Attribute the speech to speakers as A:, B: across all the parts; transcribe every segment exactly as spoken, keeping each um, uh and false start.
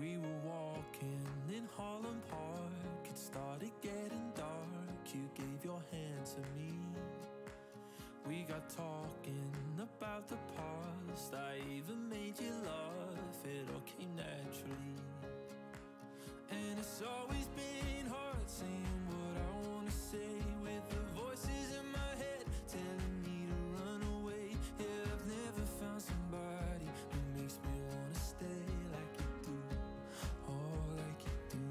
A: We were walking in Holland Park. It started getting dark. You gave your hand to me. We got talking about the past. I even made you laugh. It all came naturally. And it's always been hard saying what I wanna say, with the voices in my head telling me to run away. Yeah, I've never found somebody who makes me wanna stay like you do, oh, like you do.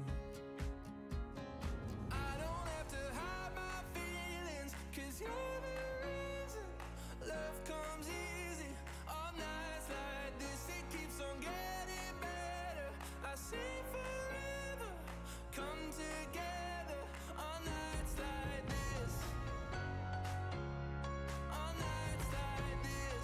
A: I don't have to hide my feelings, 'cause you're the reason love comes easy. On nights like this, it keeps on getting better. I say forever come together. On nights like this, on nights like this.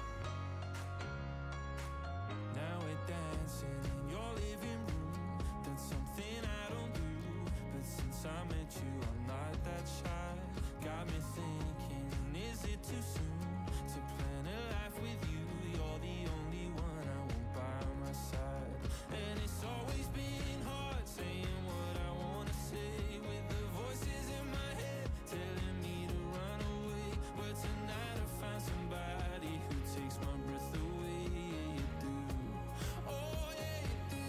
A: Now we're dancing in your living room. That's something I don't do, but since I met you I'm not that shy. Got me thinking, is it too soon to plan a life with you? You're the only one I want by my side. And it's always been hard saying what I wanna say, with the voices in my head telling me to run away. But tonight I found somebody who takes my breath away. Yeah, you do, oh yeah, you do.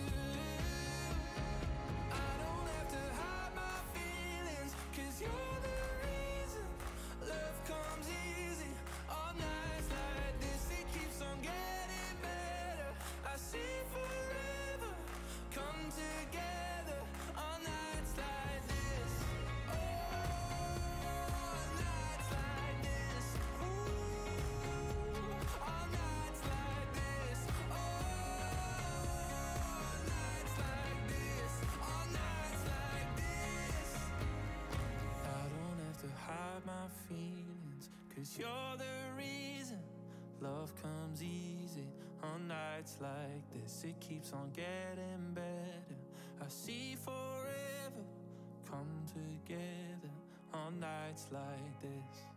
A: I don't have to hide my feelings, 'cause you're the reason love comes easy. On nights like this, it keeps on getting better. I see forever come together. On nights like this, oh, on nights like this, ooh, on nights like this, oh, on nights like this, on nights like this. I don't have to hide my feelings, 'cause you're the reason love comes easy. On nights like this, it keeps on getting better. I see forever come together. On nights like this.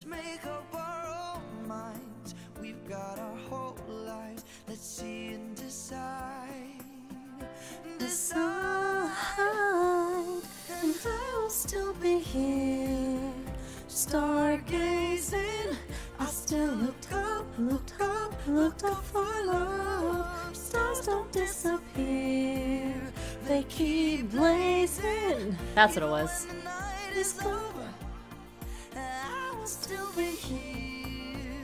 B: make up our own minds. We've got our whole lives. Let's see and decide. Decide. And I will still be here, stargazing. I still looked up, looked up, looked up for love. Stars don't disappear, they keep blazing.
C: That's what it was.
B: When the night is over, I will still be here,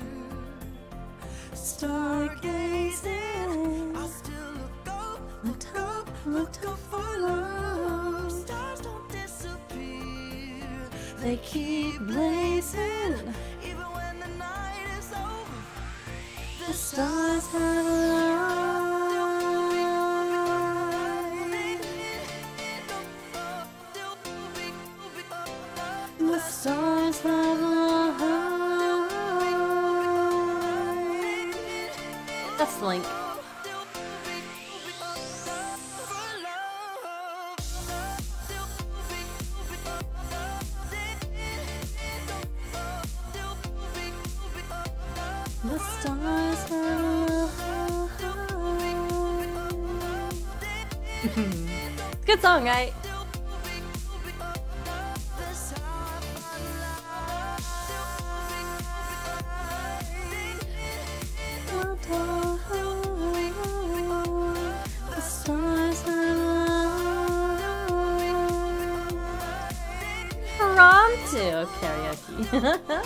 B: stargazing. I still look up, looked up, looked up for love. Stars don't disappear, they keep blazing. Even when the night is over, the stars have alive. The stars have alive.
C: That's the link.
B: The stars have
C: Good song, right? Toronto karaoke.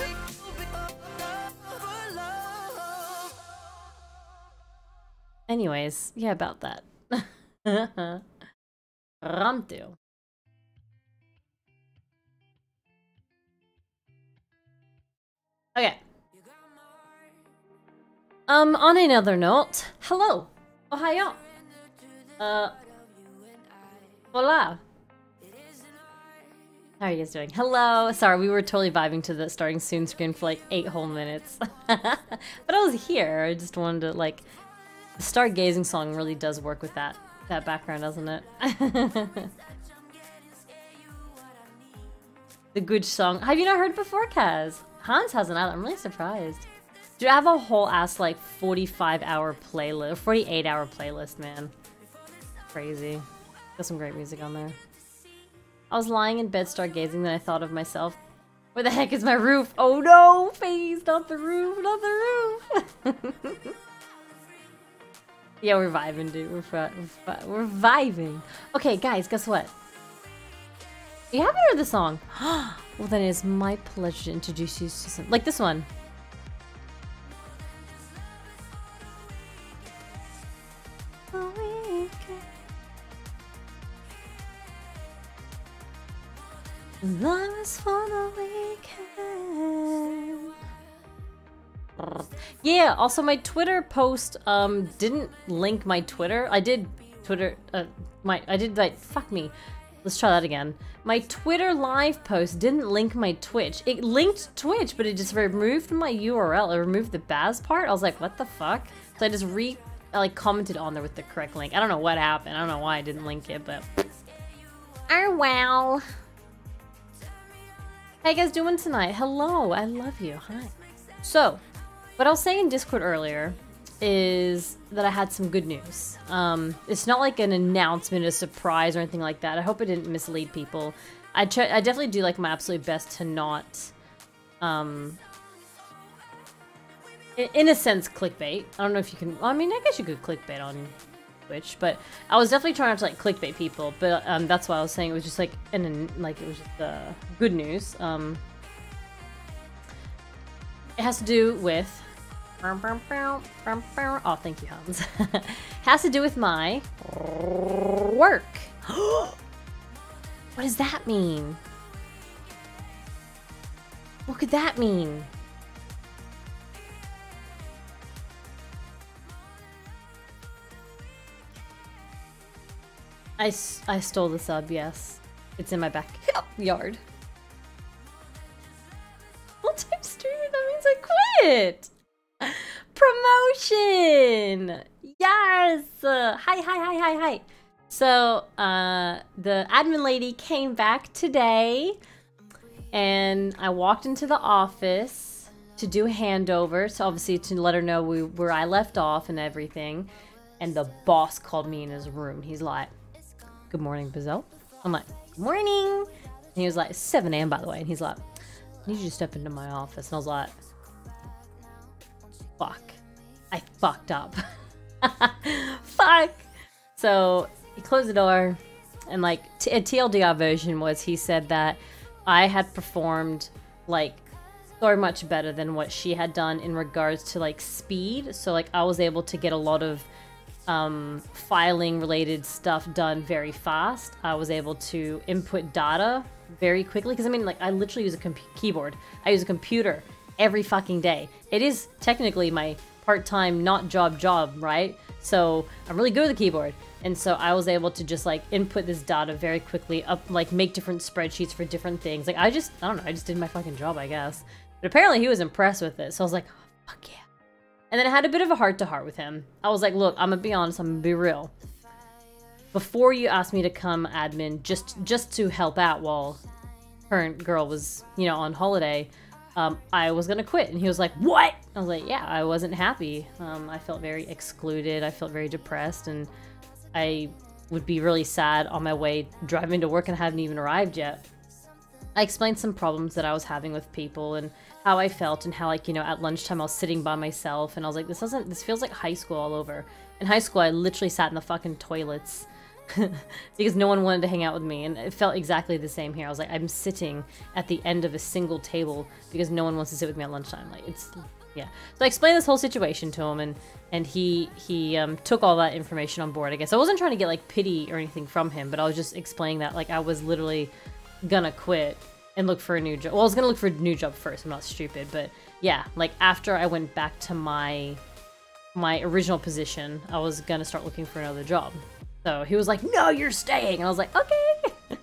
C: Anyways, yeah, about that. Ramtu. Okay. Um, on another note, hello. Ohayo. Uh, hola. How are you guys doing? Hello. Sorry, we were totally vibing to the starting soon screen for like eight whole minutes. But I was here. I just wanted to like. The stargazing song really does work with that that background, doesn't it? The good song. Have you not heard it before, Kaz? Hans hasn't either. I'm really surprised. Dude, I have a whole ass like forty-five hour playlist, forty-eight hour playlist, man. Crazy. Got some great music on there. I was lying in bed stargazing, then I thought of myself. Where the heck is my roof? Oh no, Phase, not the roof, not the roof. Yeah, we're vibing, dude. We're, we're, we're vibing. Okay, guys, guess what? You haven't heard the song. Well, then it's my pleasure to introduce you to some... Like this one. Last for the weekend. Yeah, also my Twitter post um didn't link my Twitter. I did Twitter uh my I did like fuck me. Let's try that again. My Twitter live post didn't link my Twitch. It linked Twitch, but it just removed my U R L. It removed the Baz part. I was like, what the fuck? So I just re I, like commented on there with the correct link. I don't know what happened. I don't know why I didn't link it, but oh wow. How you guys doing tonight? Hello, I love you. Hi. So, what I was saying in Discord earlier is that I had some good news. Um, it's not like an announcement, a surprise, or anything like that. I hope it didn't mislead people. I try, I definitely do like my absolute best to not, um, in, in a sense, clickbait. I don't know if you can. I mean, I guess you could clickbait on Twitch, but I was definitely trying not to like clickbait people. But um, that's why I was saying it was just like, and like it was just uh, good news. Um, it has to do with. Oh, thank you, Hans. Has to do with my work. What does that mean? What could that mean? I, I stole the sub, yes. It's in my backyard. Full-time streamer, that means I quit! Promotion! Yes! Uh, hi, hi, hi, hi, hi. So, uh, the admin lady came back today, And I walked into the office to do a handover, so obviously to let her know we, where I left off and everything. And the boss called me in his room. He's like, "Good morning, Bazelle." I'm like, "Good morning." And he was like, seven A M by the way. And he's like, "I need you to step into my office." And I was like, fuck. I fucked up. Fuck. So he closed the door. And like, t a T L D R version was he said that I had performed like so much better than what she had done in regards to like speed. So like I was able to get a lot of um, filing related stuff done very fast. I was able to input data very quickly because I mean like I literally use a comp keyboard. I use a computer every fucking day. It is technically my part-time not job job, right? So I'm really good with the keyboard. And so I was able to just like input this data very quickly, up like make different spreadsheets for different things. Like I just, I don't know, I just did my fucking job, I guess. But apparently he was impressed with it. So I was like, oh, fuck yeah. And then I had a bit of a heart-to-heart with him. I was like, look, I'm gonna be honest, I'm gonna be real. Before you asked me to come admin just, just to help out while current girl was, you know, on holiday, um, I was gonna quit. And he was like, what? I was like, yeah, I wasn't happy. Um, I felt very excluded. I felt very depressed. And I would be really sad on my way driving to work and I hadn't even arrived yet. I explained some problems that I was having with people and how I felt and how, like, you know, at lunchtime I was sitting by myself and I was like, this doesn't, this feels like high school all over. In high school, I literally sat in the fucking toilets because no one wanted to hang out with me, and it felt exactly the same here. I was like, I'm sitting at the end of a single table because no one wants to sit with me at lunchtime. Like, it's, yeah. So I explained this whole situation to him, and and he he um, took all that information on board. I guess I wasn't trying to get like pity or anything from him, but I was just explaining that like I was literally gonna quit and look for a new job. Well, I was gonna look for a new job first. I'm not stupid, but yeah, like after I went back to my my original position, I was gonna start looking for another job. So he was like, no, you're staying. And I was like, okay.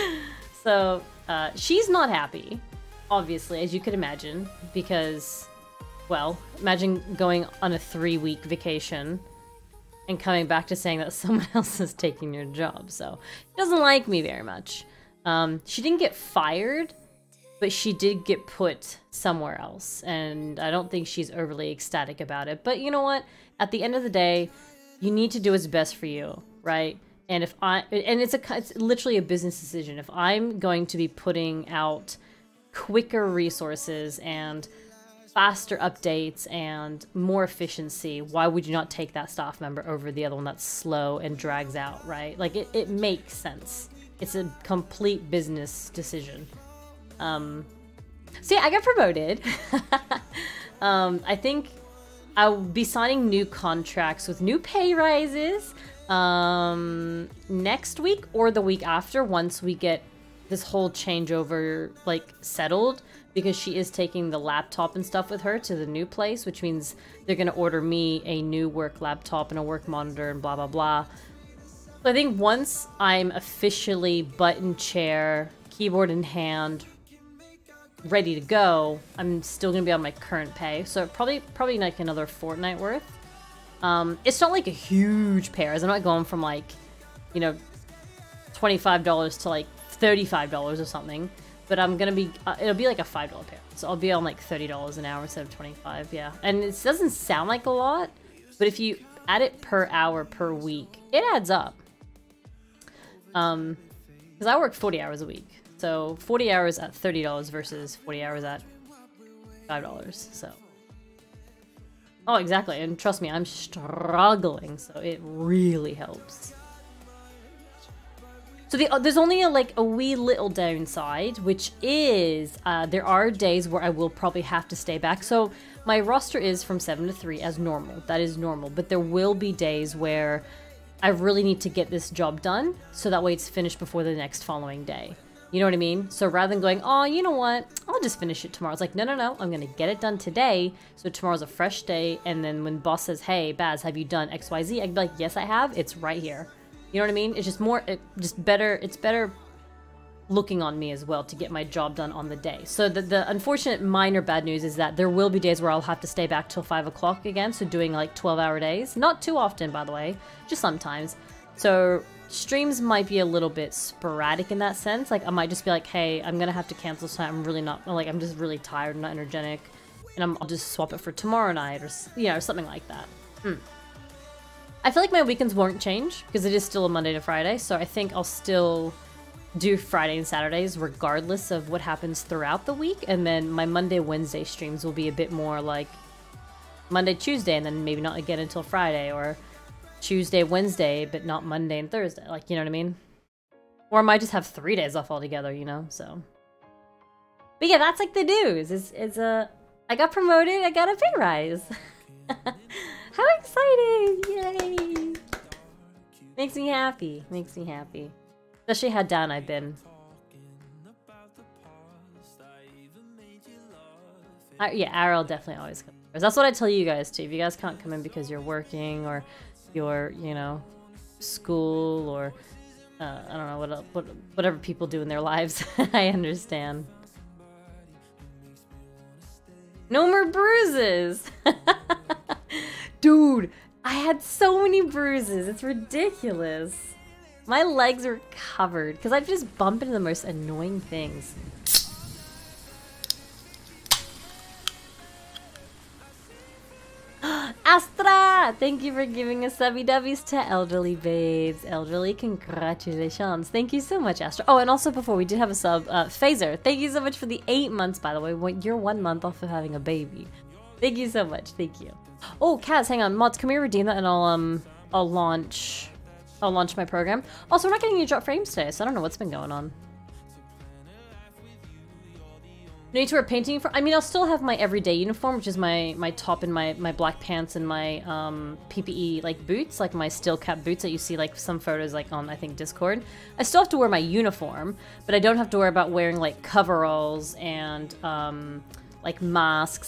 C: So uh, she's not happy, obviously, as you could imagine, because, well, imagine going on a three-week vacation and coming back to saying that someone else is taking your job. So she doesn't like me very much. Um, she didn't get fired, but she did get put somewhere else. And I don't think she's overly ecstatic about it. But you know what? At the end of the day, you need to do what's best for you. Right? And if I, and it's a, it's literally a business decision. If I'm going to be putting out quicker resources and faster updates and more efficiency, why would you not take that staff member over the other one that's slow and drags out, right? Like it, it makes sense. It's a complete business decision. Um, so yeah, I got promoted. um, I think I'll be signing new contracts with new pay rises. Um, next week or the week after, once we get this whole changeover like settled, because she is taking the laptop and stuff with her to the new place, which means they're gonna order me a new work laptop and a work monitor and blah blah blah. So I think once I'm officially button chair, keyboard in hand, ready to go, I'm still gonna be on my current pay, so probably probably like another fortnight worth. Um, it's not like a huge pay rise. I'm not going from like, you know, twenty-five dollars to like thirty-five dollars or something. But I'm going to be, uh, it'll be like a five dollar pay rise. So I'll be on like thirty dollars an hour instead of twenty-five, yeah. And it doesn't sound like a lot, but if you add it per hour per week, it adds up. Um, because I work forty hours a week. So forty hours at thirty dollars versus forty hours at five dollars, so. Oh, exactly, and trust me, I'm struggling, so it really helps. So the, uh, there's only a, like a wee little downside, which is uh, there are days where I will probably have to stay back. So my roster is from seven to three as normal. That is normal, but there will be days where I really need to get this job done, so that way it's finished before the next following day. You know what I mean? So rather than going, oh, you know what? I'll just finish it tomorrow. It's like, no, no, no. I'm going to get it done today. So tomorrow's a fresh day. And then when boss says, hey, Baz, have you done X Y Z? I can be like, yes, I have. It's right here. You know what I mean? It's just more, it, just better. It's better looking on me as well to get my job done on the day. So the, the unfortunate minor bad news is that there will be days where I'll have to stay back till five o'clock again. So doing like twelve hour days. Not too often, by the way. Just sometimes. So streams might be a little bit sporadic in that sense. Like I might just be like, hey, I'm gonna have to cancel tonight. I'm really not, like, I'm just really tired, I'm not energetic. And I'm, I'll just swap it for tomorrow night or, you know, something like that. Hmm. I feel like my weekends won't change because it is still a Monday to Friday. So I think I'll still do Friday and Saturdays regardless of what happens throughout the week. And then my Monday, Wednesday streams will be a bit more like Monday, Tuesday, and then maybe not again until Friday, or Tuesday, Wednesday, but not Monday and Thursday. Like, you know what I mean? Or I might just have three days off altogether, you know? So. But yeah, that's like the news. It's, it's a... I got promoted, I got a pay rise. How exciting! Yay! Makes me happy. Makes me happy. Especially how down I've been. Uh, yeah, Arrow definitely always comes. That's what I tell you guys too. If you guys can't come in because you're working or you're, you know, school or uh, I don't know what, what whatever people do in their lives, I understand. No more bruises! Dude, I had so many bruises. It's ridiculous. My legs are covered because I've just bumped into the most annoying things. Astra! Thank you for giving us subby dubbies to Elderly Babes. Elderly, congratulations. Thank you so much, Astra. Oh, and also before we did have a sub, uh, Phaser. Thank you so much for the eight months, by the way. You're one month off of having a baby. Thank you so much. Thank you. Oh, Kaz, hang on. Mods, can we redeem that and I'll, um, I'll launch, I'll launch my program. Also, we're not getting any drop frames today, so I don't know what's been going on. No need to wear painting uniform. I mean, I'll still have my everyday uniform, which is my my top and my my black pants and my um P P E like boots, like my steel cap boots that you see like some photos like on I think Discord. I still have to wear my uniform, but I don't have to worry about wearing like coveralls and um like masks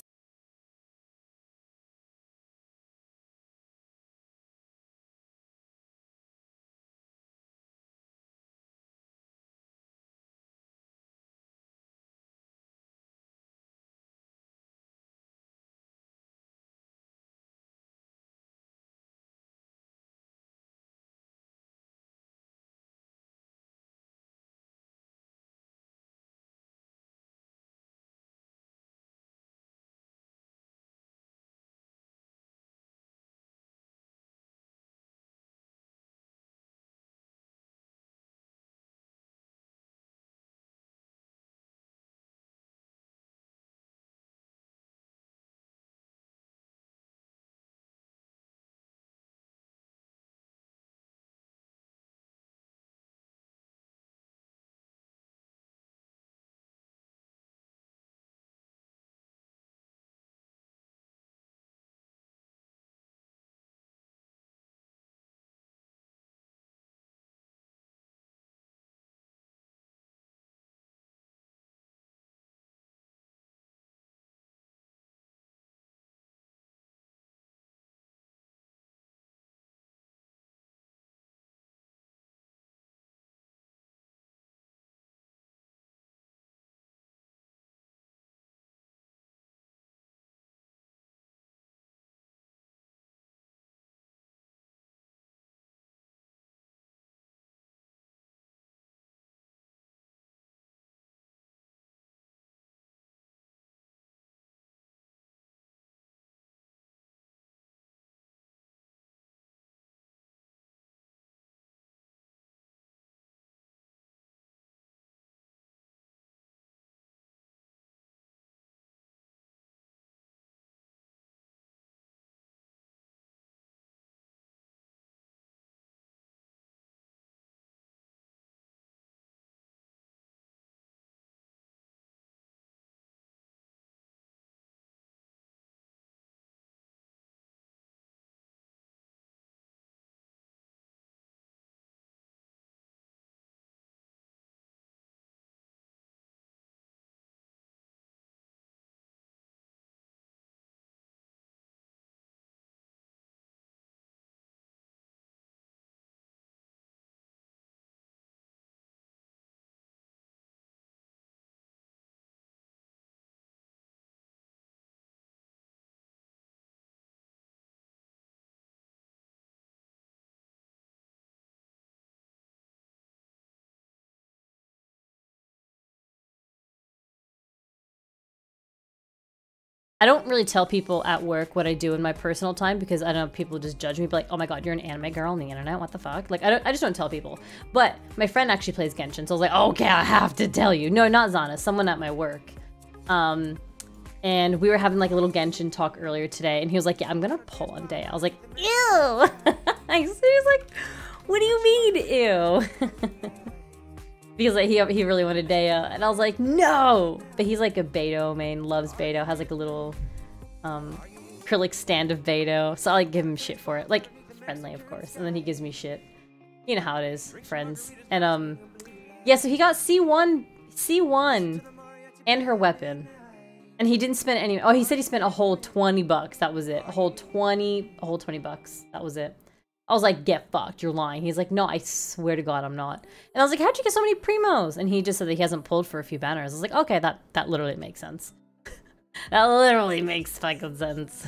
C: I don't really tell people at work what I do in my personal time because I don't know, people just judge me, be like, oh my god, you're an anime girl on the internet, what the fuck? Like, I, don't, I just don't tell people. But my friend actually plays Genshin, so I was like, okay, I have to tell you. No, not Zana, someone at my work. Um, and we were having like a little Genshin talk earlier today, and he was like, yeah, I'm gonna pull on Daya. I was like, ew! I was like, what do you mean, ew? Because like, he, he really wanted Daya, and I was like, no! But he's like a Beidou main, loves Beidou, has like a little um, acrylic stand of Beidou, so I like give him shit for it. Like, friendly, of course, and then he gives me shit. You know how it is, friends. And um, yeah, so he got C one, C one, and her weapon. And he didn't spend any, oh, he said he spent a whole twenty bucks, that was it. A whole twenty, a whole twenty bucks, that was it. I was like, get fucked, you're lying. He's like, no, I swear to God, I'm not. And I was like, how'd you get so many primos? And he just said that he hasn't pulled for a few banners. I was like, okay, that, that literally makes sense. That literally makes fucking sense.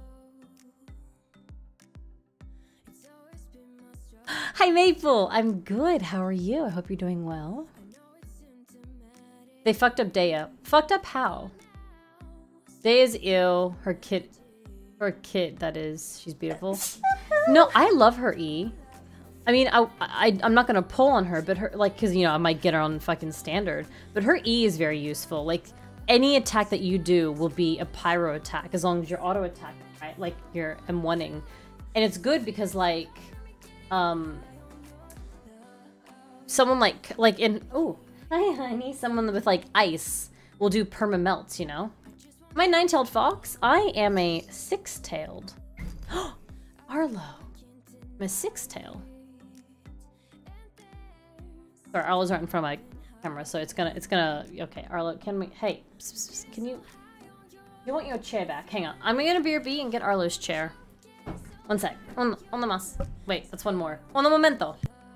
C: Hi, Maple. I'm good. How are you? I hope you're doing well. They fucked up Daya. Fucked up how? Daya's ill. Her kid... Her kid, that is. She's beautiful. No, I love her E. I mean, I, I, I'm not gonna pull on her, but her, like, cause, you know, I might get her on fucking standard. But her E is very useful. Like, any attack that you do will be a pyro attack, as long as you're auto attack, right? Like, you're M one-ing. And it's good because, like, um... someone like, like in, oh, hi honey, someone with, like, ice will do perma-melts, you know? Am I nine-tailed fox? I am a six-tailed. Arlo. I'm a six-tail. Sorry, Arlo's right in front of my camera, so it's gonna, it's gonna, okay, Arlo, can we, hey, pss, pss, can you, you want your chair back? Hang on, I'm gonna B R B and get Arlo's chair. One sec, on, on the mas. Wait, that's one more. Un momento.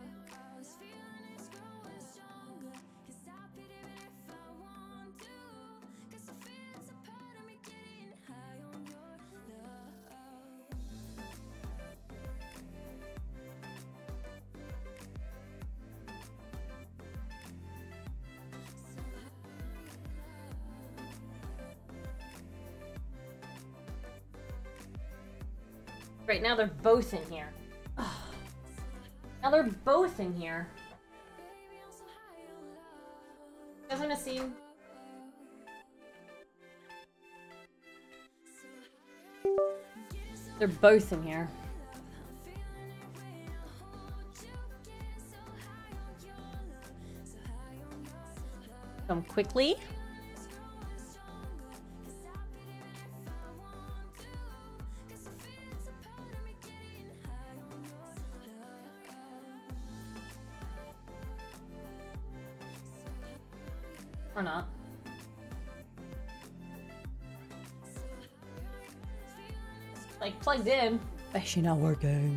C: Right, now they're both in here. Ugh. Now they're both in here. You guys wanna see? They're both in here. Come quickly. Or not. Like, plugged in. Actually not working.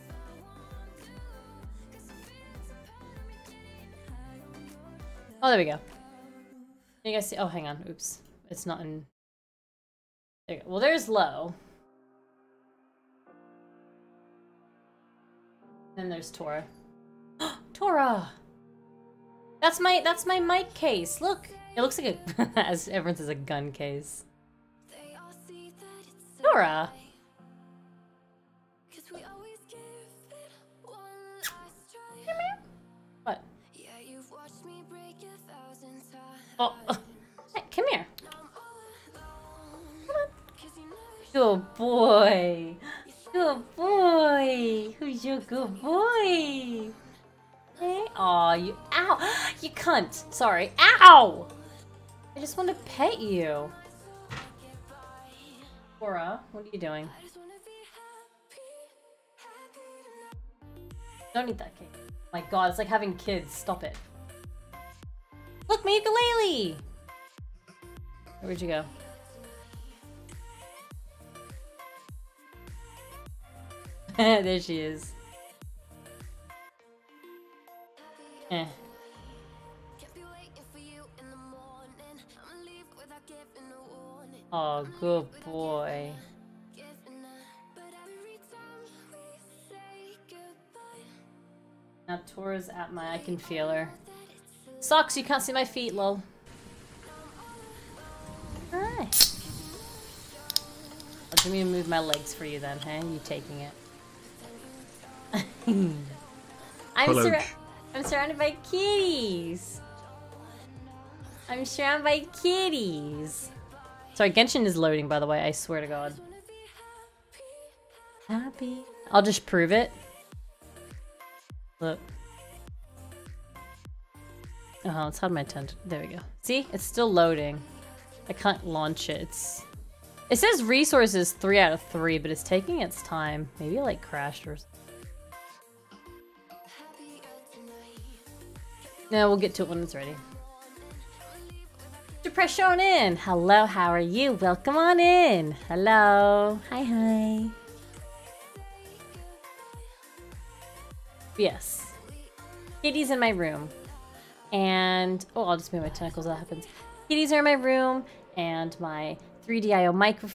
C: Oh, there we go. You guys see? Oh, hang on. Oops. It's not in... There you go. Well, there's low. Then there's Tora. Tora! That's my that's my mic case. Look, it looks like a as everyone says a gun case. Nora. What? Oh, hey, come here. Come on. Good boy. Good boy. Who's your good boy? Hey, aw, you, ow, you cunt. Sorry, ow! I just want to pet you. Cora, what are you doing? Don't eat that cake. My god, it's like having kids. Stop it. Look, my ukulele! Where'd you go? There she is. Eh. Oh, good boy. Now Tora's at my, I can feel her. Socks, you can't see my feet, lol. Alright. Let me move my legs for you then, hey? You taking it. I'm, sur I'm surrounded by kitties. I'm surrounded by kitties. Sorry, Genshin is loading, by the way. I swear to God. Happy. I'll just prove it. Look. Oh, it's had my attention. There we go. See? It's still loading. I can't launch it. It's... It says resources three out of three, but it's taking its time. Maybe it like crashed or something. No, we'll get to it when it's ready. Depression in. Hello, how are you? Welcome on in. Hello. Hi, hi. Yes. Kitties in my room. And, oh, I'll just move my tentacles, that happens. Kitties are in my room, and my three D I O microphone.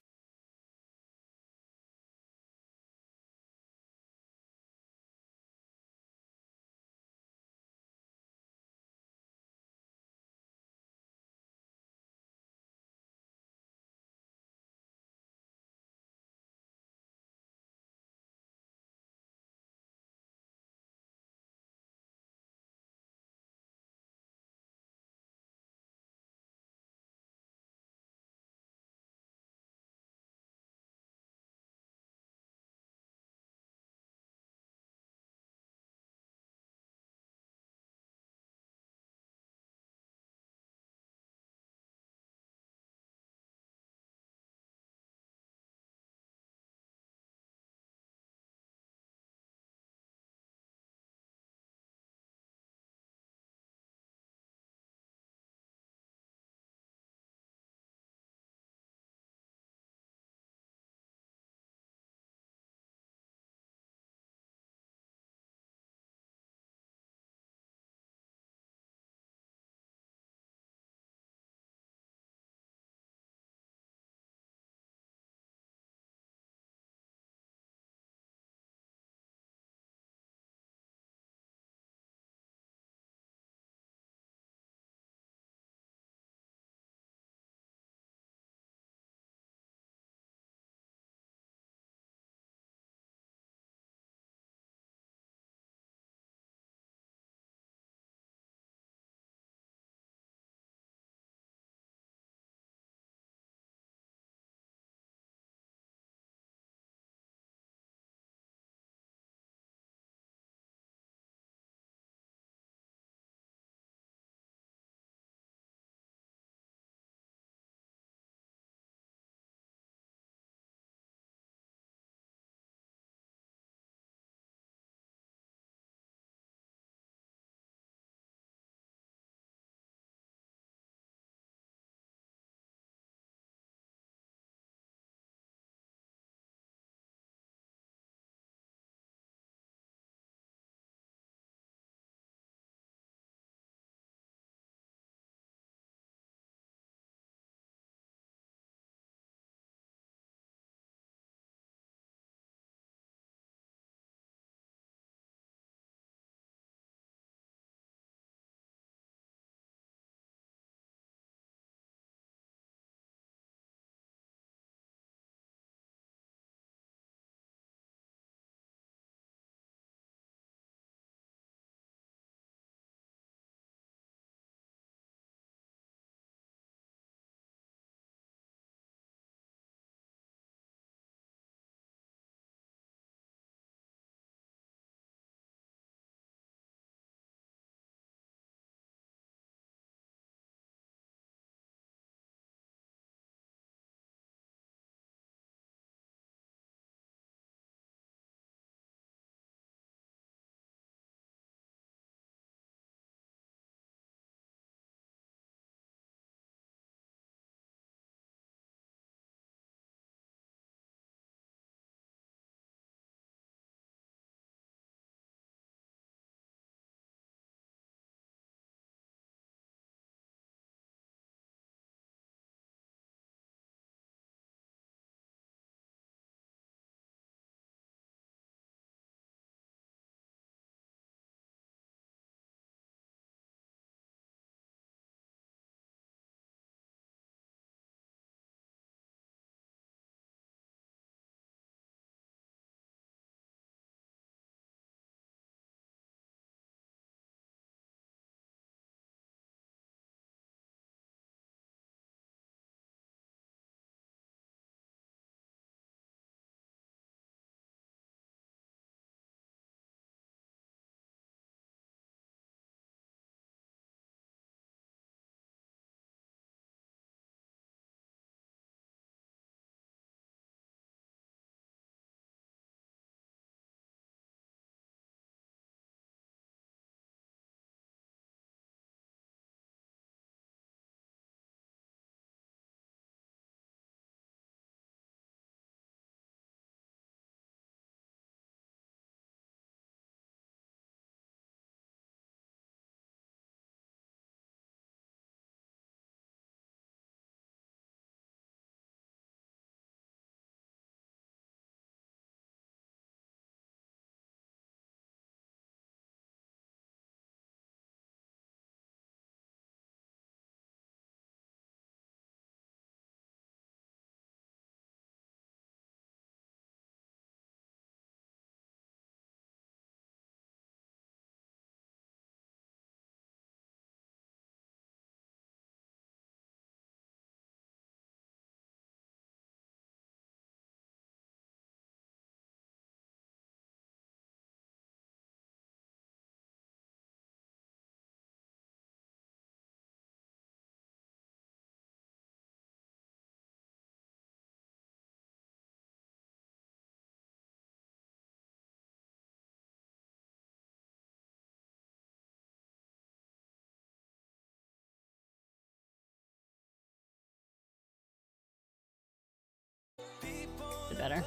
C: better.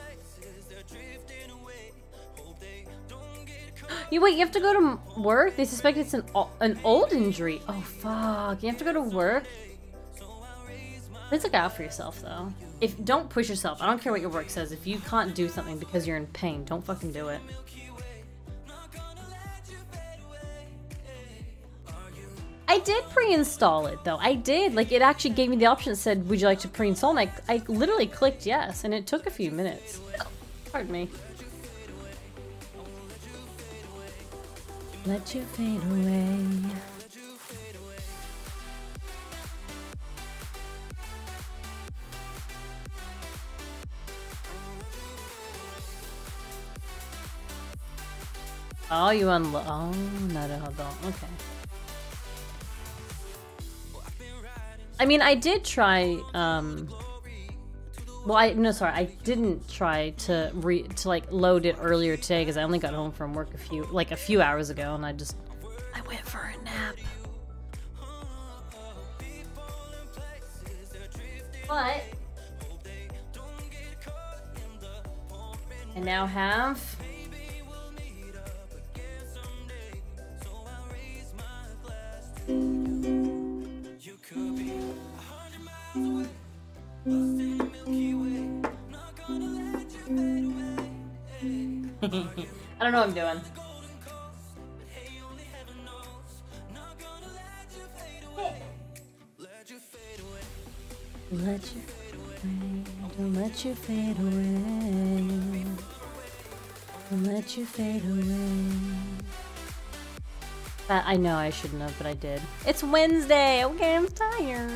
C: You wait, you have to go to work? They suspect it's an, an old injury. Oh, fuck. You have to go to work? Please look out for yourself, though. If Don't push yourself. I don't care what your work says. If you can't do something because you're in pain, don't fucking do it. I did pre-install it, though. I did. Like, it actually gave me the option that said, would you like to pre-install? And I, I literally clicked yes, and it took a few minutes. Pardon me. Let you fade away. Oh, you unlock. Oh, no, no, hold on. Okay. I mean, I did try. Um. Well, I no, sorry, I didn't try to re to like load it earlier today because I only got home from work a few like a few hours ago, and I just I went for a nap. But I now have I don't know what I'm doing. Let you don't let you fade away. Don't let you fade away. That I know I shouldn't have, but I did. It's Wednesday. Okay, I'm tired.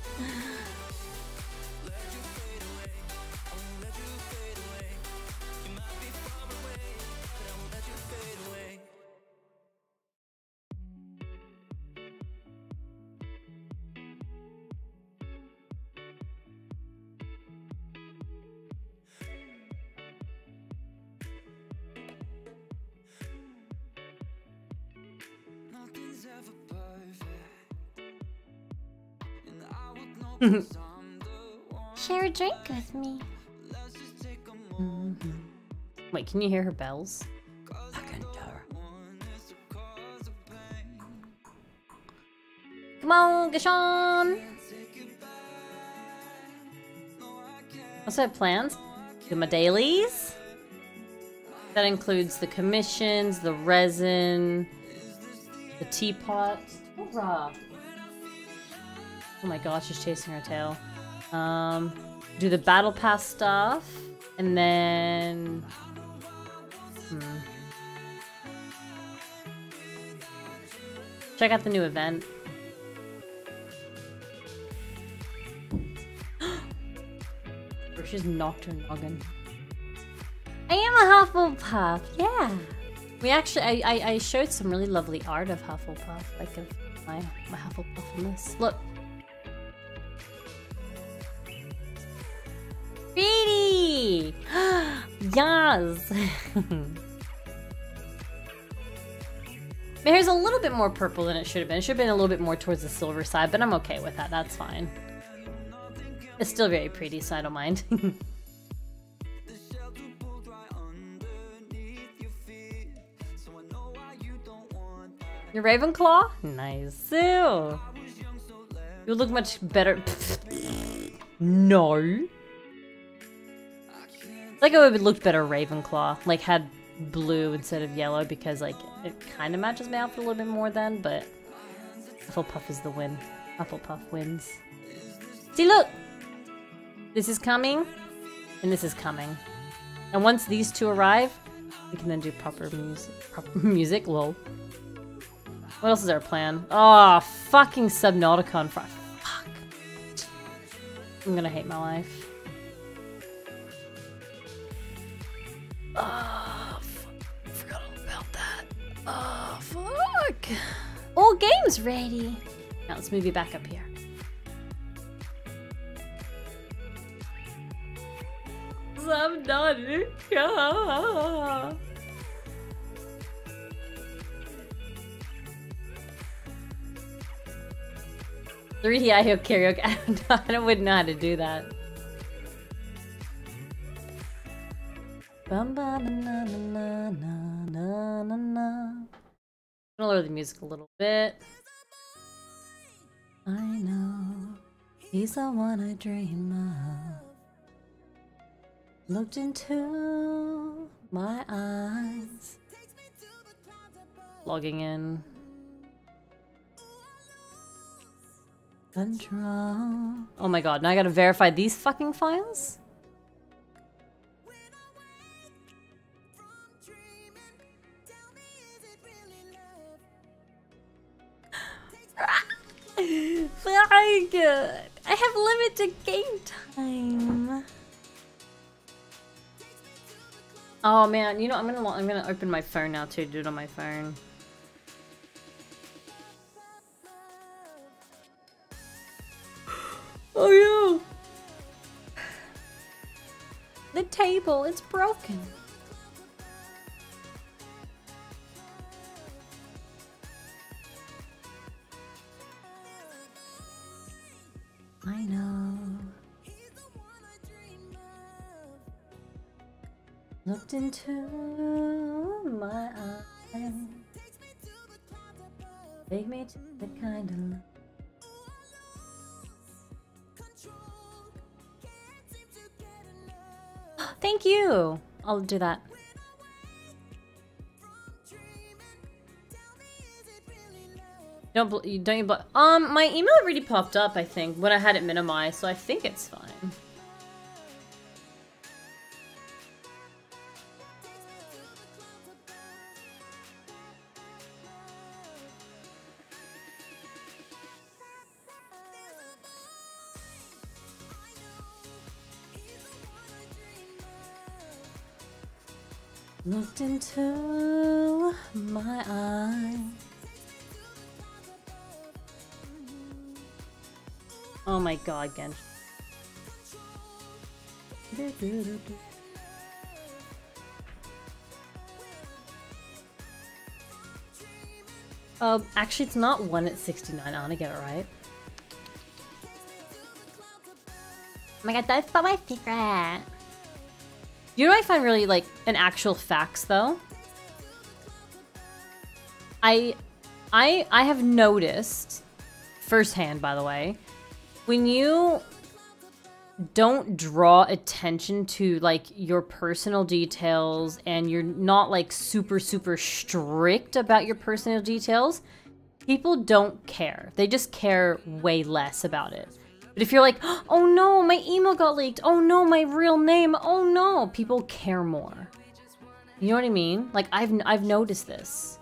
C: Share a drink with me. Mm-hmm. Wait, can you hear her bells? Fucking her. Come on, Gashawn! Also have plans? Do my dailies? That includes the commissions, the resin, the teapot. Hurrah! Oh my gosh, she's chasing her tail. Um, do the battle pass stuff, and then hmm. check out the new event. Or she's knocked her noggin. I am a Hufflepuff, yeah. We actually, I, I, I showed some really lovely art of Hufflepuff, like of my my Hufflepuffiness. Look. Pretty! Yes! My hair's a little bit more purple than it should have been. It should have been a little bit more towards the silver side, but I'm okay with that. That's fine. It's still very pretty, so I don't mind. Your Ravenclaw? Nice. Ew. You look much better. No. Like it would have looked better Ravenclaw, like had blue instead of yellow because like it kind of matches my outfit a little bit more then, but Hufflepuff is the win. Hufflepuff wins. See, look! This is coming, and this is coming. And once these two arrive, we can then do proper music. Proper music, lol. What else is our plan? Oh, fucking Subnauticon. Fuck. I'm gonna hate my life. Oh, fuck. Forgot all about that. Oh, fuck. All games ready. Now let's move you back up here. Subnautica. three D I O karaoke. I don't know. I wouldn't know how to do that. Bum, ba, na, na, na, na, na, na, na. I'm gonna lower the music a little bit. I know he's the one I dream of. Looked into my eyes. Logging in. Control. Oh my god, now I gotta verify these fucking files? Very good. I have limited game time. Oh man, you know I'm gonna I'm gonna open my phone now too. Do it on my phone. Oh yeah. The table, it's broken. I know. Looked into my eyes. Take me to the kind of love. Thank you. I'll do that. Don't bl you don't you bl um my email already popped up, I think, when I had it minimized, so I think it's fine. Looked into my eyes. Oh my god, Genji. Uh, actually, it's not one at sixty-nine. I want to get it right. Oh my god, that's about my secret. You know what I find really, like, an actual facts, though? I, I, I have noticed, firsthand, by the way, when you don't draw attention to, like, your personal details and you're not, like, super, super strict about your personal details, people don't care. They just care way less about it. But if you're like, oh no, my email got leaked. Oh no, my real name. Oh no, people care more. You know what I mean? Like, I've I've noticed this.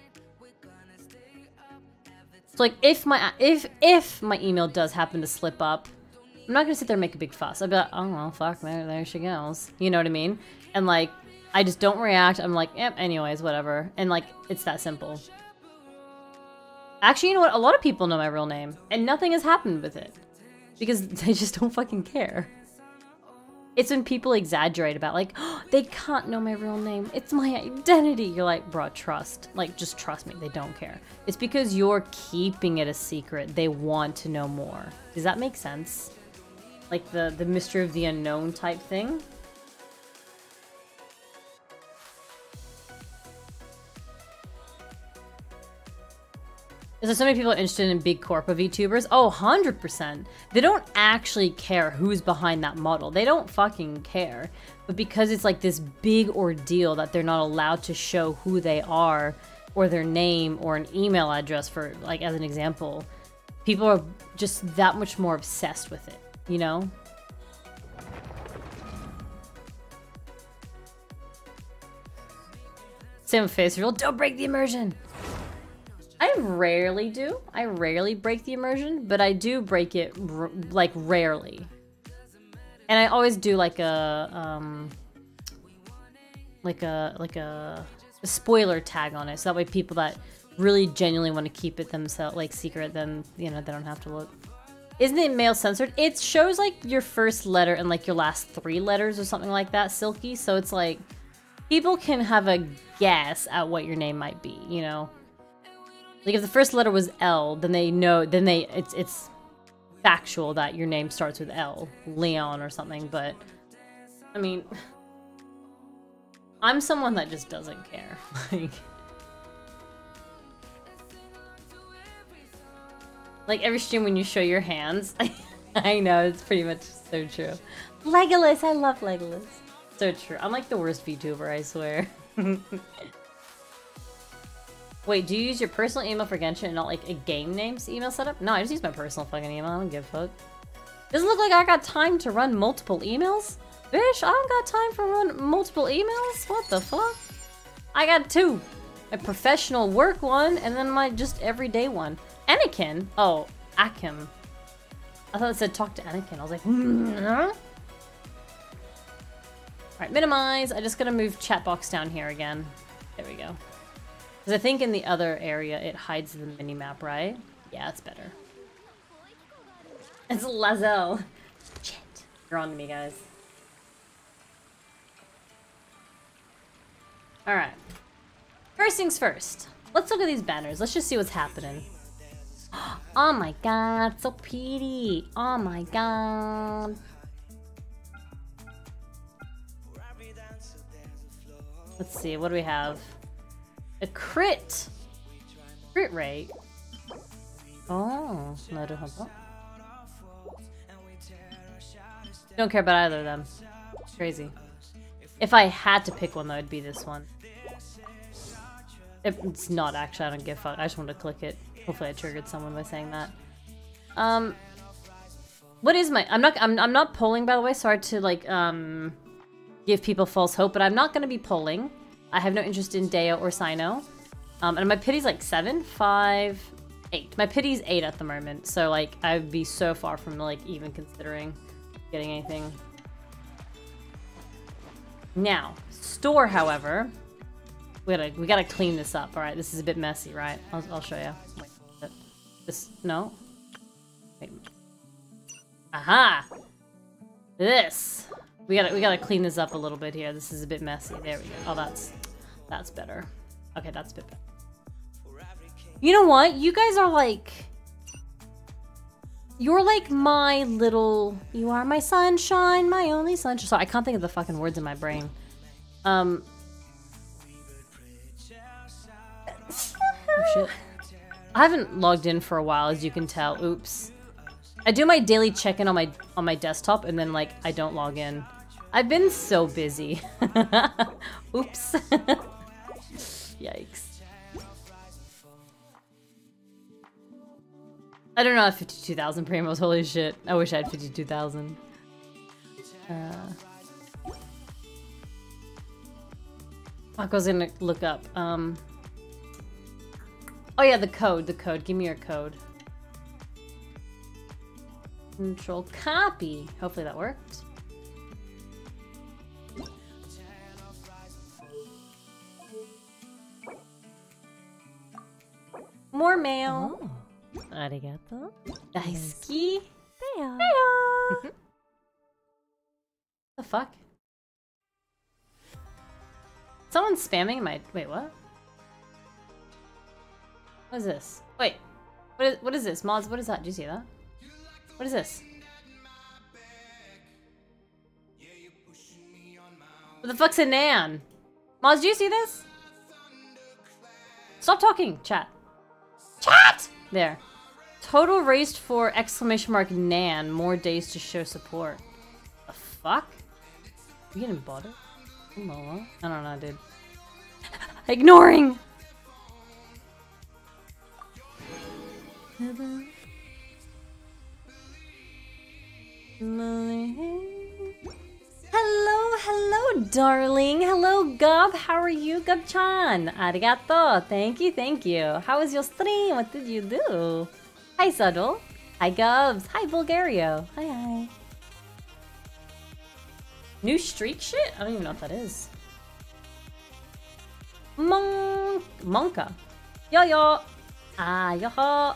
C: So like, if my if if my email does happen to slip up, I'm not gonna sit there and make a big fuss. I'll be like, oh well, fuck, there there she goes. You know what I mean? And like, I just don't react. I'm like, yep, anyways, whatever. And like, it's that simple. Actually, you know what? A lot of people know my real name, and nothing has happened with it. Because they just don't fucking care. It's when people exaggerate about, like, oh, they can't know my real name. It's my identity. You're like, bro, trust. Like, just trust me. They don't care. It's because you're keeping it a secret. They want to know more. Does that make sense? Like the, the mystery of the unknown type thing? Is there so many people interested in big corporate VTubers? Oh, one hundred percent. They don't actually care who's behind that model. They don't fucking care. But because it's like this big ordeal that they're not allowed to show who they are or their name or an email address, for like as an example, people are just that much more obsessed with it, you know? Same with face reveal. Don't break the immersion. I rarely do. I rarely break the immersion, but I do break it r like rarely. And I always do like a um like a like a, a spoiler tag on it, so that way people that really genuinely want to keep it themselves like secret, then you know they don't have to look. Isn't it mail censored? It shows like your first letter and like your last three letters or something like that, Silky. So it's like people can have a guess at what your name might be, you know. Like if the first letter was L, then they know, then they, it's it's factual that your name starts with L, Leon or something, but, I mean, I'm someone that just doesn't care. Like, like every stream when you show your hands, I know, it's pretty much so true. Legolas, I love Legolas. So true. I'm like the worst VTuber, I swear. Wait, do you use your personal email for Genshin and not like a game name's email setup? No, I just use my personal fucking email. I don't give a fuck. Doesn't look like I got time to run multiple emails. Bitch, I don't got time for run multiple emails. What the fuck? I got two. My professional work one and then my just everyday one. Anakin. Oh, Akim. I thought it said talk to Anakin. I was like, hmm. Alright, minimize. I just gotta move chat box down here again. There we go. Because I think in the other area it hides the mini-map, right? Yeah, it's better. It's Lazel. Shit. You're on to me, guys. Alright. First things first. Let's look at these banners. Let's just see what's happening. Oh my god, so pretty. Oh my god. Let's see, what do we have? A crit! Crit rate. Oh, don't care about either of them. Crazy. If I had to pick one though, it'd be this one. It's not actually, I don't give a fuck. I just wanted to click it. Hopefully I triggered someone by saying that. Um, what is my, I'm not, I'm, I'm not polling by the way, sorry to like, um, give people false hope, but I'm not gonna be polling. I have no interest in Deo or Sino. Um, and my pity's like seven, five, eight. My pity's eight at the moment, so like, I would be so far from like even considering getting anything. Now, store, however, we gotta, we gotta clean this up, alright? This is a bit messy, right? I'll, I'll show you. Wait. This, no? Wait. Aha! This! We gotta, we gotta clean this up a little bit here. This is a bit messy. There we go. Oh, that's, that's better. Okay, that's a bit better. You know what? You guys are like... You're like my little... You are my sunshine, my only sunshine. Sorry, I can't think of the fucking words in my brain. Um... Oh, shit. I haven't logged in for a while, as you can tell. Oops. I do my daily check-in on my on my desktop, and then like I don't log in. I've been so busy. Oops. Yikes. I don't know if fifty-two thousand primos. Holy shit! I wish I had fifty-two thousand. Uh, I was gonna look up. Um. Oh yeah, the code, the code. Give me your code. Control copy. Hopefully that worked. More mail. Oh. Arigato. Daisuki. Heya. Heya. The fuck? Someone's spamming my... Wait, what? What is this? Wait. What is, what is this? Mods, what is that? Do you see that? What is this? What the fuck's a Nan? Mods, do you see this? Stop talking, chat. Chat! There. Total raised for exclamation mark Nan. More days to show support. The fuck? You getting bought it? I don't know, dude. Ignoring! Hello, hello, darling. Hello, Gub. How are you, Gub-chan? Arigato. Thank you, thank you. How was your stream? What did you do? Hi, Subtle. Hi, Gubs. Hi, Bulgario. Hi, hi. New streak shit? I don't even know what that is. Mon Monka. Yo yo. Ah, yo ho.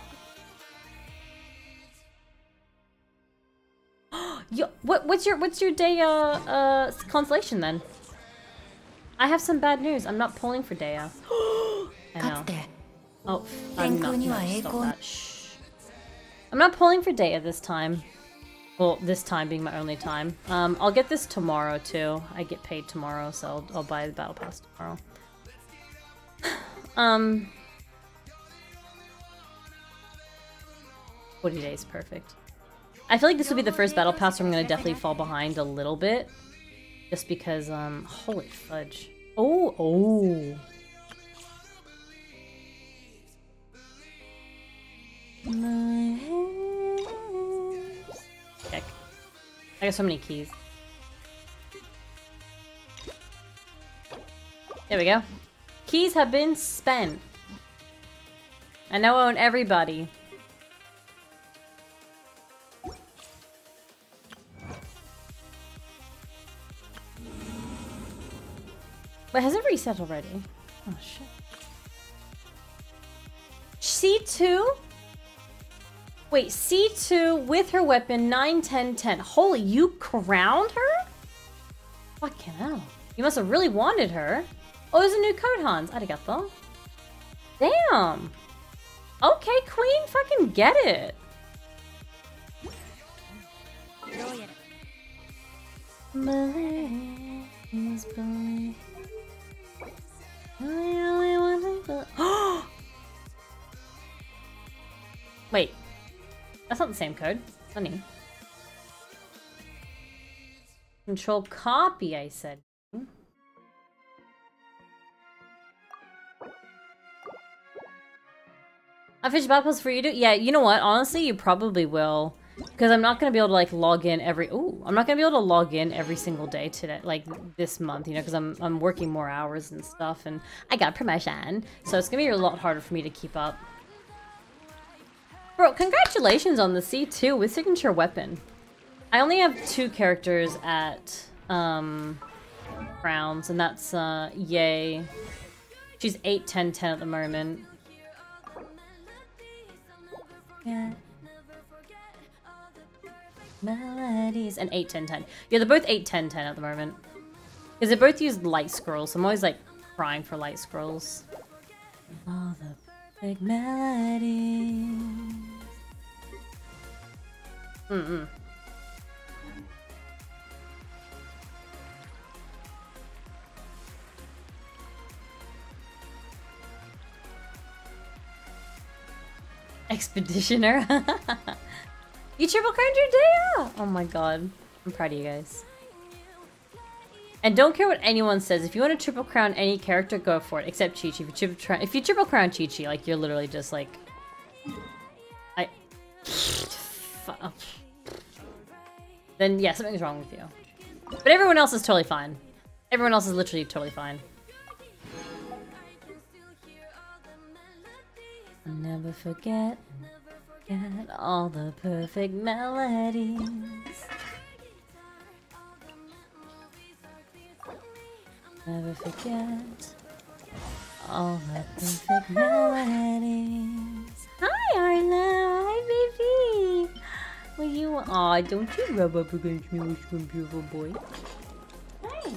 C: Yo, what, what's your what's your day uh uh constellation then? I have some bad news. I'm not pulling for Dea. I know. Oh, I'm not, no, stop that. Shh. I'm not pulling for Dea this time. Well, this time being my only time. Um, I'll get this tomorrow too. I get paid tomorrow, so I'll, I'll buy the battle pass tomorrow. um, forty days, perfect. I feel like this would be the first battle pass where I'm gonna definitely fall behind a little bit, just because um, holy fudge. Oh, oh. My Check. I got so many keys. There we go. Keys have been spent. I now own everybody. But has it reset already? Oh shit. C two? Wait, C two with her weapon, nine, ten, ten. Holy, you crowned her? Fucking hell. You must have really wanted her. Oh, there's a new code, Hans. Arigato. Damn. Okay, queen, fucking get it. Blaze, boy. I only want to go. Wait. That's not the same code. Funny. Control copy, I said. I finished battle pass for you to. Yeah, you know what? Honestly, you probably will. Because I'm not going to be able to, like, log in every... Ooh, I'm not going to be able to log in every single day today, like, this month, you know, because I'm, I'm working more hours and stuff, and I got promotion. So it's going to be a lot harder for me to keep up. Bro, congratulations on the C two with signature weapon. I only have two characters at, um, crowns, and that's, uh, Yay. She's eight, ten, ten at the moment. Yeah. Melodies. And eight, ten, ten. Yeah, they're both eight, ten, ten at the moment. Because they both use light scrolls, so I'm always, like, crying for light scrolls. All the big melodies. Mm-mm. Expeditioner. You triple crowned your day? Oh my god. I'm proud of you guys. And don't care what anyone says. If you want to triple crown any character, go for it. Except Chi Chi. If you triple crown, if you triple crown Chi Chi, like, you're literally just like... I... Then, yeah, something's wrong with you. But everyone else is totally fine. Everyone else is literally totally fine. I'll never forget, forget all the perfect melodies. Never forget all the perfect melodies. Hi, Arlo. Hi, baby. Well, you... Aw, don't you rub up against me with some beautiful boy. Hi.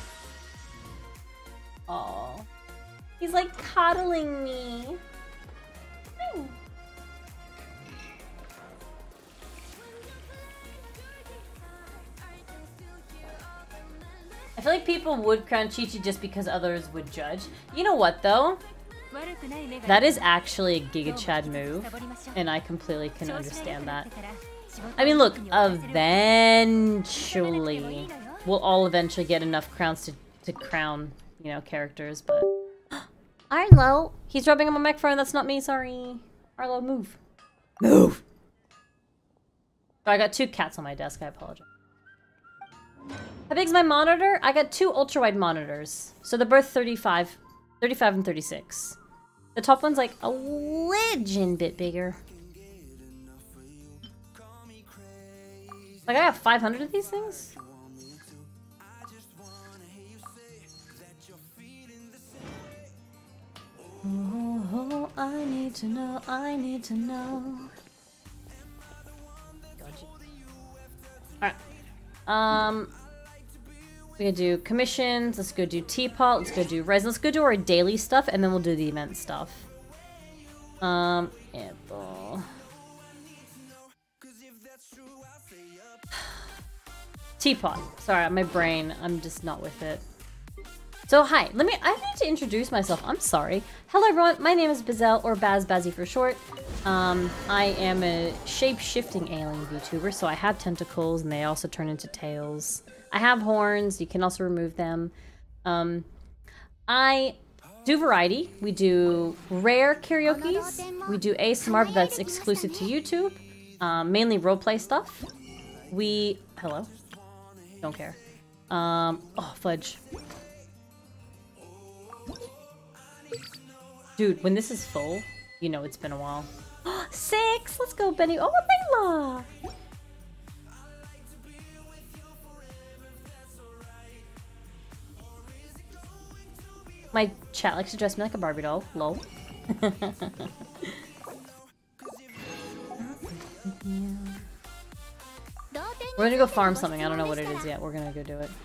C: Aw. He's like coddling me. Hi. I feel like people would crown Chi-Chi just because others would judge. You know what, though? That is actually a Giga Chad move, and I completely can understand that. I mean, look, eventually, we'll all eventually get enough crowns to, to crown, you know, characters, but... Arlo! He's rubbing on my microphone, that's not me, sorry. Arlo, move. Move! Oh, I got two cats on my desk, I apologize. How big's my monitor? I got two ultra-wide monitors. So they're both thirty-five. thirty-five and thirty-six. The top one's like a legend bit bigger. Like I have five hundred of these things? Oh, I need to know, I need to know. Alright. Um, we're gonna do commissions, let's go do teapot, let's go do resin, let's go do our daily stuff, and then we'll do the event stuff. Um, Apple. Teapot. Sorry, my brain. I'm just not with it. So hi, let me, I need to introduce myself. I'm sorry. Hello everyone, my name is Bazelle, or Baz Bazzy for short. Um, I am a shape-shifting alien VTuber, so I have tentacles and they also turn into tails. I have horns, you can also remove them. Um, I do variety. We do rare karaokes. We do A S M R, but that's exclusive to YouTube. Um, mainly roleplay stuff. We, hello? Don't care. Um, oh, fudge. Dude, when this is full, you know it's been a while. Six! Let's go, Benny. Oh, Layla! My chat likes to dress me like a Barbie doll. Lol. We're gonna go farm something. I don't know what it is yet. We're gonna go do it.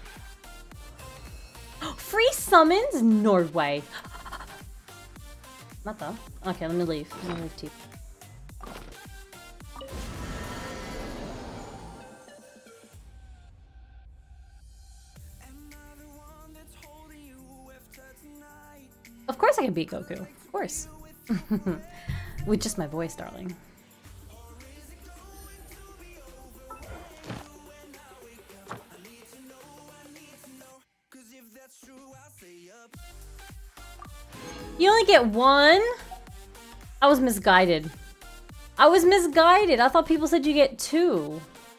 C: Free summons? Norway. Not though. Okay, let me leave. Let me leave Teep. Of course I can beat Goku. Of course. With just my voice, darling. You only get one? I was misguided. I was misguided. I thought people said you get two.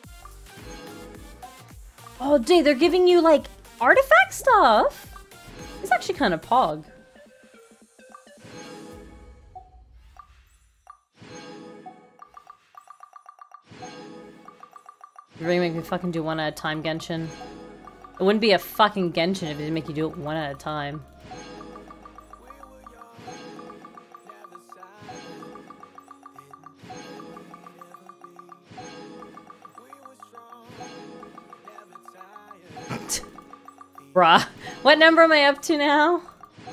C: Oh, dude, they're giving you, like, artifact stuff? It's actually kind of pog. You really make me fucking do one at a time, Genshin. It wouldn't be a fucking Genshin if it didn't make you do it one at a time. Bruh. What number am I up to now?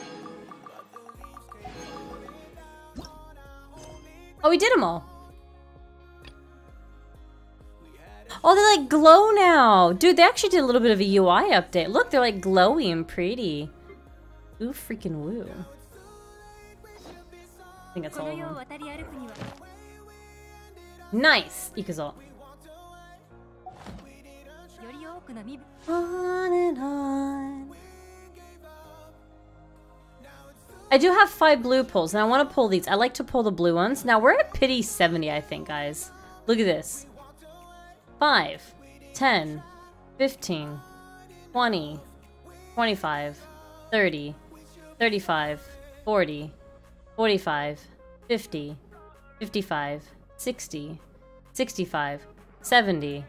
C: Oh, we did them all. Oh, they like glow now. Dude, they actually did a little bit of a U I update. Look, they're like glowy and pretty. Ooh, freaking woo. I think that's all of them. Nice, Ikazo. On and on. I do have five blue pulls, and I want to pull these. I like to pull the blue ones. Now, we're at pity seventy, I think, guys. Look at this. five, ten, fifteen, twenty, twenty-five, thirty, thirty-five, forty, forty-five, fifty, fifty-five, sixty, sixty-five, seventy.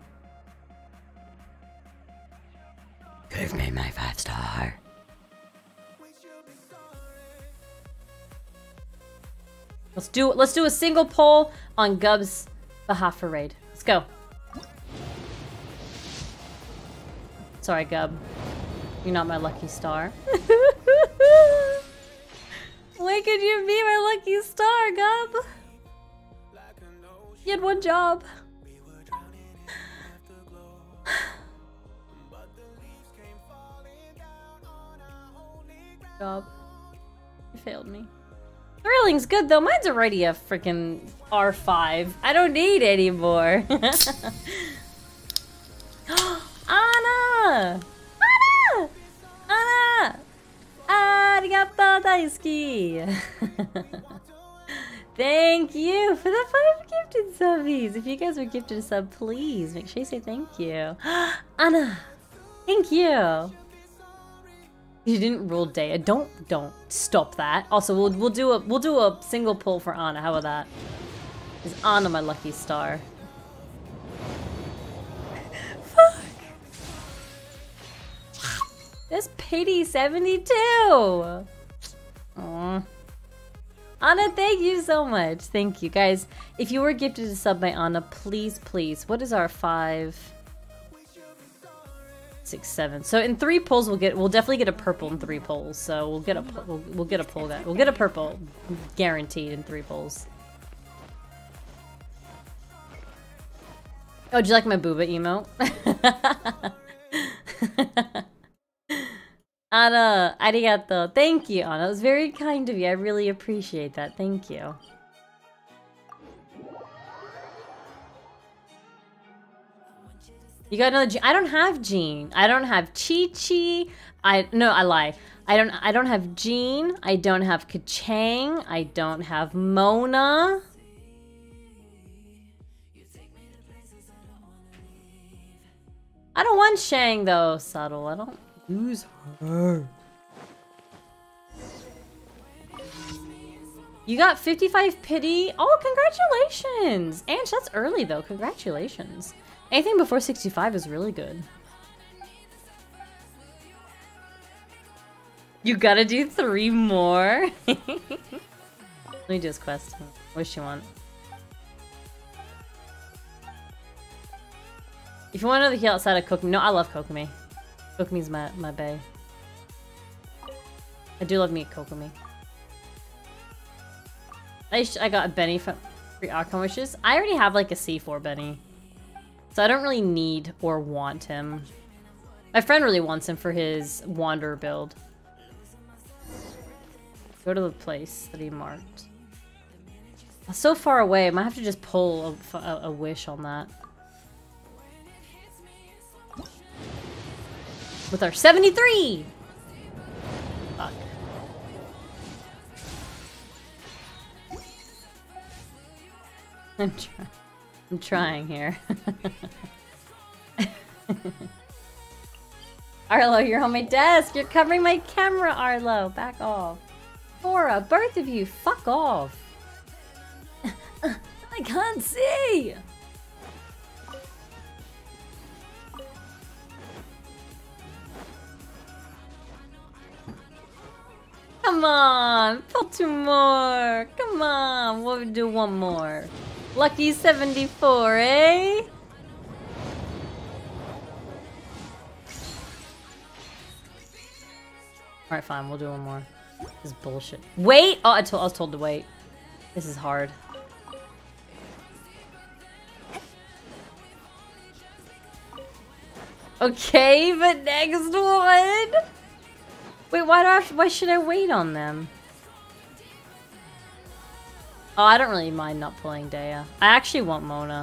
C: Give me my five star. Let's do let's do a single poll on Gub's behalf for raid. Let's go. Sorry, Gub. You're not my lucky star. Why could you be my lucky star, Gub? You had one job. Job. You failed me. Thrilling's good though. Mine's already a freaking R five. I don't need any more. Anna! Anna! Anna! Arigato daisuki! Thank you for the five gifted subbies. If you guys were gifted a sub, please make sure you say thank you. Anna! Thank you! You didn't rule Dea. Don't don't stop that. Also, we'll we'll do a we'll do a single pull for Anna. How about that? Is Anna my lucky star? Fuck. That's pity seventy-two. Aww. Anna, thank you so much. Thank you, guys. If you were gifted a sub by Anna, please, please. What is our five? Six, seven. So in three pulls, we'll get we'll definitely get a purple in three pulls. So we'll get a we'll, we'll get a pull that we'll get a purple guaranteed in three pulls. Oh, do you like my booba emote? Anna, arigato. Thank you, Anna. It was very kind of you. I really appreciate that. Thank you. You got another Jean? I don't have Jean. I don't have Chi-Chi. I no, I lie. I don't. I don't have Jean. I don't have Kachang. I don't have Mona. I don't want Shang though, Subtle. I don't use her. You got fifty-five pity. Oh, congratulations! Ange, that's early though. Congratulations. Anything before sixty-five is really good. You gotta do three more. Let me do this quest. What does she want? If you want another heal outside of Kokomi, no, I love Kokomi. Kokomi's my my bae. I do love me a Kokomi. I I got a Benny from free Archon Wishes. I already have like a C four Benny. So I don't really need or want him. My friend really wants him for his Wanderer build. Go to the place that he marked. So far away, I might have to just pull a, a, a wish on that. With our seventy-three! Fuck. I'm trying. I'm trying here. Arlo, you're on my desk. You're covering my camera, Arlo. Back off. Cora, both of you, fuck off. I can't see. Come on, pull two more. Come on, we'll do one more. Lucky seventy-four, eh? Alright, fine, we'll do one more. This is bullshit. Wait! Oh, I, told, I was told to wait. This is hard. Okay, but next one! Wait, why do I, why should I wait on them? Oh, I don't really mind not pulling Dea. I actually want Mona.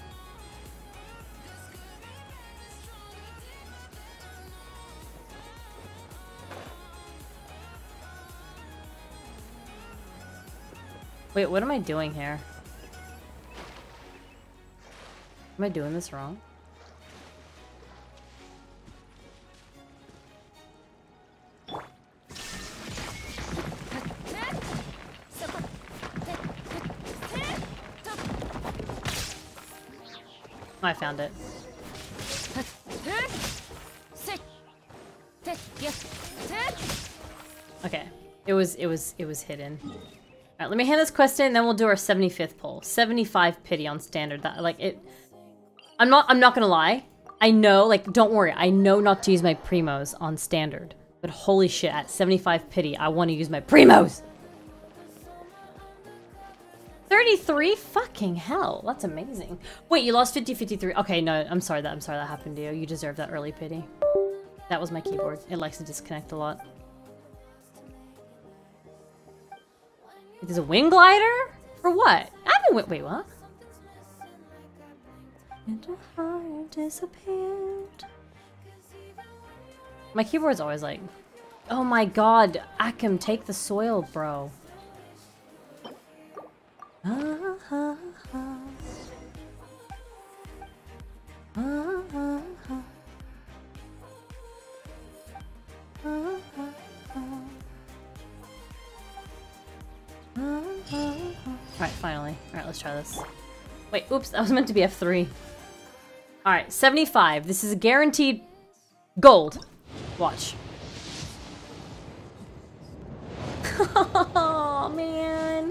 C: Wait, what am I doing here? Am I doing this wrong? Oh, I found it. Okay. It was it was it was hidden. Alright, let me hand this quest in, then we'll do our seventy-fifth pull. seventy-five pity on standard. That like it I'm not I'm not gonna lie. I know, like, don't worry, I know not to use my primos on standard. But holy shit, at seventy-five pity, I want to use my primos! thirty-three? Fucking hell, that's amazing. Wait, you lost fifty, fifty-three. Okay, no, I'm sorry that I'm sorry that happened to you. You deserve that early pity. That was my keyboard. It likes to disconnect a lot. There's a wing glider? For what? I haven't wait, wait, what? And a heart disappeared. My keyboard's always like, oh my god, Akim, take the soil, bro. Ah, ah, ah. Ah, ah, ah. Ah, ah, ah. Ah, ah, ah. Alright, finally. Alright, let's try this. Wait, oops, that was meant to be F three. Alright, seventy-five. This is a guaranteed gold. Watch. Oh, man.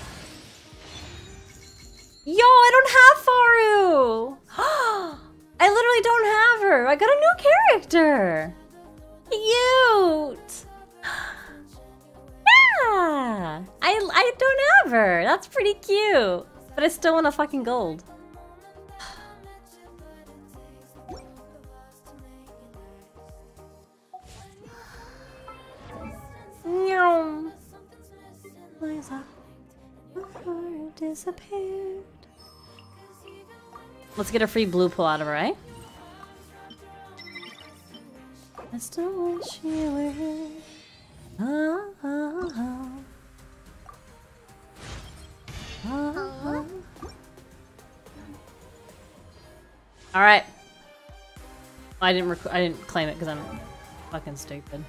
C: Yo, I don't have Faru! I literally don't have her! I got a new character! Cute! Yeah! I, I don't have her! That's pretty cute! But I still want a fucking gold. disappeared. Let's get a free blue pull out of her, eh? I still wish you were. Oh, oh, oh. Oh, oh. All right. I didn't. Rec I didn't claim it because I'm fucking stupid.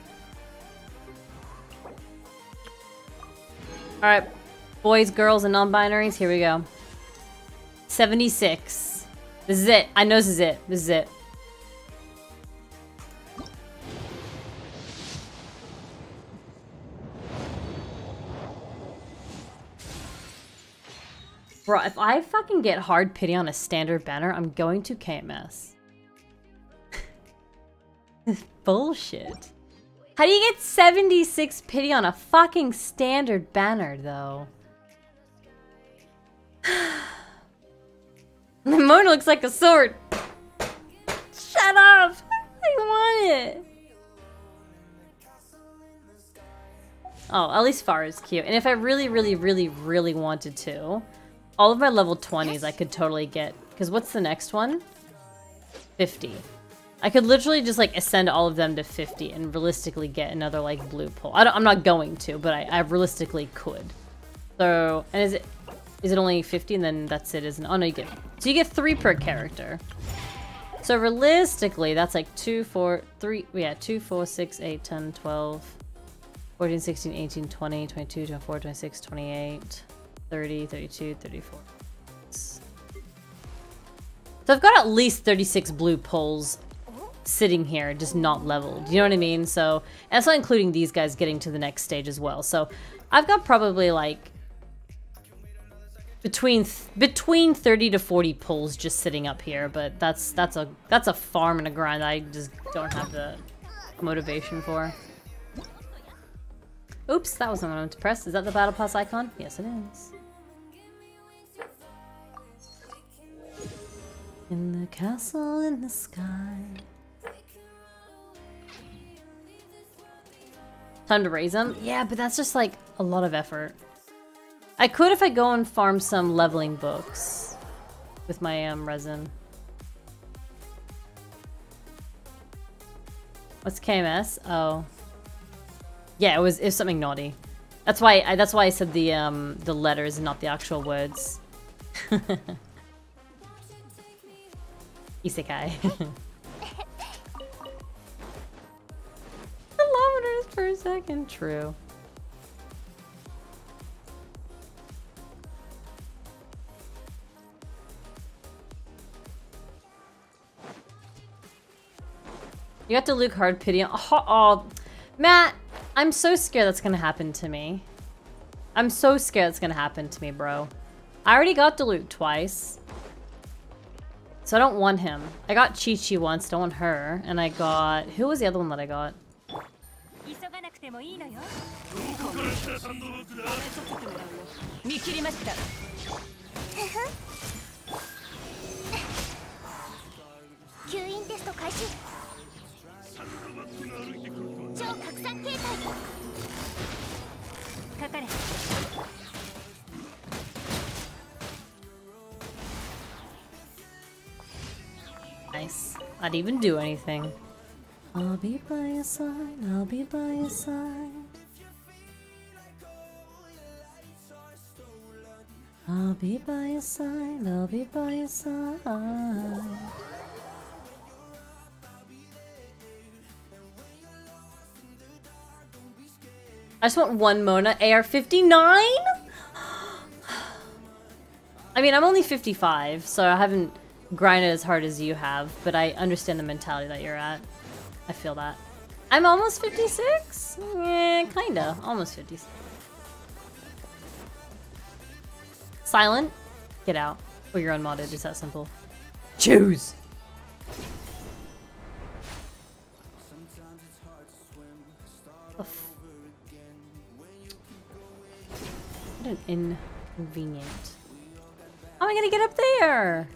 C: All right, boys, girls, and non-binaries. Here we go. seventy-six. This is it. I know this is it. This is it. Bro, if I fucking get hard pity on a standard banner, I'm going to K M S. Bullshit. How do you get seventy-six pity on a fucking standard banner, though? The moon looks like a sword. Shut up! I want it. Oh, at least Farah is cute. And if I really, really, really, really wanted to, all of my level twenties I could totally get. Because what's the next one? fifty. I could literally just like ascend all of them to fifty and realistically get another like blue pull. I don't, I'm not going to, but I, I realistically could. So, and is it is it only fifty and then that's it, isn't it? Oh no, you get, so you get three per character. So realistically, that's like two, four, three, yeah, two, four, six, eight, ten, twelve, fourteen, sixteen, eighteen, twenty, twenty-two, twenty-four, twenty-six, twenty-eight, thirty, thirty-two, thirty-four. So I've got at least thirty-six blue pulls sitting here, just not leveled. You know what I mean? So, and that's not including these guys getting to the next stage as well. So I've got probably like between th between thirty to forty pulls just sitting up here, but that's that's a that's a farm and a grind that I just don't have the motivation for. Oops, that wasn't what I meant to press. Is that the battle pass icon? Yes, it is. In the castle in the sky. Time to raise them? Yeah, but that's just like a lot of effort. I could if I go and farm some leveling books with my um, resin. What's K M S? Oh, yeah, it was it was something naughty. That's why I, that's why I said the um the letters and not the actual words. Isekai. Kilometers per second, true. You got to Luke hard pity on. Oh, oh, Matt, I'm so scared that's gonna happen to me. I'm so scared that's gonna happen to me, bro. I already got to Luke twice. So I don't want him. I got Chi-Chi once, don't want her. And I got... Who was the other one that I got? Nice. Not even do anything. I'll be by your side, I'll be by your side. I'll be by your side, I'll be by your side. I just want one Mona A R fifty-nine? I mean, I'm only fifty-five, so I haven't grinded as hard as you have, but I understand the mentality that you're at. I feel that. I'm almost fifty-six? Yeah, kinda. Almost fifty-six. Silent? Get out. Or you're unmodded, it's that simple. Choose! What an inconvenient. How am I gonna get up there?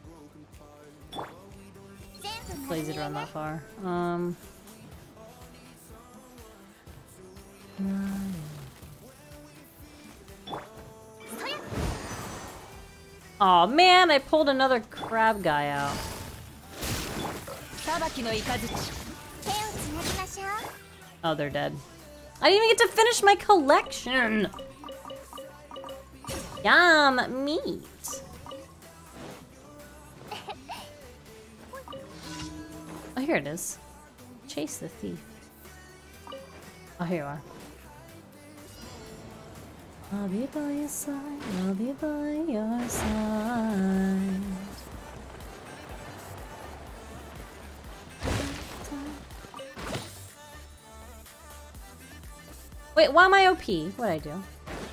C: Lazy to run that far. Um. Aw, man, I pulled another crab guy out. Oh, they're dead. I didn't even get to finish my collection. Yum, meat. Oh, here it is. Chase the thief. Oh, here you are. I'll be by your side, I'll be by your side. Wait, why am I O P? What'd I do?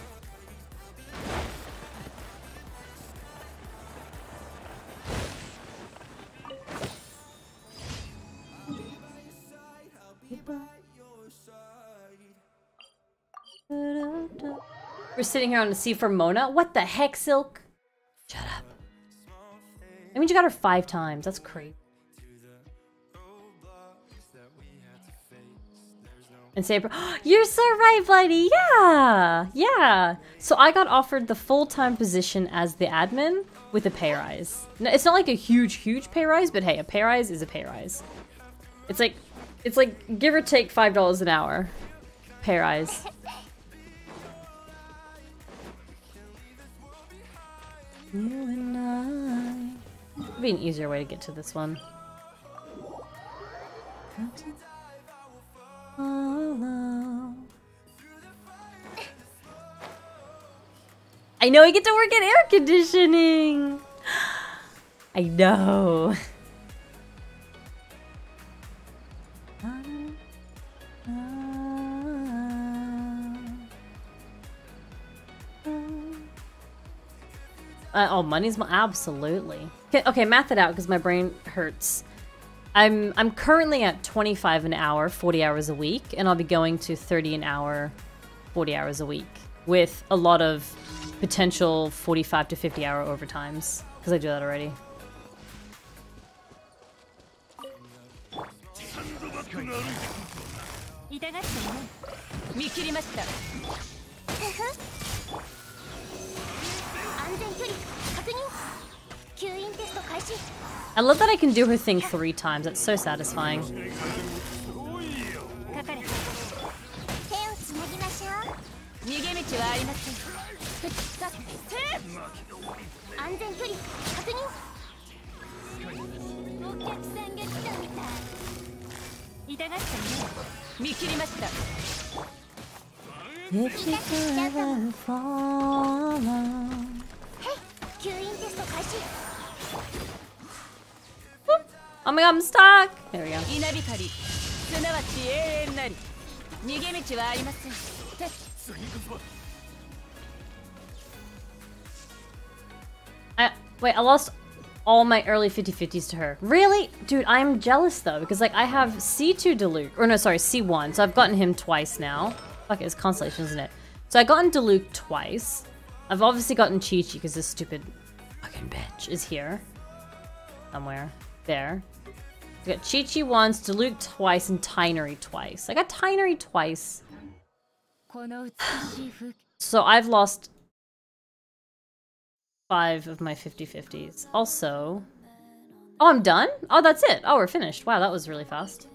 C: We're sitting here on the sea for Mona? What the heck, Silk? Shut up. I mean, you got her five times. That's crazy. And Saber, you're so right, buddy. Yeah, yeah. So I got offered the full-time position as the admin with a pay rise. No, it's not like a huge, huge pay rise, but hey, a pay rise is a pay rise. It's like, it's like give or take five dollars an hour. Pay rise. You and I. It'd be an easier way to get to this one. Follow. I know I get to work at air conditioning. I know. Uh, oh, money's mo- absolutely. Okay, okay, math it out because my brain hurts. I'm I'm currently at twenty-five an hour, forty hours a week, and I'll be going to thirty an hour, forty hours a week, with a lot of potential forty-five to fifty hour overtimes because I do that already. I love that I can do her thing three times. That's so satisfying. If you could ever follow. Oh my god, I'm stuck! There we go. I, wait, I lost all my early fifty fifties to her. Really? Dude, I'm jealous though, because like I have C two Diluc, or no, sorry, C one, so I've gotten him twice now. Fuck, it's Constellation, isn't it? So I gotten Diluc twice. I've obviously gotten Chi-Chi because this stupid fucking bitch is here. Somewhere. There. I got Chi-Chi once, Diluc twice, and Tinery twice. I got Tinery twice. So I've lost five of my fifty fifties. Also... Oh, I'm done? Oh, that's it. Oh, we're finished. Wow, that was really fast.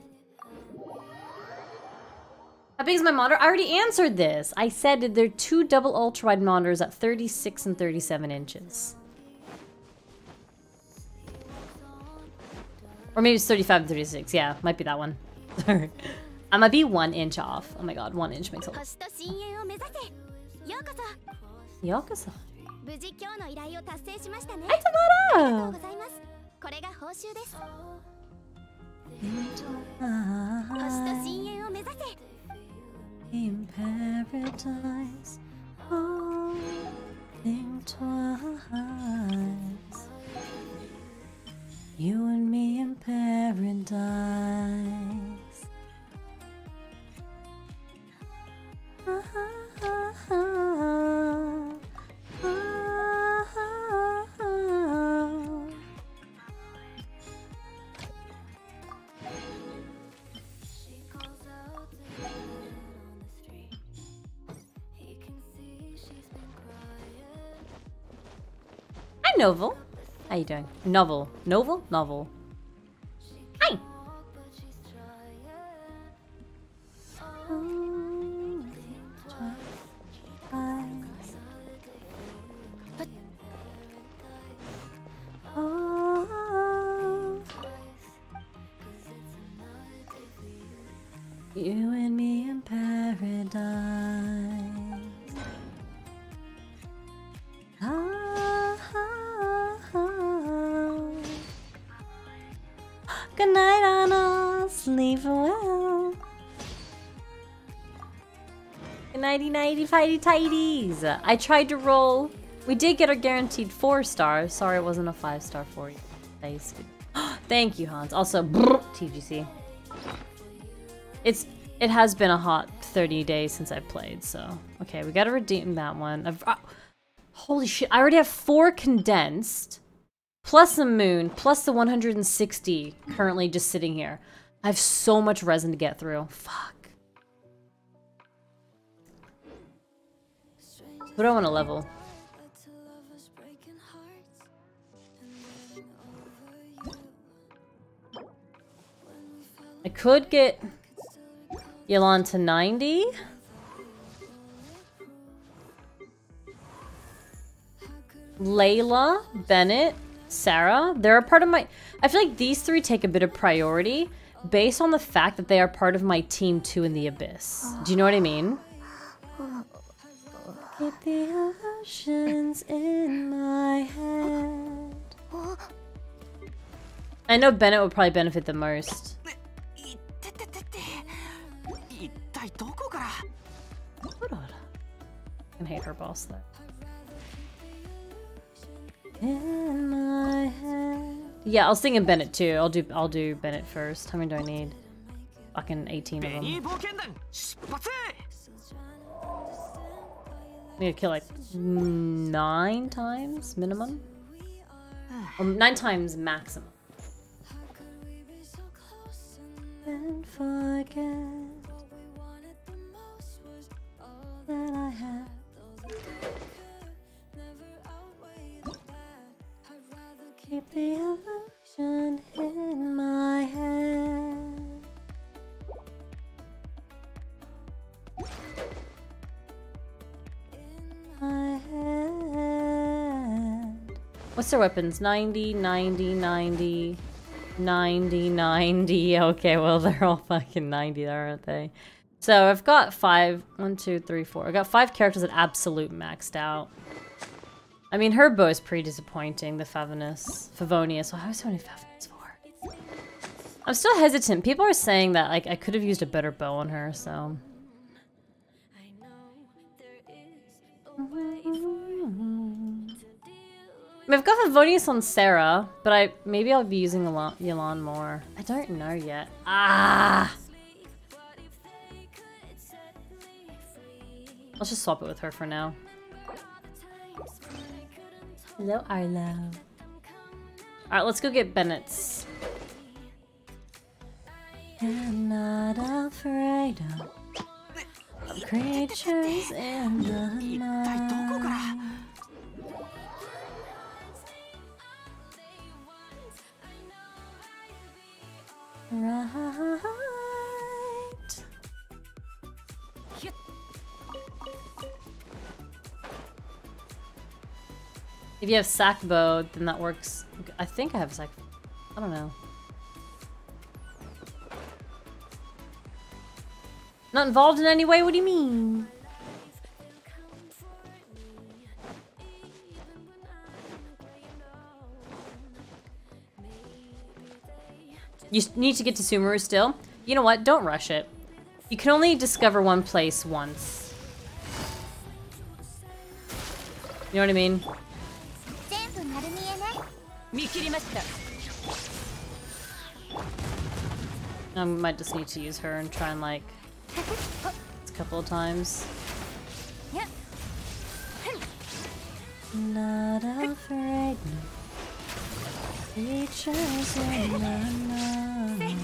C: How big is my monitor? I already answered this. I said that there are two double ultra-wide monitors at thirty-six and thirty-seven inches. Or maybe it's thirty-five and thirty-six. Yeah, might be that one. Sorry. I might be one inch off. Oh my god, one inch makes a lot. Yokoso. Hi, Tamara! In paradise, oh, think twice. You and me in paradise. Ah, ah, ah, ah, ah, ah. I Novel. How you doing? Novel. Novel? Novel. Hi! You and me in paradise. Ah, ah, ah. Good night, Anna. Sleep well. Good nighty nighty fighty tighties. I tried to roll. We did get our guaranteed four stars. Sorry it wasn't a five star for you. Nice. Thank you, Hans. Also, T G C. It's it has been a hot thirty days since I played, so okay, we gotta redeem that one. I've, uh, holy shit! I already have four condensed, plus a moon, plus the one hundred sixty currently just sitting here. I have so much resin to get through. Fuck. What do I want to level? I could get Yelan to ninety. Layla, Bennett, Sarah. They're a part of my... I feel like these three take a bit of priority based on the fact that they are part of my team two in the Abyss. Do you know what I mean? Keep the oceans in my head. I know Bennett would probably benefit the most. I hate her boss though. In my head. Yeah, I was thinking Bennett too. I'll do I'll do Bennett first. How many do I need? Fucking eighteen of them. I need to kill like nine times minimum. Or nine times maximum. And forget that I have. Keep the illusion in my head. My head. What's their weapons? ninety, ninety, ninety, ninety, ninety. Okay, well, they're all fucking ninety, aren't they? So I've got five. One, two, three, four. I got five characters at absolute maxed out. I mean, her bow is pretty disappointing, the Favonius. Favonius. So how so many Favonius for? I'm still hesitant. People are saying that like I could have used a better bow on her, so. I mean, I've got Favonius on Sarah, but I maybe I'll be using Yelan more. I don't know yet. Ah! Let's just swap it with her for now. Hello, Arlo. Alright, let's go get Bennett's. I'm not afraid of creatures in the night. Right. If you have sack bow, then that works. I think I have sack. I don't know. Not involved in any way? What do you mean? You need to get to Sumeru still? You know what? Don't rush it. You can only discover one place once. You know what I mean? I might just need to use her and try and like a couple of times. Not afraid. Creatures in the night.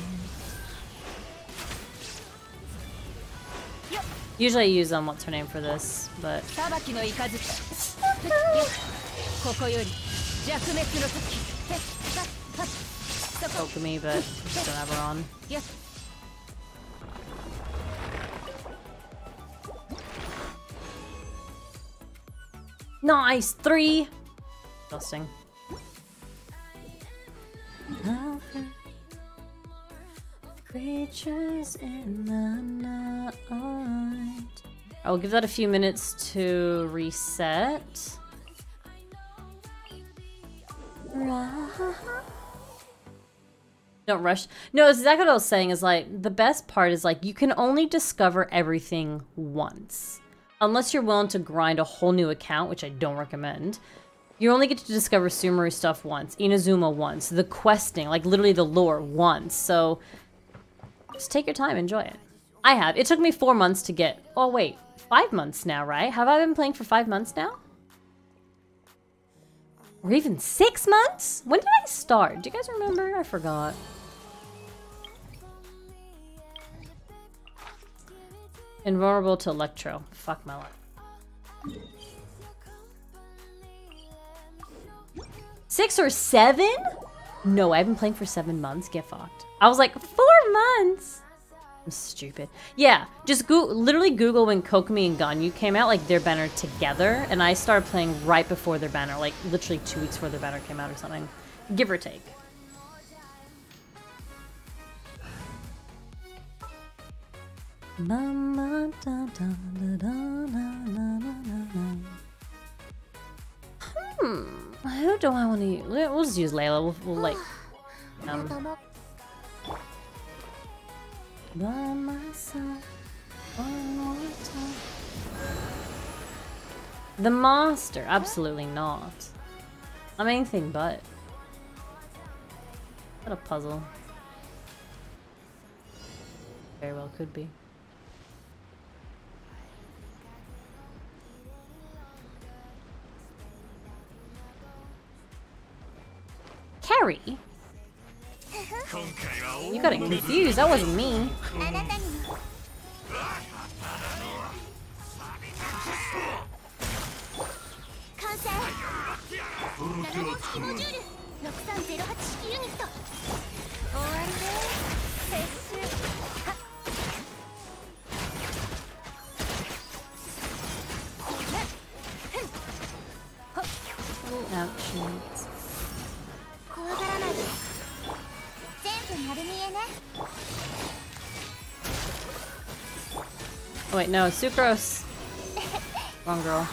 C: Usually I use um what's her name for this, but Kokomi, but just don't have her on. Nice! Three! Disgusting. Creatures in the night. I'll give that a few minutes to reset. Don't rush. No, it's exactly what I was saying is like, the best part is like, you can only discover everything once. Unless you're willing to grind a whole new account, which I don't recommend. You only get to discover Sumeru stuff once, Inazuma once, the questing, like literally the lore once. So just take your time, enjoy it. I have. It took me four months to get, oh wait, five months now, right? Have I been playing for five months now? Or even six months? When did I start? Do you guys remember? I forgot. Invulnerable to Electro. Fuck my life. Six or seven? No, I've been playing for seven months. Get fucked. I was like, four months? I'm stupid. Yeah, just go literally Google when Kokomi and Ganyu came out, like their banner together, and I started playing right before their banner, like literally two weeks before their banner came out or something. Give or take. Hmm, who do I want to use? We'll just use Layla. We'll, we'll like, um, by myself one more time. The master? Absolutely not. I'm anything but. What a puzzle. Very well could be. Carrie? You got it confused, that wasn't me. Ouch. Oh wait, no, Sucrose. Wrong girl.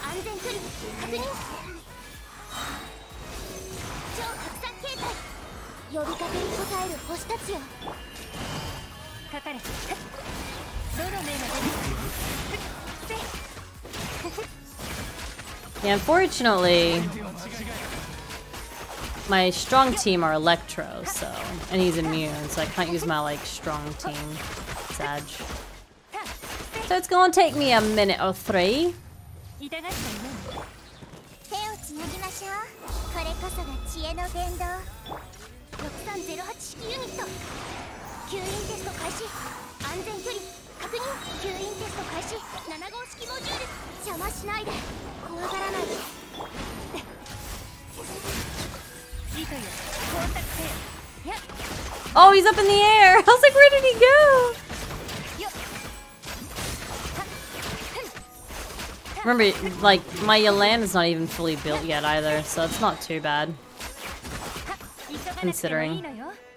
C: Yeah, unfortunately, my strong team are Electro, so, and he's immune, so I can't use my like strong team, Sag. So it's gonna take me a minute or three. Oh, he's up in the air! I was like, where did he go? Remember, like, my Yelan is not even fully built yet either, so it's not too bad. Considering.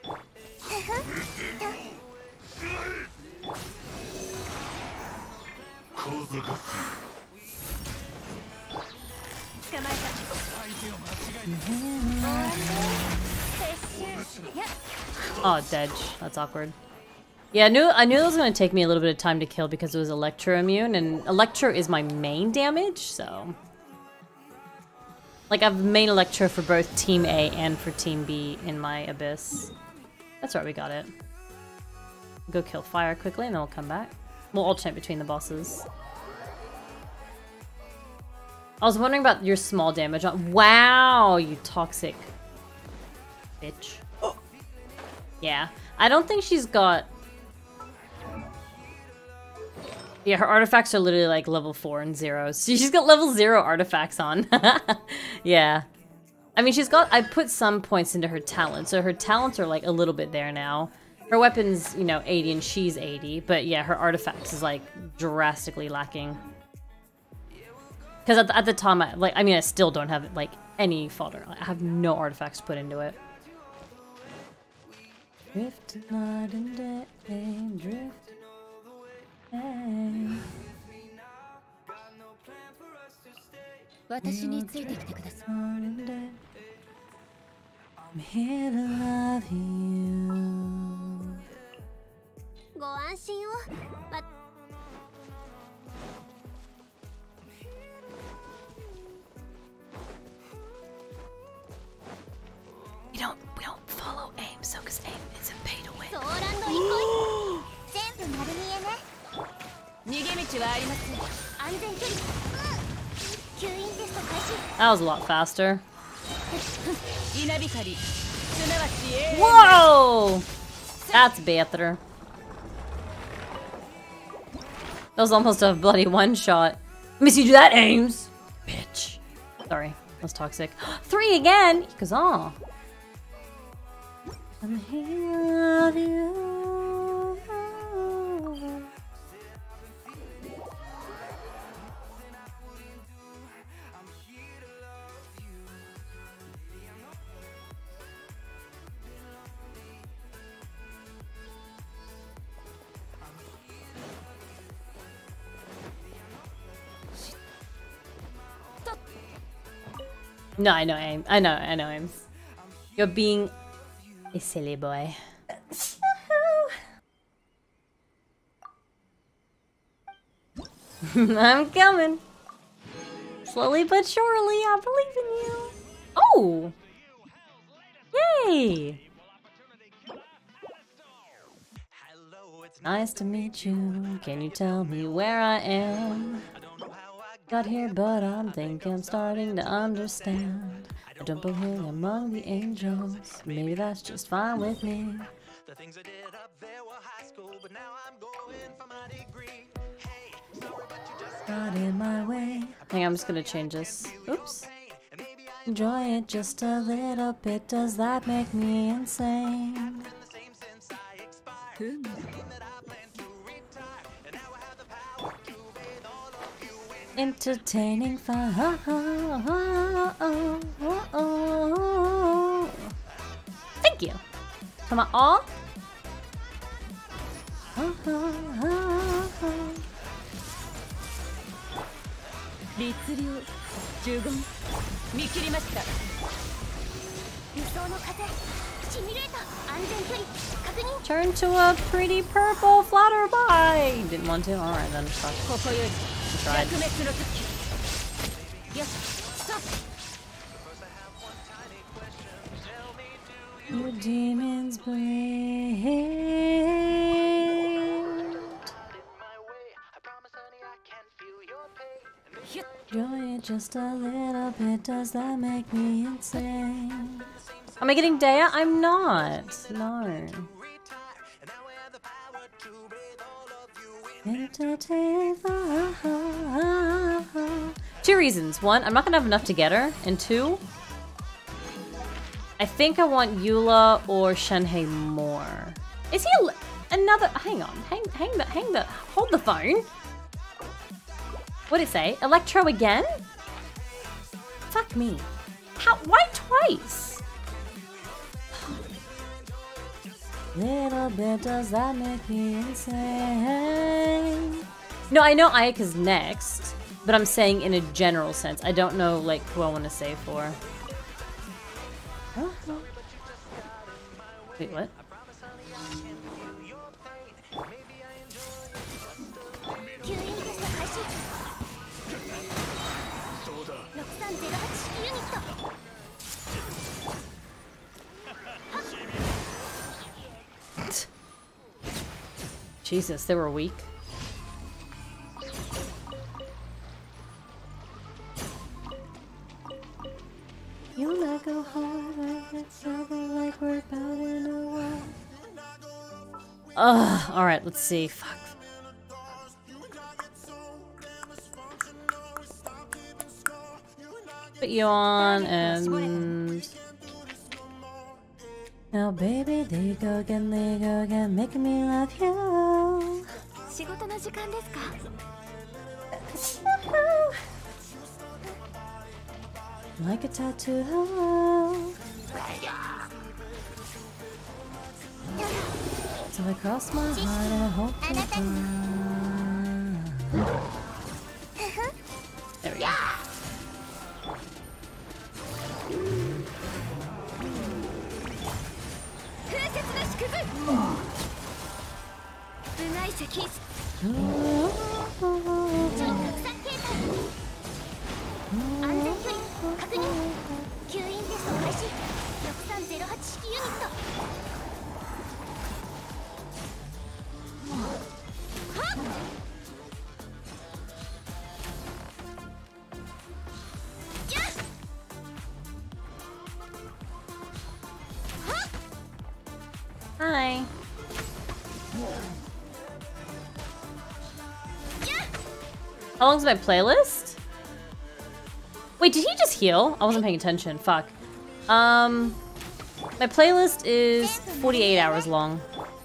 C: Oh, Dedge. That's awkward. Yeah, I knew I knew it was going to take me a little bit of time to kill because it was Electro immune, and Electro is my main damage, so... Like, I've main Electro for both Team A and for Team B in my Abyss. That's right, we got it. Go kill Fire quickly, and then we'll come back. We'll alternate between the bosses. I was wondering about your small damage on- Wow, you toxic bitch. Yeah, I don't think she's got... Yeah, her artifacts are literally like level four and zeros. She's got level zero artifacts on. Yeah. I mean, she's got, I put some points into her talent, so her talents are like a little bit there now. Her weapon's, you know, eighty and she's eighty, but yeah, her artifacts is like drastically lacking. Because at, the- at the time, I, like, I mean, I still don't have like any fodder. I have no artifacts put into it. Drift night and day, drift day.
B: 私についてきてください。
C: I'm here to love you.
B: ご安心を。わ
C: We don't, we don't follow AIM, so because AIM is a pay to win.
B: ソーランド移行。全部丸見えね。逃げ道はありません。安全距離。吸引テスト開始。
C: That was a lot faster.
B: 稲光。すなわち A。
C: Whoa! That's better. That was almost a bloody one shot. Let me see you do that, Ames. Bitch. Sorry, that's toxic. Three again! Kazaa. I'm here with you. No, I know Aim. I know, I know Aim. You're being a silly boy. I'm coming. Slowly but surely, I believe in you. Oh! Yay! Nice to meet you. Can you tell me where I am? Got here, but I'm thinking I'm starting to understand. I don't belong among the angels. Maybe that's just fine with me.
D: The things I did up there were high school, but now I'm going for my degree. Hey, sorry, but you just
C: Got in my way. I think I'm just gonna change this. Oops. Enjoy it just a little bit. Does that make me insane?
D: in the same sense I expired. Saying that I plan to retire, and now I have the power to bathe all of you in
C: Entertaining fun. Thank you. Come on, all. Turn to a pretty purple flutterby. Didn't want to. All right then. Fuck. I tried. Your demons bleed.
D: my way. I promise, honey, I can feel your pain.
C: Enjoy it just a little bit. Does that make me insane? Am I getting Daya? I'm not. No.
D: Retire, and now I have the power to bathe all of you in
C: Entertaining fun. Two reasons. One, I'm not gonna have enough to get her. And two, I think I want Eula or Shenhei more. Is he a, another? Hang on. Hang, hang the, hang the. Hold the phone. What'd it say? Electro again? Fuck me. How? Why twice? Little bit, does that make me insane? No, I know Ayaka's next, but I'm saying in a general sense. I don't know, like, who I want to save for. Wait, what? Jesus, they were weak. You let go hard, it's something like we're about in a war. Ugh, alright, let's see. Fuck. Put you on and
B: Now, baby, there you go again, there you go again, making me love you.
E: 仕事の時間ですか
B: Like a tattoo. So I cross my heart and I hope to find.
C: There we go.
E: 風雪の縮図部外石ちょい拡散形態安全距離確認吸引テスト開始ろくさんゼロはち式ユニットはっやっ
C: Hi. How long's my playlist? Wait, did he just heal? I wasn't paying attention. Fuck. Um, my playlist is forty-eight hours long.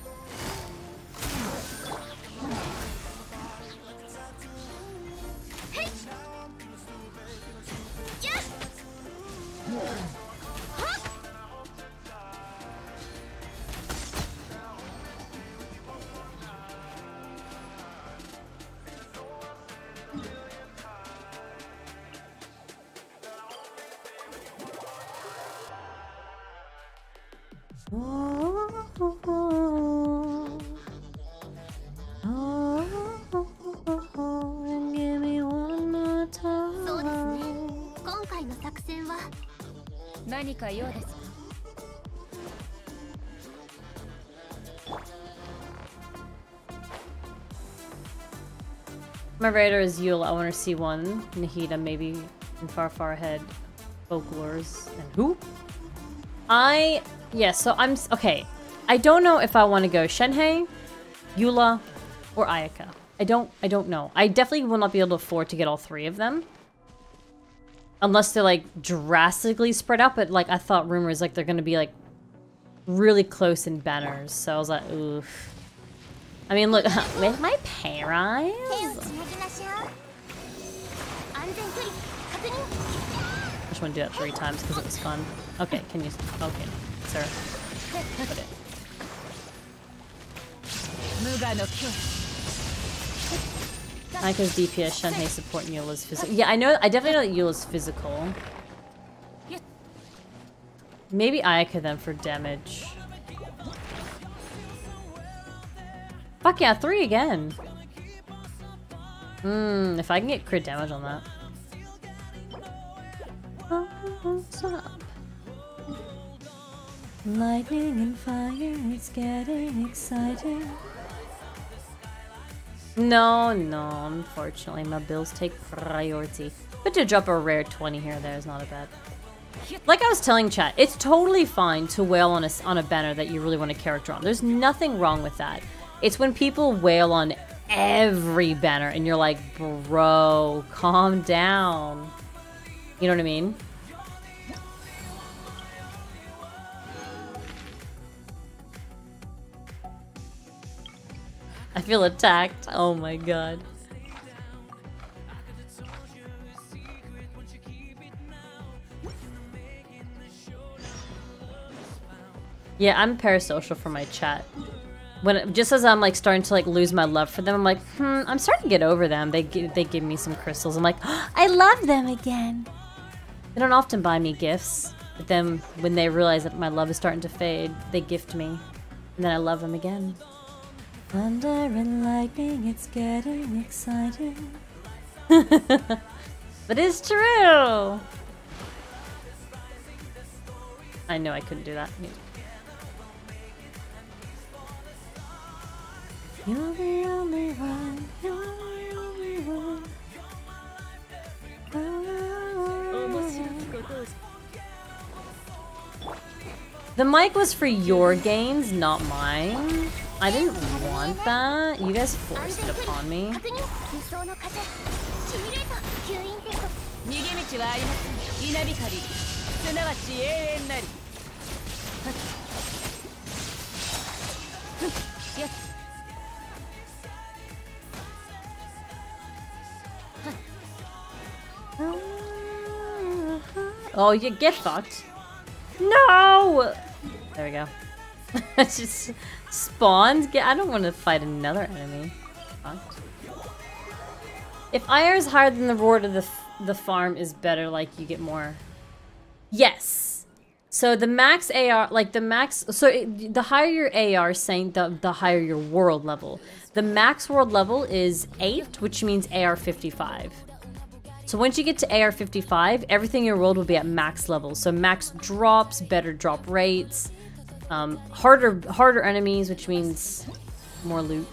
B: And give me one more time.
E: そうですね今回の作戦は何か用です
C: My raider is Eula. I want to see one. Nahida, maybe. And far, far ahead. Folklores. And who? I... Yeah, so I'm... Okay. I don't know if I want to go Shenhei, Eula, or Ayaka. I don't... I don't know. I definitely will not be able to afford to get all three of them. Unless they're, like, drastically spread out. But, like, I thought rumors, like, they're going to be, like, really close in banners. So I was like, oof. I mean, look, with my parents. I just want to do that three times because it was fun. Okay, can you? Okay, sir. Put it. Ayaka's D P S, Shenhei support, and Eula's physical. Yeah, I know. I definitely know that Eula's physical. Maybe Ayaka then for damage. Fuck yeah, three again. Hmm, if I can get crit damage on that.
B: Oh, what's up? Lightning and fire, it's getting exciting.
C: No, no, unfortunately, my bills take priority. But to drop a rare twenty here or there is not a bad. Like I was telling chat, it's totally fine to wail on a, on a banner that you really want a character on. There's nothing wrong with that. It's when people wail on every banner and you're like, bro, calm down. You know what I mean? I feel attacked. Oh my god. Yeah, I'm parasocial for my chat. When just as I'm like starting to like lose my love for them, I'm like, hmm, I'm starting to get over them. They give, they give me some crystals. I'm like, oh, I love them again. They don't often buy me gifts, but then when they realize that my love is starting to fade, they gift me, and then I love them again.
B: Thunder and lightning, it's getting exciting.
C: But it's true. I know I couldn't do that.
B: You're the only one, you're the only one.
C: The mic was for your gains, not mine. I didn't want that. You guys forced it upon me. Oh, you get fucked. No! There we go. It's just spawned. Get, I don't want to fight another enemy. Fucked. If I R is higher than the reward of the, f the farm is better, like you get more. Yes. So the max A R, like the max, so it, the higher your A R, saying the, the higher your world level. The max world level is eight, which means A R fifty-five. So once you get to A R fifty-five, everything in your world will be at max level. So max drops, better drop rates, um, harder harder enemies, which means more loot.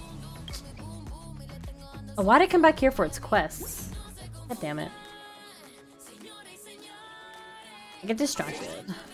C: Oh, why'd I come back here for its quests? God damn it. I get distracted.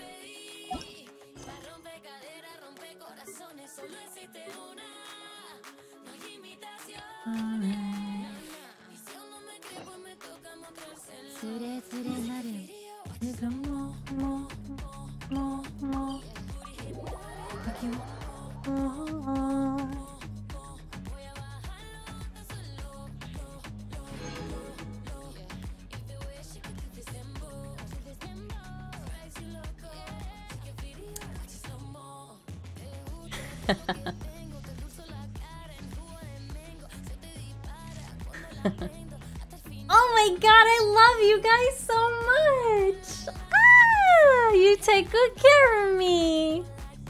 C: Oh my god, I love you guys so much! Ah, you take good care of me!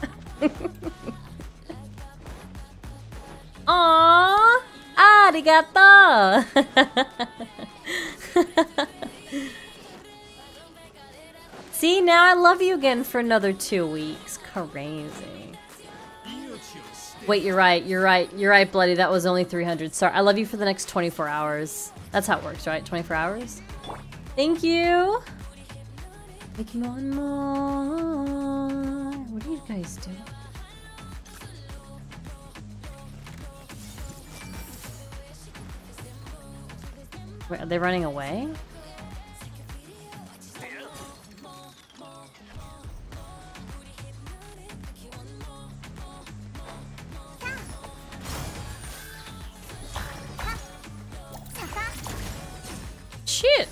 C: Aww! Arigato! See, now I love you again for another two weeks. Crazy. Wait, you're right, you're right, you're right, Bloody. That was only three hundred. Sorry, I love you for the next twenty-four hours. That's how it works, right? twenty-four hours? Thank you! Make one more. What are you guys doing? Wait, are they running away? Shit!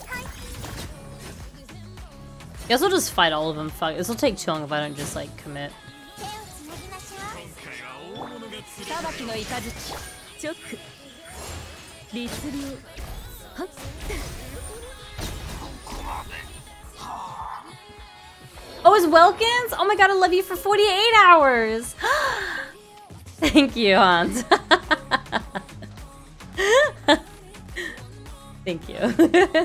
C: Guess I'll just fight all of them. Fuck, this will take too long if I don't just like commit. Oh, it's Welkins? Oh my god, I love you for forty-eight hours! Thank you, Hans. Thank you.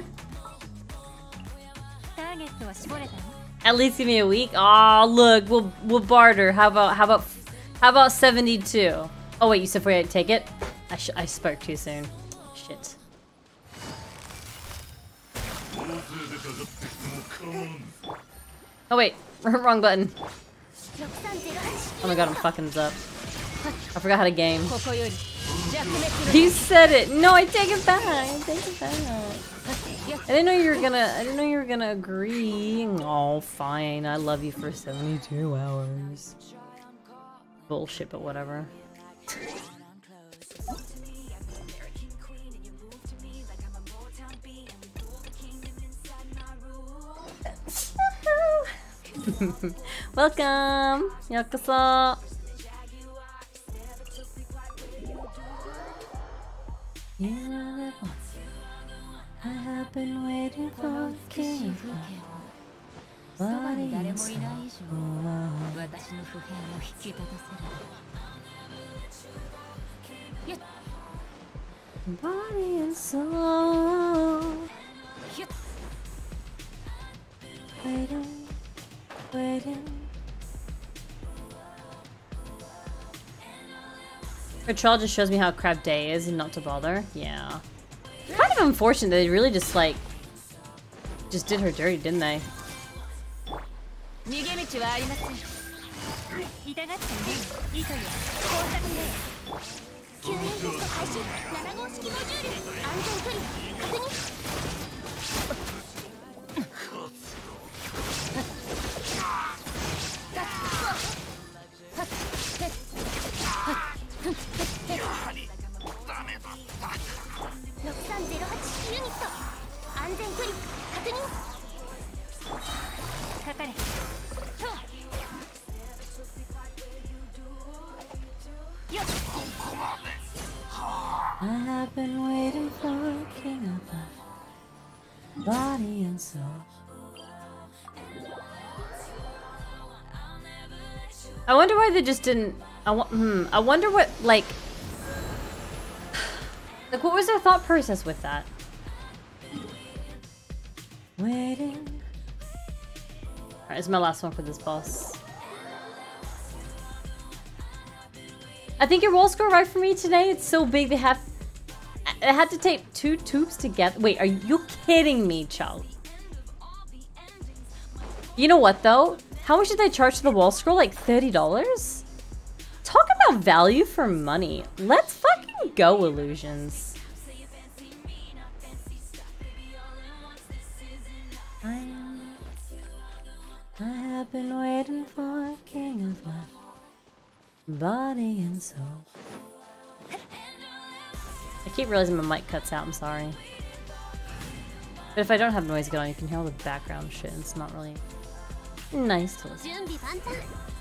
C: At least give me a week. Oh, look, we'll we'll barter. How about how about how about seventy-two? Oh wait, you said forty-eight. Take it. I sh I spoke too soon. Shit. Oh wait, wrong button. Oh my god, I'm fucking this up. I forgot how to game. You said it. No, I take it back. I take it back. I didn't know you were gonna. I didn't know you were gonna agree. Oh, fine. I love you for seventy-two hours. Bullshit, but whatever. Welcome. Yokoso. Yeah, I have been waiting for a king. Body and soul. Body and soul. Waiting, waiting. Her trial just shows me how crap day is and not to bother. Yeah. Kind of unfortunate they really just like just did her dirty, didn't they?
B: been waiting for a king of my body and soul.
C: I wonder why they just didn't. I wa- hmm. I wonder what like. Like, what was their thought process with that?
B: Waiting.
C: Alright, this is my last one for this boss. I think your roll score right for me today. It's so big they have. I had to take two tubes together. Wait, are you kidding me, Chow? You know what though? How much did they charge for the wall scroll? Like thirty dollars? Talk about value for money. Let's fucking go, Illusions.
B: I, I have been waiting for a king of my body and soul.
C: I keep realizing my mic cuts out, I'm sorry. But if I don't have noise going on, you can hear all the background shit, and it's not really nice to listen.
E: 準備万端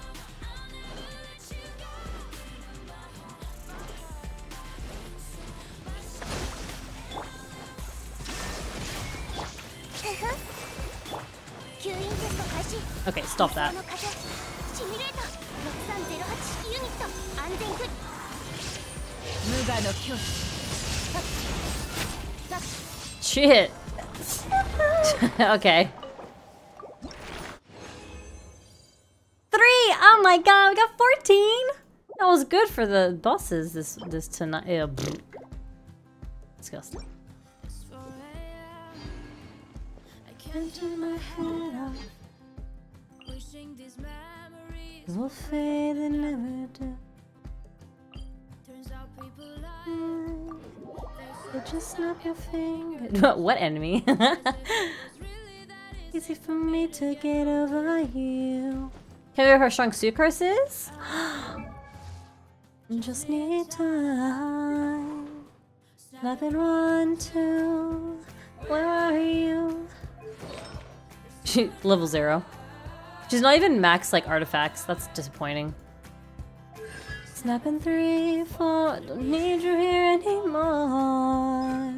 E: 吸引テスト開始
C: Okay, stop that.
E: 理想の風シミュレートろくさんゼロはち式ユニット安全距離無我の境地
C: Shit. Okay. Three! Oh my god, we got fourteen! That was good for the bosses this this tonight. Ew. Disgusting.
B: Can't turn my head off. Will fade and never do. So just snap your finger.
C: What enemy?
B: Easy for me to get over you.
C: Can we hear how strong Sucrose is?
B: Just need time. Snap and run to. Where are you?
C: She level zero. She's not even max like artifacts. That's disappointing.
B: Snapping three, four. Don't need you here anymore.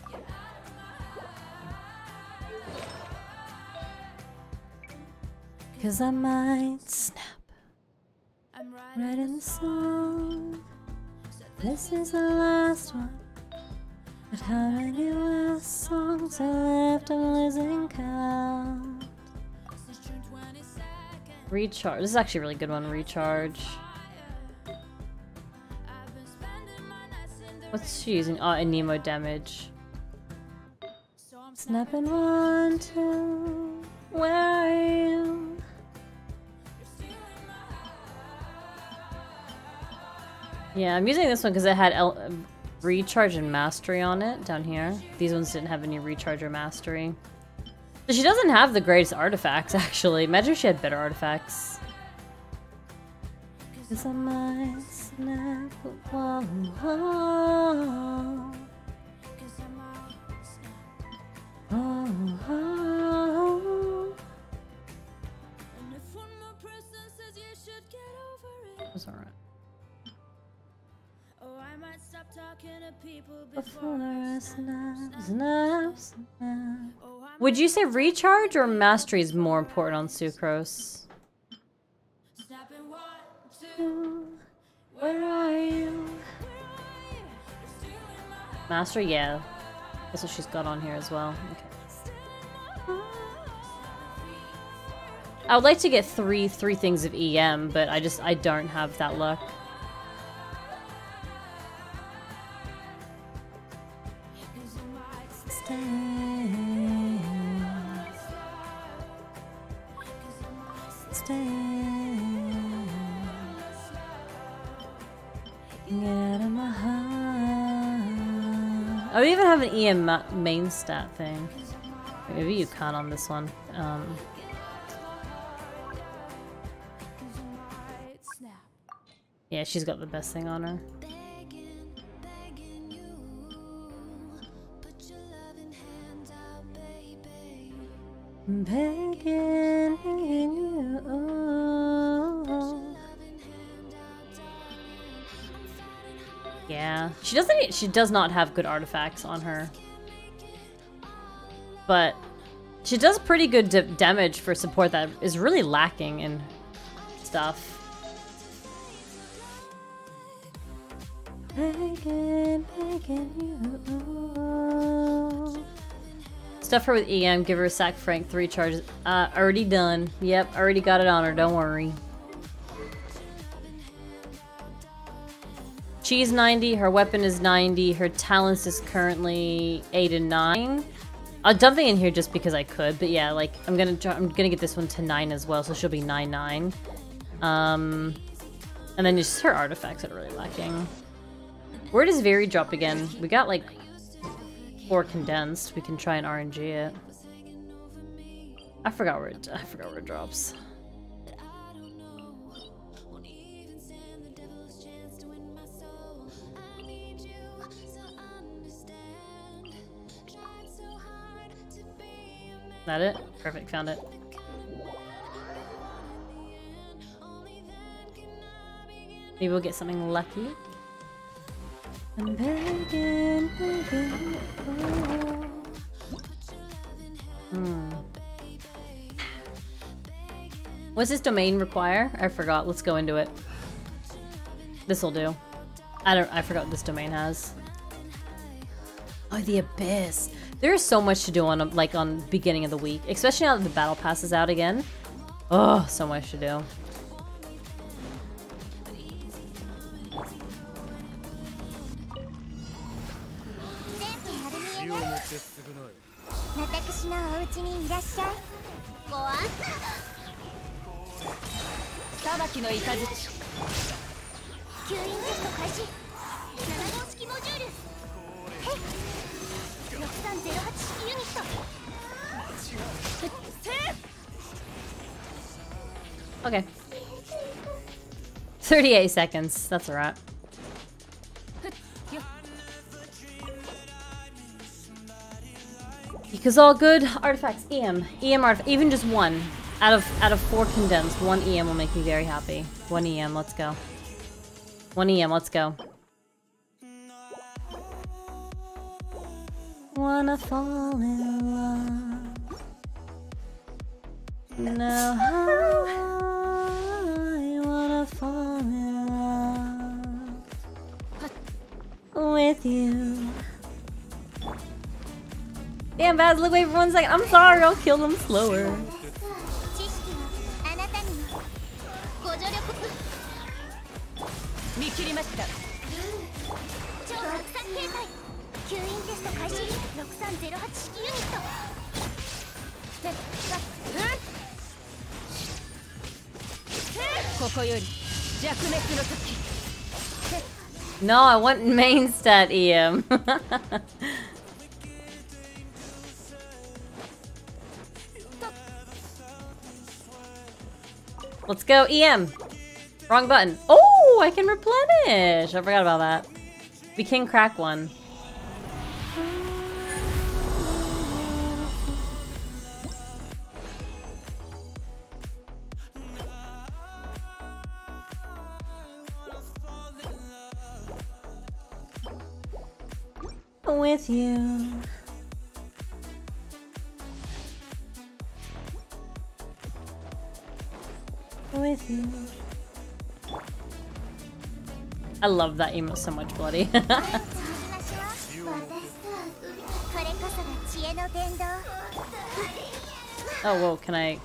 B: Cause I might snap right in the song. This is the last one. But how many last songs are left? I'm losing count.
C: Recharge. This is actually a really good one. Recharge. What's she using? Oh, Anemo damage.
B: Snap and one, two. Where are you?
C: Yeah, I'm using this one because it had El recharge and mastery on it down here. These ones didn't have any recharge or mastery. So she doesn't have the greatest artifacts, actually. Imagine if she had better artifacts.
B: Cause I might snap. Whoa, whoa. Oh, oh.
C: That's alright.
B: Before I snap, snap, snap.
C: Would you say recharge or mastery is more important on Sucrose?
B: Where are you?
C: Mastery, yeah. That's what she's got on here as well. Okay. I would like to get three three things of E M, but I just I don't have that luck.
B: Stay. Get out of my heart.
C: I would even have an E M ma main stat thing. Maybe you can't on this one. Um, yeah, she's got the best thing on her.
B: Begging you.
C: Yeah, she doesn't. She does not have good artifacts on her, but she does pretty good d damage for support that is really lacking in stuff. Begging, begging you. Stuff her with E M. Give her a sack Frank. Three charges. Uh, already done. Yep, already got it on her. Don't worry. She's ninety, her weapon is ninety, her talents is currently eight and nine. I'll dump it in here just because I could, but yeah, like I'm gonna try, I'm gonna get this one to nine as well, so she'll be nine nine. Um, and then just her artifacts that are really lacking. Where does Vary drop again? We got like four condensed. We can try and R N G it. I forgot where it, I forgot where it drops. That it? Perfect, found it. Maybe we'll get something lucky. I'm begging, begging. Hmm. What's this domain require? I forgot. Let's go into it. This'll do. I don't. I forgot what this domain has. Oh, the Abyss. There's so much to do on like on beginning of the week, especially now that the battle pass is out again. Oh, so much to do. Okay. thirty-eight seconds. That's alright. Because all good artifacts. E M. E M artifact. Even just one. Out of out of four condensed, one E M will make me very happy. One E M, let's go. One E M, let's go. Wanna fall in love. Now I wanna fall in love with you. Damn, Baz, look, wait for one second. I'm sorry, I'll kill them slower. No, I want main stat E M. Let's go E M. Wrong button. Oh, I can replenish. I forgot about that. We can crack one. With you. With you. I love that emote so much, bloody. Oh, whoa, can I?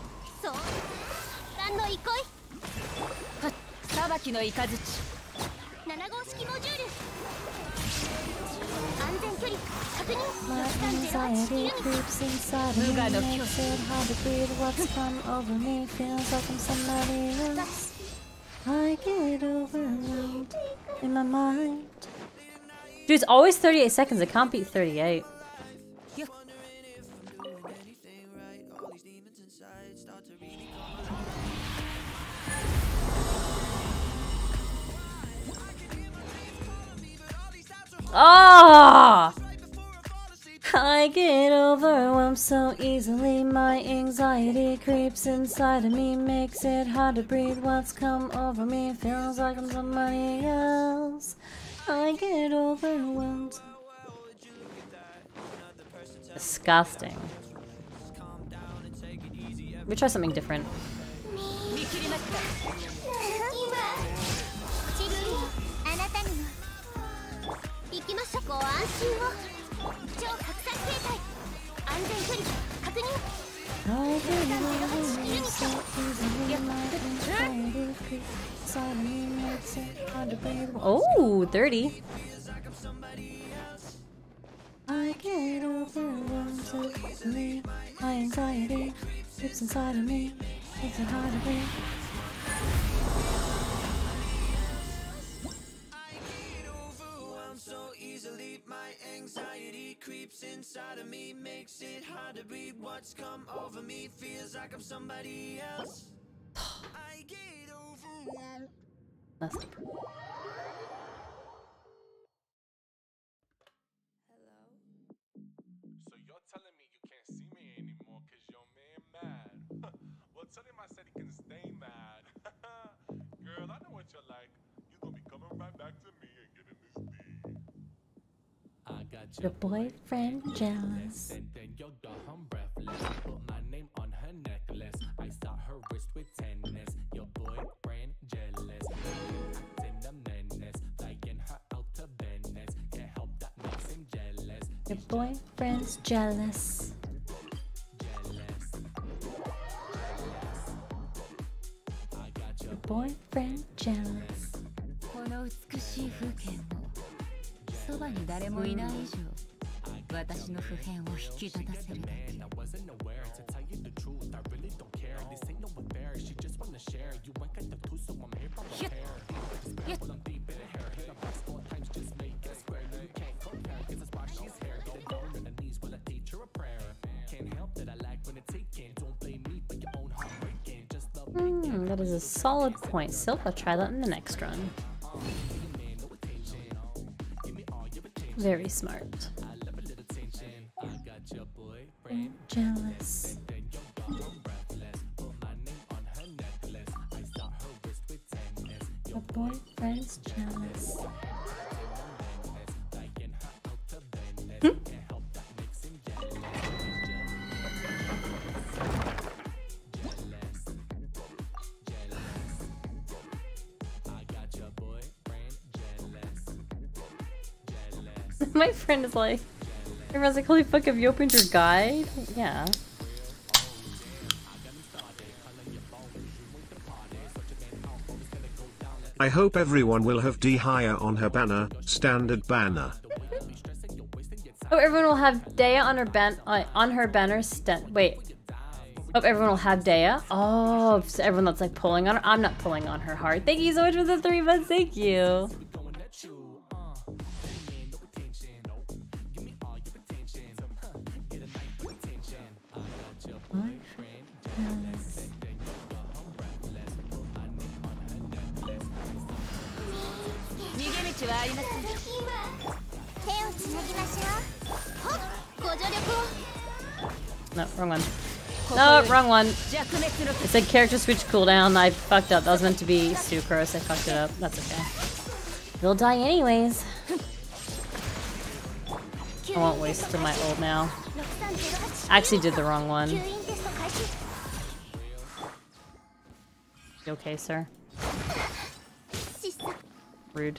C: My anxiety creeps inside of me, makes it hard to breathe. What's come over me feels like I'm somebody else. I get overwhelmed in my mind. Dude, it's always thirty-eight seconds. It can't beat thirty-eight. Ah! Oh! I get overwhelmed so easily. My anxiety creeps inside of me, makes it hard to breathe. What's come over me feels like I'm somebody else. I get overwhelmed. Disgusting. Let me try something different.
E: 見切りましたチッあなたにも行きましょうご安心を超拡散形態安全距離確認
C: I get overwhelmed so easily. My anxiety creeps inside of me, makes it hard to breathe. Oh, thirty. I get overwhelmed so easily. My anxiety creeps inside of me, makes it hard to breathe.
A: I get overwhelmed so easily. My anxiety creeps inside of me, makes it hard to breathe. What's come over me feels like I'm somebody else. I get overwhelmed.
C: That's
F: So you're telling me you can't see me anymore cause your man mad. Well, tell him I said he can stay mad. Girl, I know what you're like. You gonna be coming right back to me and getting this D. I got
C: your boyfriend jealous.
F: and then your dumb breathless. Put my name on her necklace. I saw her wrist with tennis. Your boyfriend jealous. In the menace. Flying her out to Venice. Can't help that makes him jealous.
C: Your boyfriend's jealous. Your boyfriend jealous.
B: この美しい風景もそばに誰もいない以上私の普遍を引き立たせるだけ
F: I wasn't aware to tell you the truth. I really don't care. This ain't no affair. She just wanna share. You ain't got the two, so I'm here for repair. Well, I'm deep in the hair. Hit her box four times, just make it square. You can't compare, cause that's why she's here. Go down on the knees while I teach her a prayer. Can't help that I like when it's taken. Don't blame me for your own heartbreaking. Just love me.
C: Hmm, that is a solid point. Silk, I'll try that in the next run. Very smart. Jealous. Your boyfriend's jealous. My friend is like, everyone's like, holy fuck, have you opened your guide? Yeah.
G: I hope everyone will have D higher on her banner, standard banner.
C: Oh, everyone will have Daya on her ban uh, on her banner. St wait. Hope everyone will have Daya. Oh, so everyone that's like pulling on her. I'm not pulling on her heart. Thank you so much for the three months. Thank you. No, wrong one. No, wrong one. It said character switch cooldown. I fucked up. That was meant to be Sucrose. I fucked it up. That's okay. You'll die anyways. I won't waste my ult now. I actually did the wrong one. You okay, sir? Rude.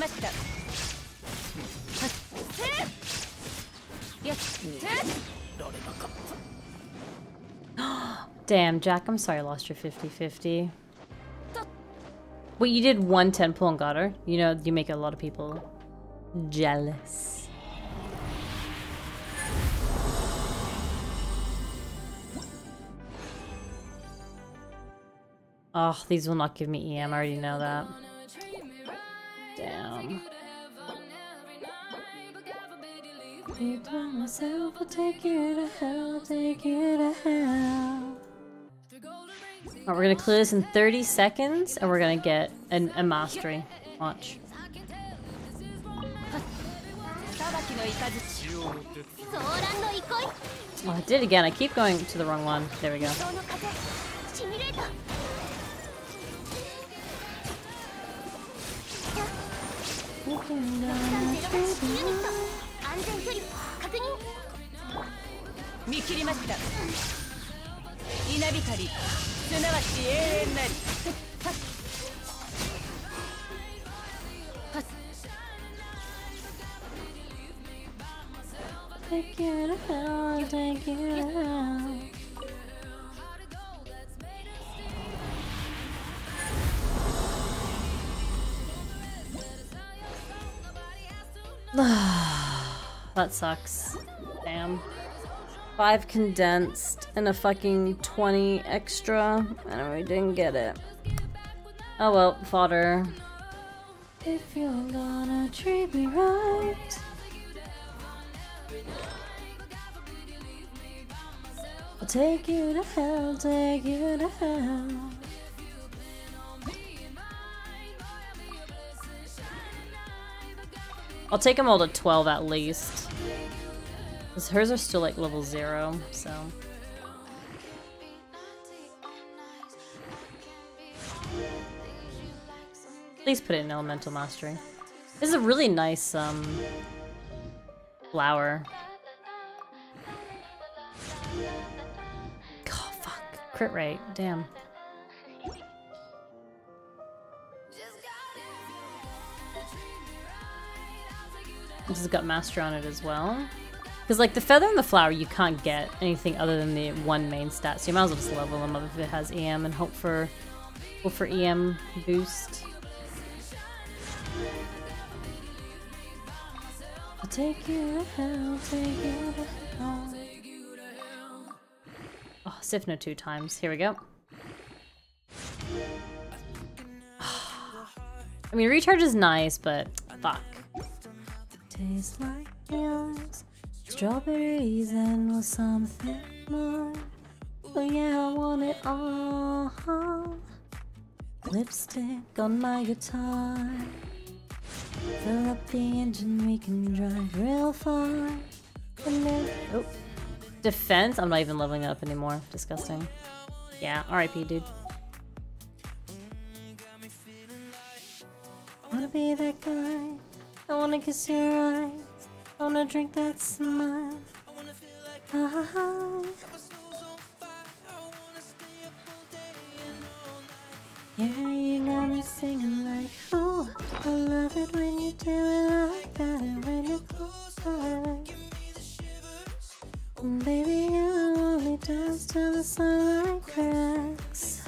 C: Damn, Jack, I'm sorry I lost your fifty fifty. Wait, you did one ten pull and got her? You know, you make a lot of people jealous. Oh, these will not give me E M, I already know that. Damn. Myself, I'll take you to hell, take you to hell. Alright, we're gonna clear this in thirty seconds and we're gonna get an, a mastery. Watch. Oh, I did again. I keep going to the wrong one. There we go.
E: 安全距離確認。
B: 見切りました。稲光、すなわち永遠なり。
C: Take you to hell, take you to hell. That sucks. Damn. Five condensed and a fucking twenty extra, and we didn't get it. Oh well, fodder. If you're gonna treat me right, I'll take you to hell, take you to hell. I'll take them all to twelve at least. Because hers are still like level zero, so. Please put it in Elemental Mastery. This is a really nice um flower. Oh fuck. Crit rate, damn. This has got Master on it as well. Because like the feather and the flower, you can't get anything other than the one main stat, so you might as well just level them up if it has E M and hope for hope for E M boost. I'll take you to hell, take you to hell. Oh, Sifno two times. Here we go. I mean, recharge is nice, but fuck. Tastes like yours, strawberries and with something more. Oh yeah, I want it all. Lipstick on my guitar. Fill up the engine, we can drive real far. And then, oh, defense. I'm not even leveling up anymore. Disgusting. Yeah, R I P, dude. Wanna be that guy. I wanna kiss your eyes. I wanna drink that smile. Ah. Yeah, you got me singing like, oh, I love it when you do it like that, and when you close your eyes. And baby, you only dance till the sunlight cracks.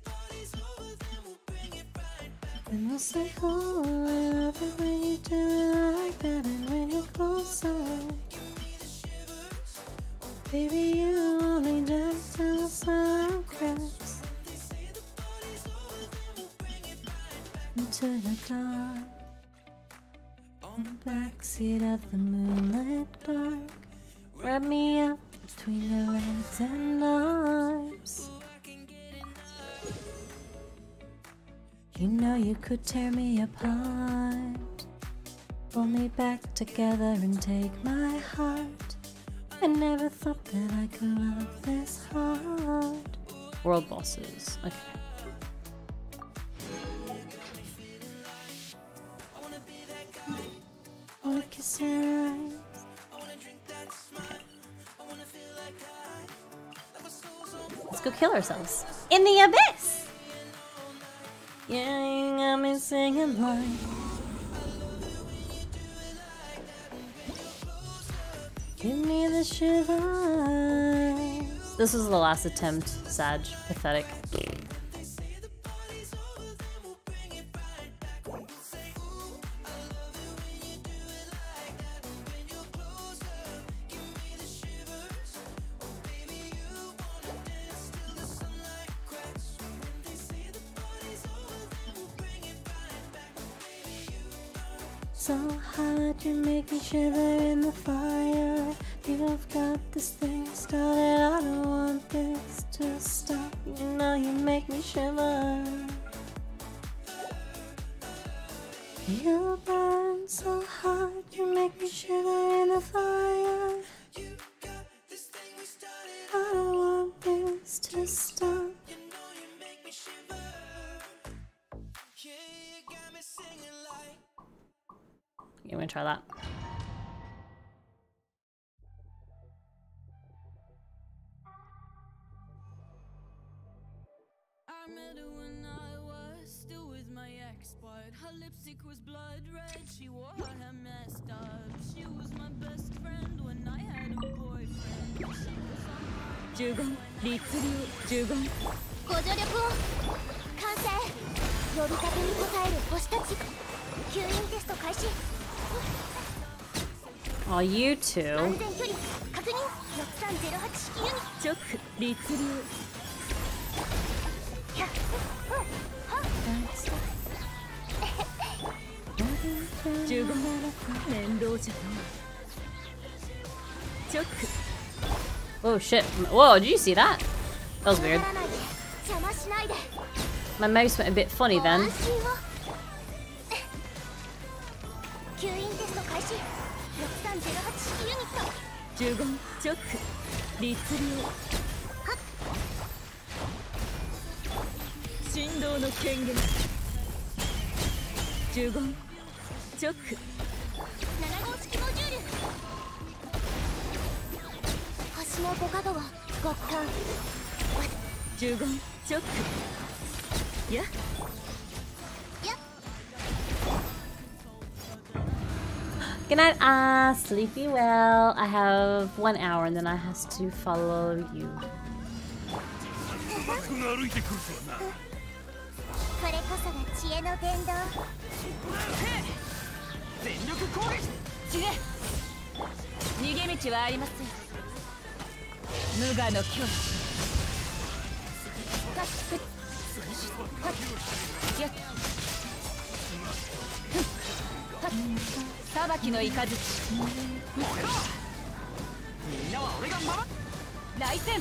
C: And you'll say, oh, I love it when you do it like that, and when you close your eyes. Baby, you only dance till the sunlight cracks. Into the dark, in the backseat of the moonlit dark. Wrap me up between the legs and arms. You know you could tear me apart. Pull me back together and take my heart. I never thought that I could love this hard. World bosses, okay. I wanna kiss your eyes. Okay. Let's go kill ourselves. In the abyss! Yeah, you got me singing like. Give me the shivers. This was the last attempt, Sag. Pathetic. So hot, you make me shiver in the fire. You've got this thing started, I don't want this to stop. You know you make me shiver. You burn so hot, you make me shiver in the fire. I don't want this to stop. I'm gonna try that.
B: I met her when I was still with my ex, but her lipstick was blood red. She wore her hair messed up. She was my best friend when I had a boyfriend. She was on my
H: 十言律流十言
E: ご助力を完成。呼びかけに応える星たち。吸引テスト開始。
C: Oh, you
E: 安
C: two.
E: 全距離確認。ろくさんゼロはち式ユニ。
H: 直律流
E: ひゃっ
H: 十言面倒じゃの直
C: Oh shit. Whoa, did you see that? That was
E: な
C: weird.
E: らないで。邪魔しないで。
C: My mouse went a bit funny
E: ご
C: then.
E: 安心を。吸引テスト開始。ろくさんゼロはち式ユニット。
H: 十言直律流振動の権限十言直
E: なな号式モジュール。星のご加護を極寒。
H: 十言直や
E: やっ
C: Good night, ah, sleepy well. I have one hour and then I have to follow you.
E: これこそが知恵の伝道。
H: 全力攻撃違え逃げ道はありません無我の境地裁きの雷みんなは俺が守る来戦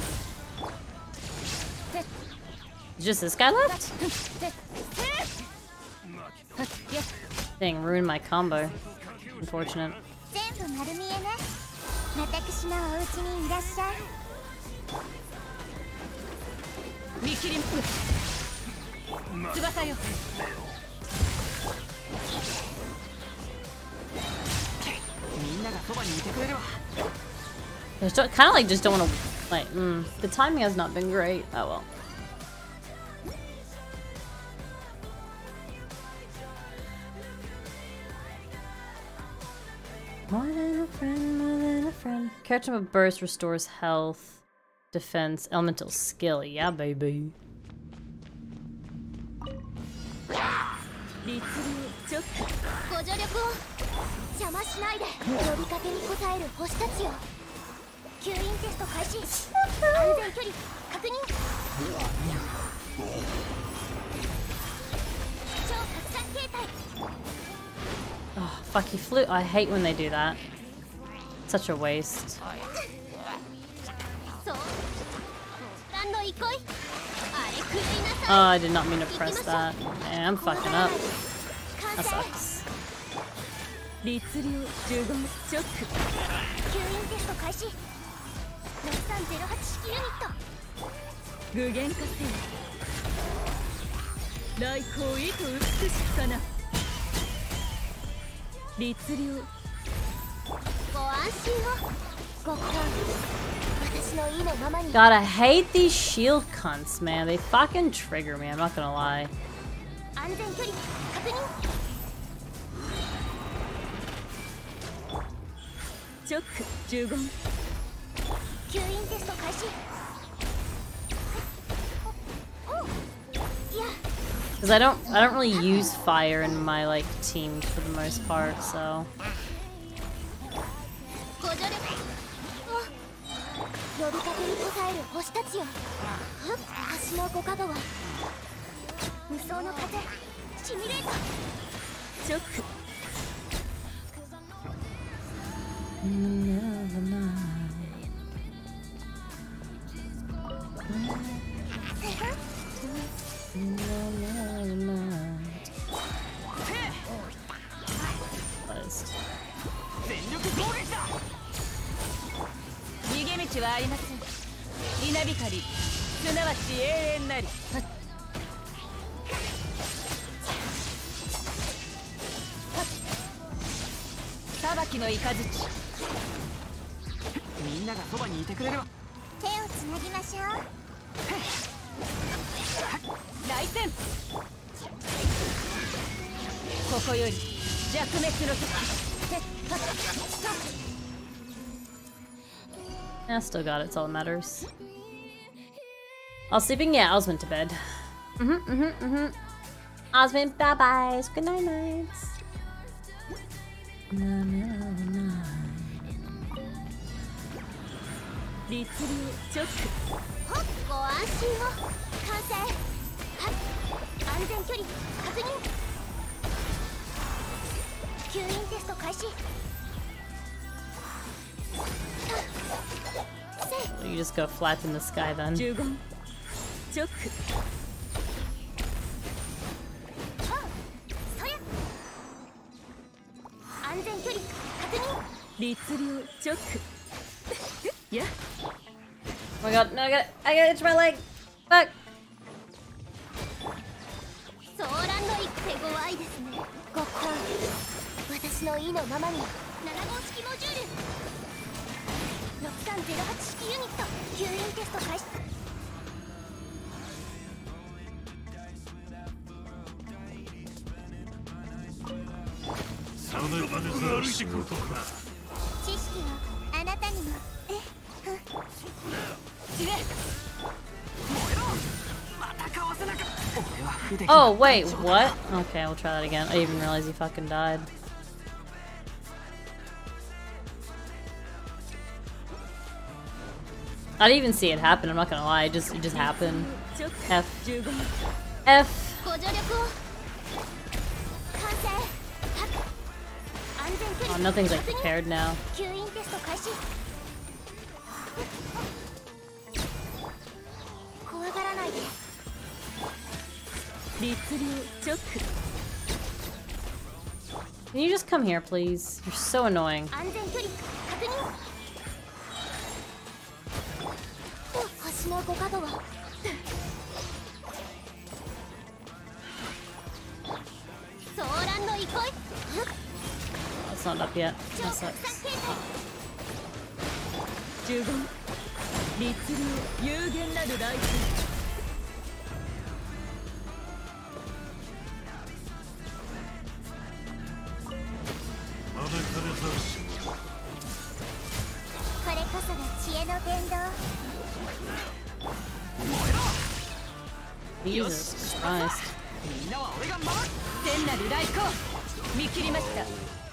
C: Just this guy left? Dang, ruined my combo. Unfortunate.
E: 全部丸見えね。私のお家にいらっしゃい。
H: 見切り翼よみんながそばにいてくれるわ
C: I just kind of like just don't want to like. Mm, the timing has not been great. Oh well. More than a friend, more than a friend. Character with burst restores health, defense, elemental skill. Yeah, baby.
H: 律流直
E: ご助力を邪魔しないで。呼びかけに応える星たちよ。吸引テスト開始。安全距離確認。超拡散形態。
C: Oh, fuck, he flew. I hate when they do that. Such a waste.
E: そう。何の憩い。あれ食らいな
C: Oh,
E: さ
C: I did not mean to press that. Man, I'm fucking up.
E: い。
C: That
E: 完成。
C: sucks.
H: 律流十言直
E: 吸引テスト開始。ろくさんゼロはち式ユニット。
H: 具現化せよ来光意図美しさな律流
E: ご安心を。ご感私の意のままに。
C: God, I hate these shield cunts, man. They fucking trigger me, I'm not gonna lie.
E: 安全距離確認。
H: 直十言
E: 吸引テスト開始。いや
C: Because I don't, I don't really use fire in my like team for the most part, so.
E: ご助力を呼びかけに応える星たちよ。星のご加護は無双の風シミュレーター。
H: 直
C: In the middle of the night. In the middle of the night. Buzzed.
H: 全力攻撃だ逃げ道はありません稲光すなわち永遠なり式の雷
F: みんながそばにいてくれれば。
E: 手をつなぎましょう。
H: 来戦。ここより弱滅の時。
C: I still got it, it's all that matters. I was sleeping? Yeah, I was went to bed. Mm-hmm, mm-hmm, mm-hmm. I was went bye-byes. Good night nights. Na, na, na.
H: 律流チョック。
E: ほっご安心を。完成。はい安全距離確認。吸引テスト開始。
C: You just go flat in the sky then.
H: じゅうごチョック。
E: 安全距離確認。
H: 律流チョック。いや。
C: Oh my god, no, I gotta, I gotta itch my leg. Fuck.
E: ソーランド行ってご愛ですね。ごっこん私の意のままに。なな号式モジュール。 ろくさんゼロはち式ユニット吸引テスト開始。知識はあなたにも。え、ふん。
C: Oh, wait, what? Okay, we'll try that again. I didn't even realize he fucking died. I didn't even see it happen, I'm not gonna lie, it just, it just happened. F. F. Oh, nothing's like prepared now. Can you just come here, please? You're so annoying.
E: 橋のご角は ソーランの憩い
C: That's not up yet. That sucks.
H: じゅうご律流有限なるライト。 これこそが知恵の伝道。
C: Jesus Christ.
H: 天なる来光見切りました。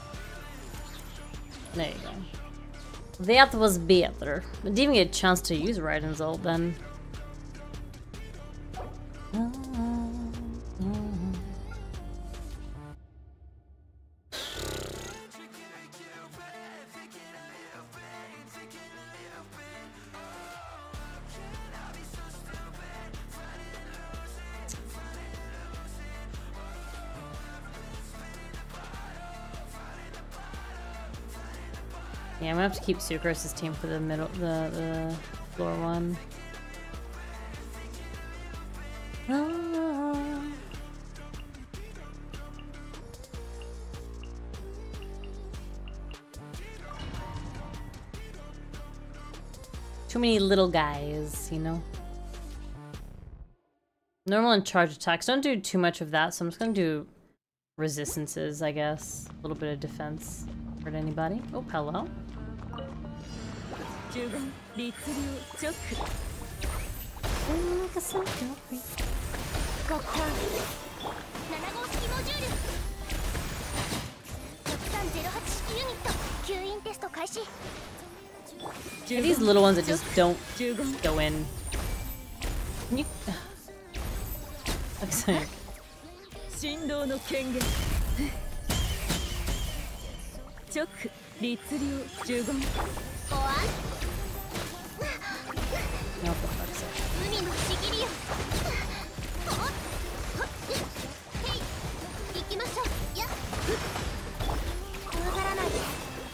C: There you go. That was better. I didn't even get a chance to use Raiden's ult then. Yeah, I'm gonna have to keep Sucrose's team for the middle, the, the floor one. Ah. Too many little guys, you know? Normal and charge attacks. Don't do too much of that, so I'm just gonna do resistances, I guess. A little bit of defense. Hurt anybody? Oh, hello.
H: じゅうご律流チョック。
E: ごっこんなな号式モジュール ろくさんゼロはち式ユニット吸引テスト開始。
C: Yeah, these little ones that just don't go in. Can you? Looks like.
H: 振動の権限。チョック律流じゅうご。
E: ご安
C: No, for fuck's sake.
E: 海のちぎりよ。ほっほっへい行きましょう。やっ怖がらないで。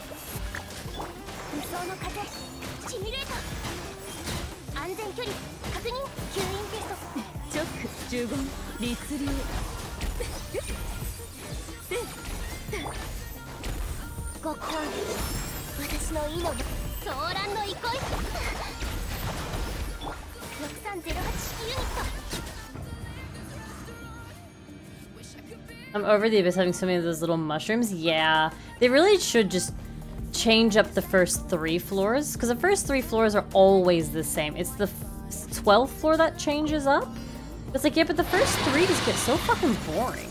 E: 無双の風シミュレーター安全距離確認吸引テスト。
H: チョックじゅうご律流。
E: ごごっこん私の意のソーランの憩いろくさんゼロはち式ユニット
C: I'm over the abyss having so many of those little mushrooms. Yeah, they really should just change up the first three floors, because the first three floors are always the same. It's the twelfth floor that changes up. It's like, yeah, but the first three just get so fucking boring.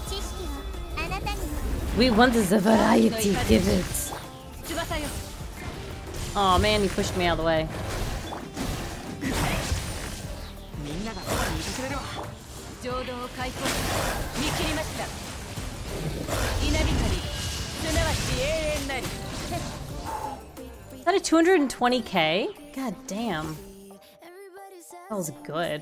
C: We want the variety, give it. Oh man, he pushed me out of the way. Is that a two hundred twenty K? God damn. That was good.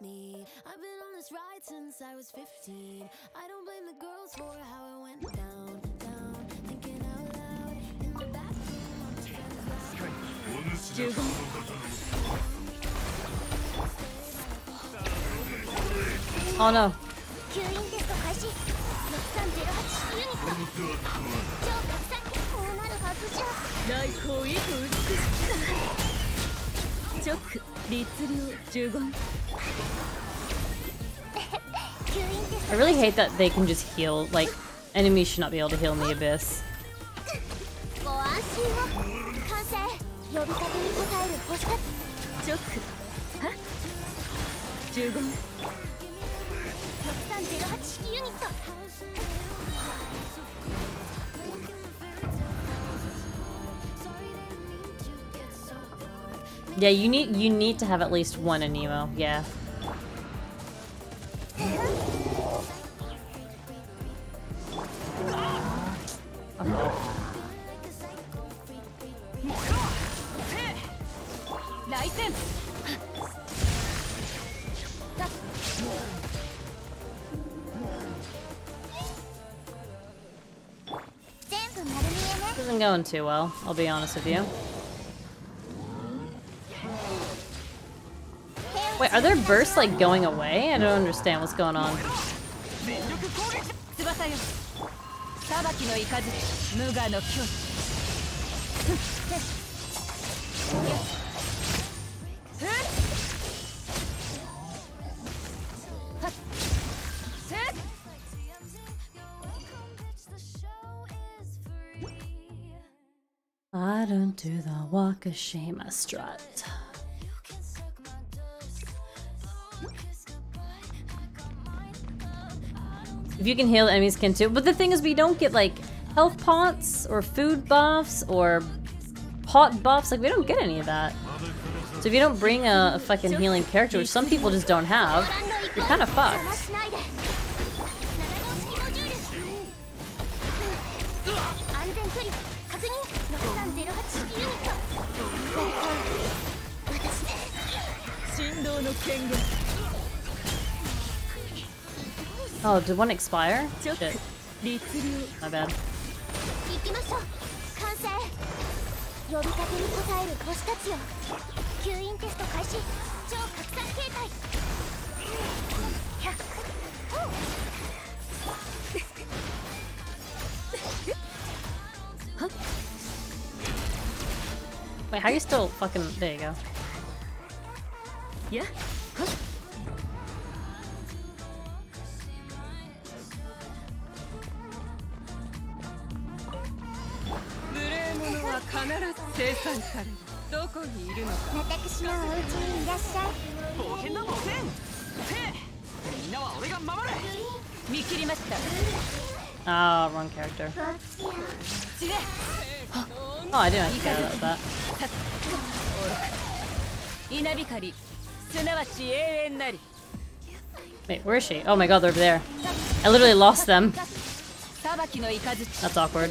C: Oh no.
E: 吸引テスト開始ろくさんゼロはち式ユニット超拡散こうなるはずじゃ
H: 内向意図美しくチョック律令十言
C: I really hate that they can just heal. Like, enemies should not be able to heal in the abyss.
E: ご安心を完成呼びかけに応える星か
H: チョックは十言
E: ろくさんゼロはち式ユニット
C: Yeah, you need you need to have at least one Anemo. Yeah. Isn't going too well, I'll be honest with you. Wait, are their bursts like going away? I don't understand what's going on. I don't do the walk of shame, I strut. If you can heal, enemies can too. But the thing is, we don't get like health pots or food buffs or pot buffs. Like, we don't get any of that. So if you don't bring a, a fucking healing character, which some people just don't have, you're kind of fucked. Oh, did one expire? Shit. My bad.
E: 行きましょう完成呼びかけに応える星たちよ吸引テスト開始超拡散形態
C: Wait, how are you still fucking... There you go.
H: Yeah.
C: Oh, wrong character. Oh, I didn't care about that. Wait, where is she? Oh my god, they're over there. I literally lost them. That's awkward.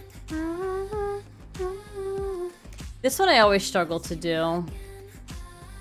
C: This one I always struggle to do.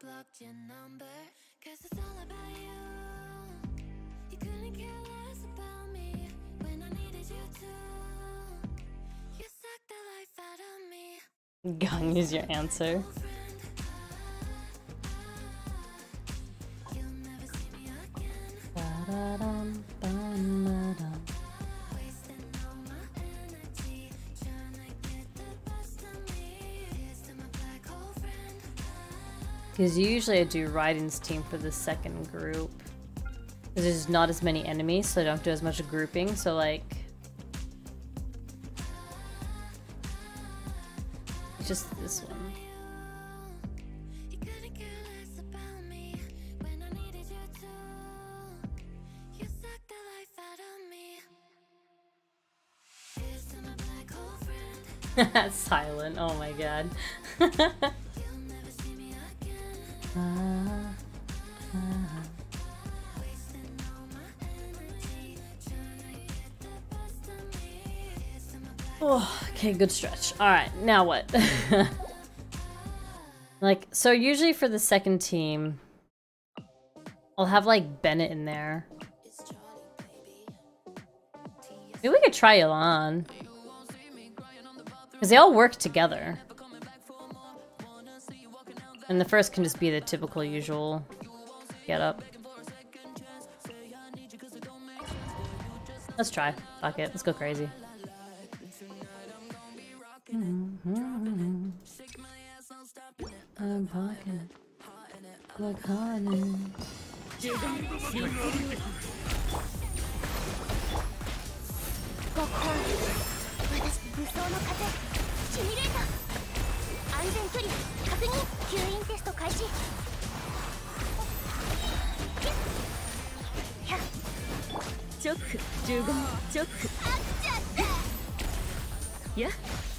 E: blocked your number, cause it's all about you. You couldn't care less about me when I needed you to. You sucked the life out of me.
C: Gang is your answer.
E: You'll never see me again.
C: Ba-da-dum, ba-da-dum.
E: Wasting all my energy, trying to get the best of me. Here's to my black hole friend.
C: Because usually I do Raiden's team for the second group. Because there's not as many enemies, so I don't do as much grouping, so like... It's just this one.
E: You couldn't care less about me when I needed you to. You sucked the life out of me. Here's to my black hole friend.
C: Silent, oh my god.
E: You'll never see me again.
C: Ah, ah.
E: Wasting all my energy, trying to get the best of me. Here's to my black
C: Oh, okay, good stretch. Alright, now what? Like, so usually for the second team, I'll have like Bennett in there. Maybe we could try Elan. Because they all work together. And the first can just be the typical usual get up. Let's try. Fuck it. Let's go crazy. I'm pocket. Look hard in.
E: ごっこん私武装の風シミュレーター安全距離確認吸引テスト開始ひゃっ
H: チョックじゅうごチョック
E: あっちゃった
H: や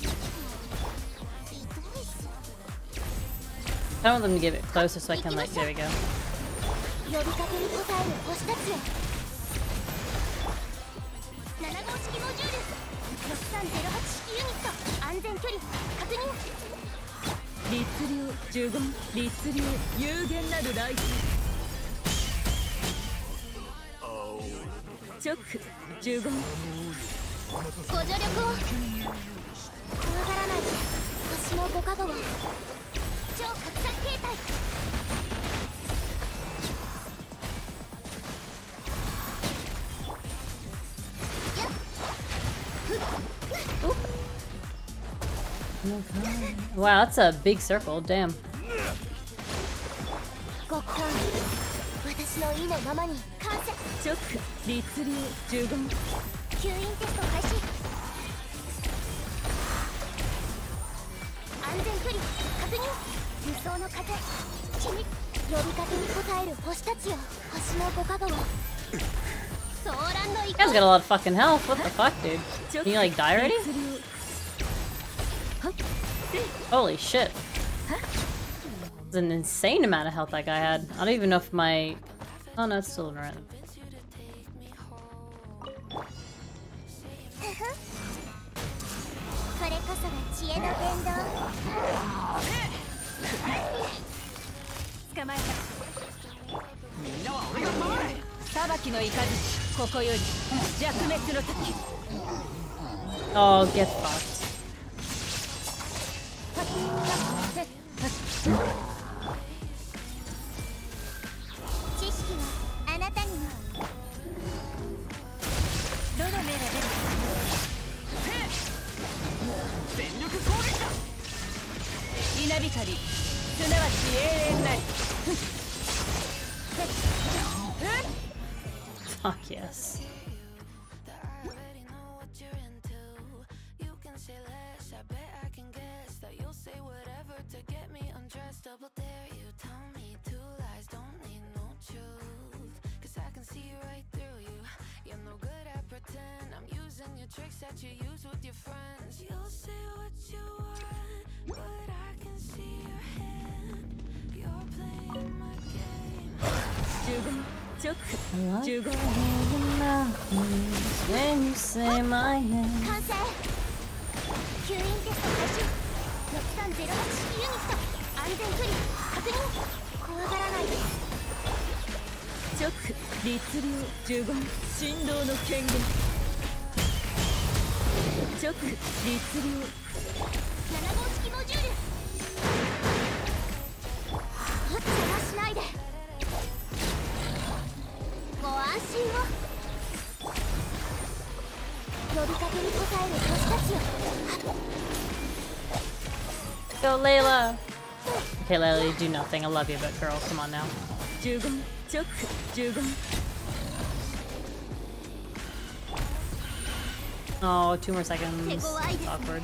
C: I don't want them to get it closer so I can like, there we go.
E: 呼びかけに応える星たちへなな号式モジュールろくさんゼロはち式ユニット安全距離確認
H: 律流じゅうご律流有限なるライトチョックじゅうご
E: ご助力を怖がらないで星のご加護を超拡散形態
C: Wow, that's a big circle. Damn.
E: ごっこん私の意のままに完成
H: チョック律流じゅうご
E: 吸引テスト開始安全距離確認輸送の風君呼びかけに応える星たちよ星のご加護をソーランの
C: You guys got a lot of fucking health. What the fuck, dude? Can you like die already? Holy shit. It's an insane amount of health that guy had. I don't even know if my... Oh no, it's still around.
E: これこそが知恵の伝道
H: 捕まえたみんなは俺が守れ裁きの雷ここより弱滅の時
C: Oh, get fucked.
E: 知識はあなたにも
H: どの目が出る全力攻撃だ稲光すなわち永遠なり
C: Fuck yes.
A: Double dare you, tell me two lies, don't need no truth. Cause I can see right through you. You're no good at pretend. I'm using your tricks that you use with your friends. You'll say what you want, but I can see your hand. You're playing my game.
H: じゅうごチョック
C: I like
H: じゅうご
C: the mountains when you say my name.
E: 完成吸引テスト開始ろくさんゼロはち式ユニット安全距離確認怖がらないで。
H: 直律令呪言振動の権限。直律令
E: なな号式モジュール。邪魔しないで。ご安心を。呼びかけに応える星たちよ。
C: Go, Layla! Okay, Layla, you do nothing. I love you, but girl, come on now.
H: 呪言直呪言。
C: Oh, two more seconds. It's awkward.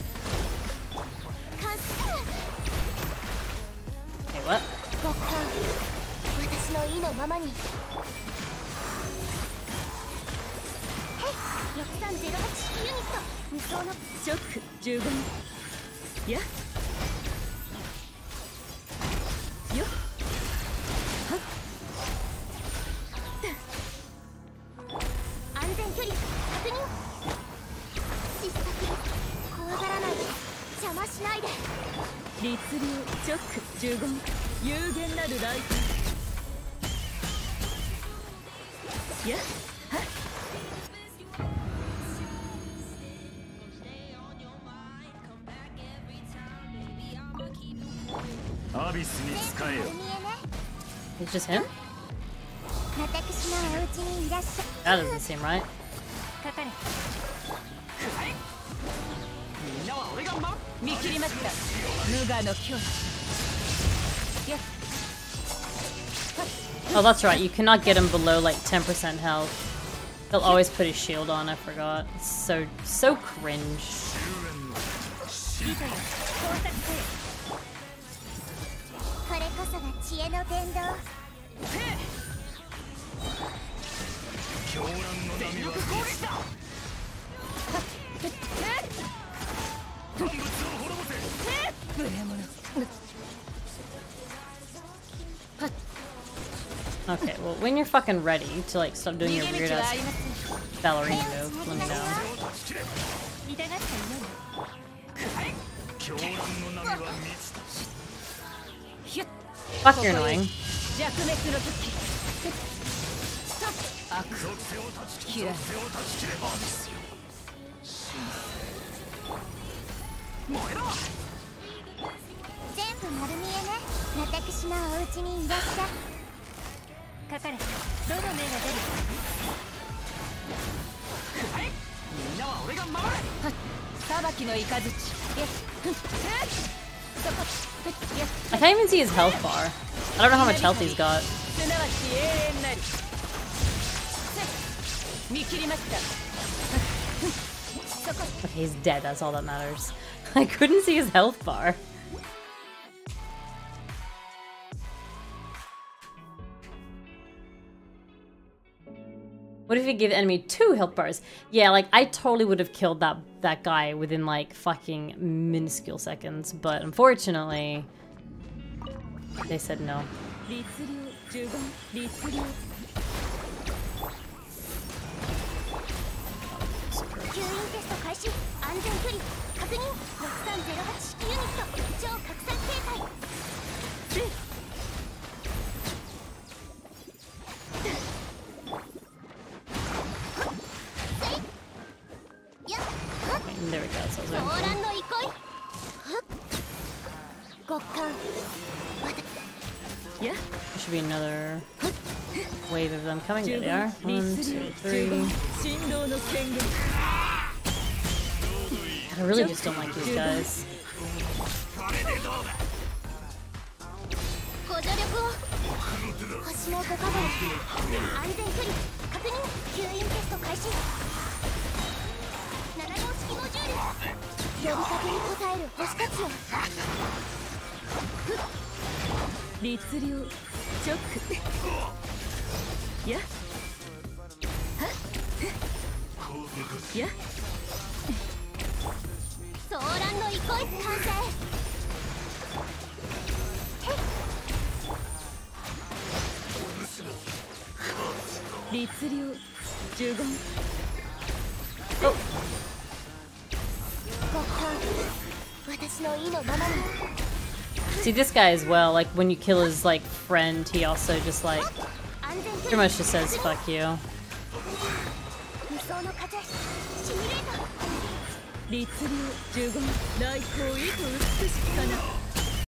C: Okay, what?
E: 極寒私の意のままに。ろくさんゼロはち式ユニット無双の
H: 直呪言。やよっはっ。
E: 安全距離確認。失策怖がらないで。邪魔しないで。
H: 律令直呪言有限なるライト。やっはっ。
F: アビスに使えよ。
C: It's just him?
E: 私のお家にいらっしゃ
C: That doesn't seem right.
H: かかれ。みんなは俺が守る。見切りました。無我の境地。やっ
C: Oh, that's right. You cannot get him below like ten percent health. He'll always put his shield on. I forgot. It's so, so cringe.
H: いざよ工作せよ。
E: これこそが知恵の伝道。
F: 狂乱の波は
H: 攻撃だ。
F: 万物を滅ぼせ。
H: 無礼者。
C: Okay, well, when you're fucking ready to like stop doing your weird ass ballerina move, let me know.
H: 痛がったよ。
F: 狂乱の波は満ちた。
C: Fuck, you're annoying.
H: 弱滅の時。悪
F: 属性を断ち切れ。
H: 嫌い。
F: 属性を断ち切れ。アビスよ。燃えろ。
E: 全部丸見えね。私のお家にいらっしゃ。
H: かかれ。どの目が出る。
F: みんなは俺が守れ。
H: 裁きの雷。
C: I can't even see his health bar. I don't know how much health he's got.
H: すなわち永遠なり。見切りました。
C: Okay, he's dead. That's all that matters. I couldn't see his health bar. What if you give the enemy two health bars? Yeah, like I totally would have killed that that guy within like fucking minuscule seconds, but unfortunately, they said no.
H: 律令呪言律令。
E: 吸引テスト開始。安全距離確認。ろくさんゼロはち式ユニット超拡散形態。
C: There we go. So
E: 狂乱の憩い。極寒。
H: や
C: there should be another wave of them coming. There they are. One, two, three.
H: 振動の権限。
C: I really just don't like these guys.
E: ご助力を。星のご加護。安全距離確認。吸引テスト開始。なな号式モジュール。呼びかけに応える星たちよ。
H: 律令直。やや
E: 騒乱の憩い完成。
H: 律令呪言。
E: 極寒私の意のままに。
C: See, this guy as well, like, when you kill his, like, friend, he also just, like, pretty much just says, fuck you.
E: 無双の風シミュレート
H: 律令じゅうご内向意と美しきかな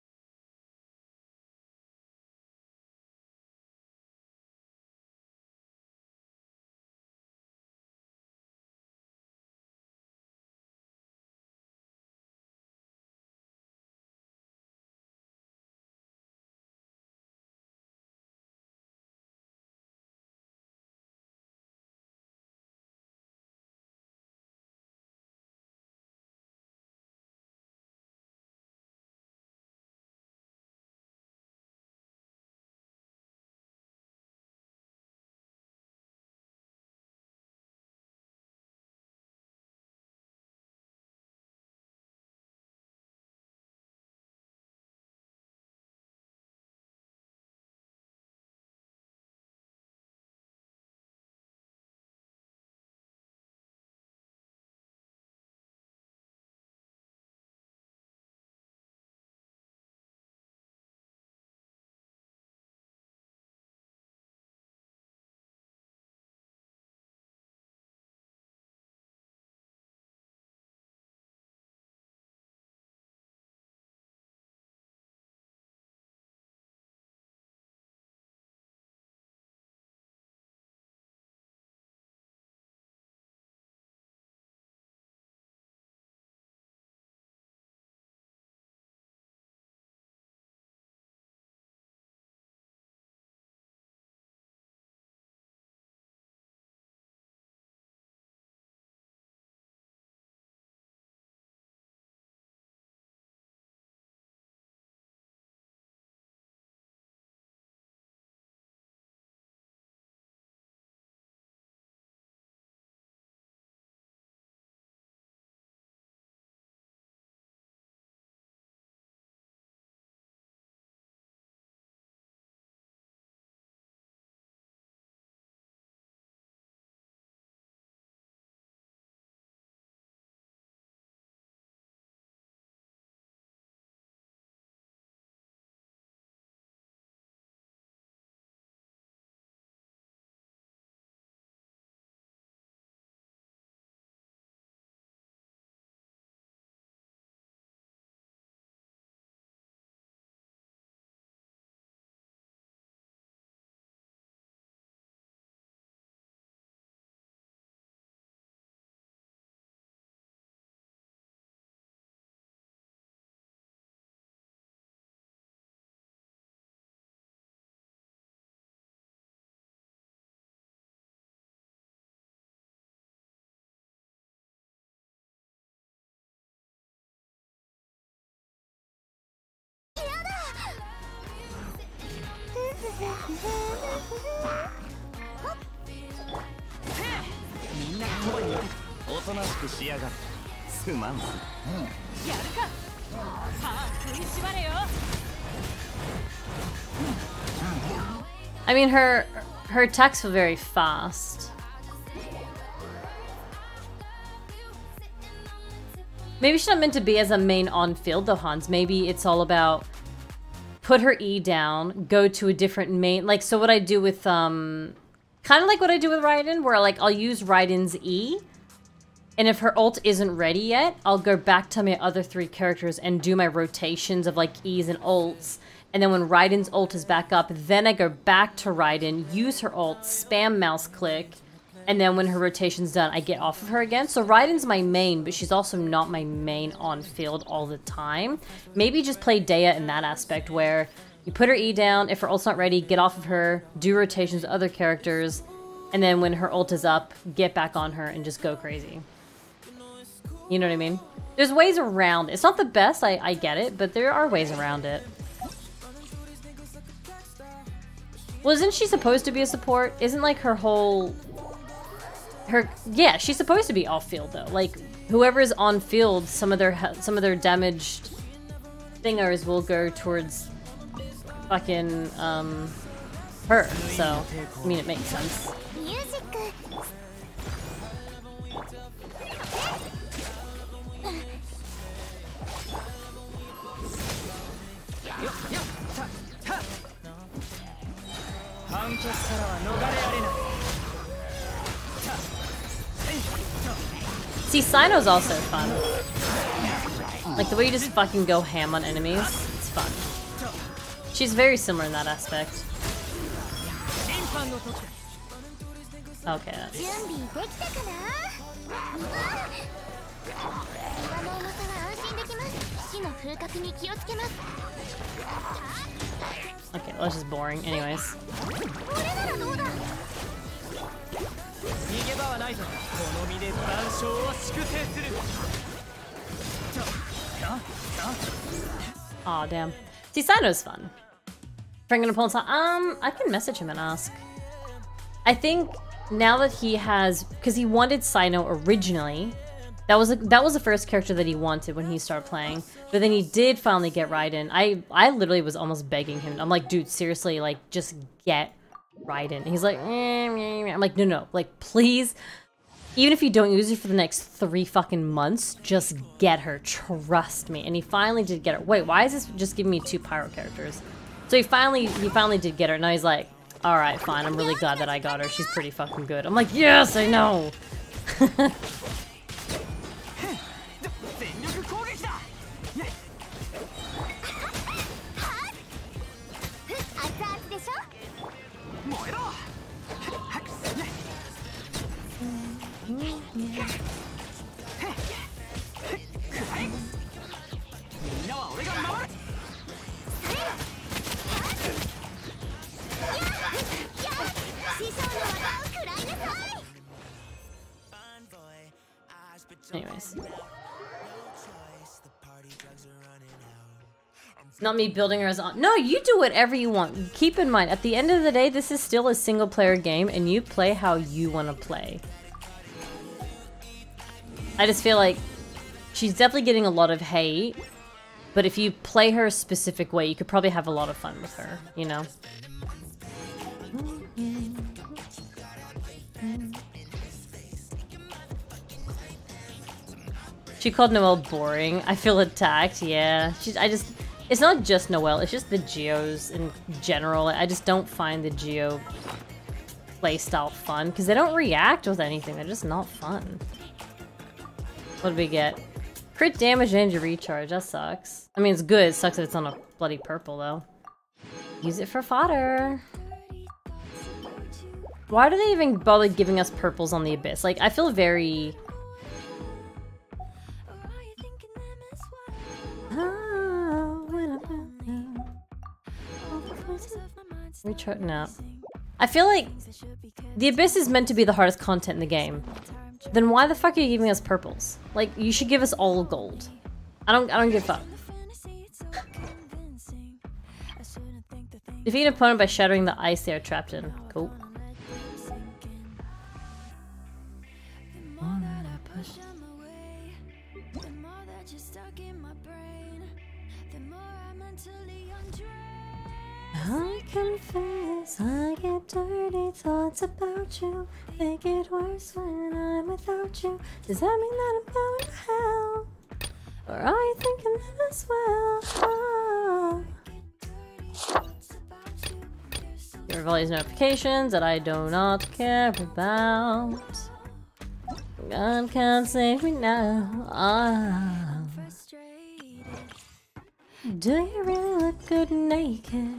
D: みんな声におとなしくしやがる。すまんす。
H: やるか。さあ食いしばれよ。
C: I mean, her her attacks feel very fast. Maybe she's not meant to be as a main on field though, Hans. Maybe it's all about put her E down, go to a different main. Like, so what I do with, um, kind of like what I do with Raiden, where like I'll use Raiden's E, and if her ult isn't ready yet, I'll go back to my other three characters and do my rotations of like E's and ults. And then when Raiden's ult is back up, then I go back to Raiden, use her ult, spam mouse click, and then when her rotation's done, I get off of her again. So Raiden's my main, but she's also not my main on field all the time. Maybe just play Dea in that aspect where you put her E down, if her ult's not ready, get off of her, do rotations with other characters, and then when her ult is up, get back on her and just go crazy. You know what I mean? There's ways around it. It's not the best, I, I get it, but there are ways around it. Well, isn't she supposed to be a support? Isn't like her whole... Her, yeah, she's supposed to be off field though. Like whoever is on field, some of their some of their damaged thingers will go towards fucking um her. So I mean, it makes sense. See, Sino's also fun. Like the way you just fucking go ham on enemies, it's fun. She's very similar in that aspect. Okay, that's...
E: 準備できたかな。岩の重さは安心できます。火の風格に気をつけます。
C: Okay, well, it's just boring. Anyways.
E: これならどうだ。
F: 逃げ場はないぞ。この身で残照を粛清する。
C: Aw, damn. See, Sino's fun. Frank and Napoleon, um, I can message him and ask. I think now that he has, because he wanted Sino originally, that was a, that was the first character that he wanted when he started playing. But then he did finally get Raiden. I I literally was almost begging him. I'm like, dude, seriously, like, just get Raiden. And he's like, eh, meh, meh. I'm like, no, no, like, please. Even if you don't use her for the next three fucking months, just get her. Trust me. And he finally did get her. Wait, why is this just giving me two Pyro characters? So he finally, he finally did get her. Now he's like, all right, fine. I'm really glad that I got her. She's pretty fucking good. I'm like, yes, I know. Anyways. Not me building her as on. No, you do whatever you want. Keep in mind, at the end of the day, this is still a single player game and you play how you want to play. I just feel like she's definitely getting a lot of hate, but if you play her a specific way, you could probably have a lot of fun with her, you know? She called Noelle boring. I feel attacked, yeah. She's, I just, it's not just Noelle, it's just the Geos in general. I just don't find the Geo playstyle fun, because they don't react with anything, they're just not fun. What did we get? Crit damage and your recharge, that sucks. I mean, it's good, it sucks that it's on a bloody purple, though. Use it for fodder. Why do they even bother giving us purples on the Abyss? Like, I feel very... Recharge, no. I feel like the Abyss is meant to be the hardest content in the game. Then why the fuck are you giving us purples? Like, you should give us all gold. I don't I don't give a fuck. Defeat an opponent by shattering the ice they are trapped in. Cool. I confess, I get dirty thoughts about you. They get worse when I'm without you. Does that mean that I'm going to hell? Or are you thinking that as well? Oh. You have all these notifications that I do not care about. God can't save me now. Ah. Do you really look good naked?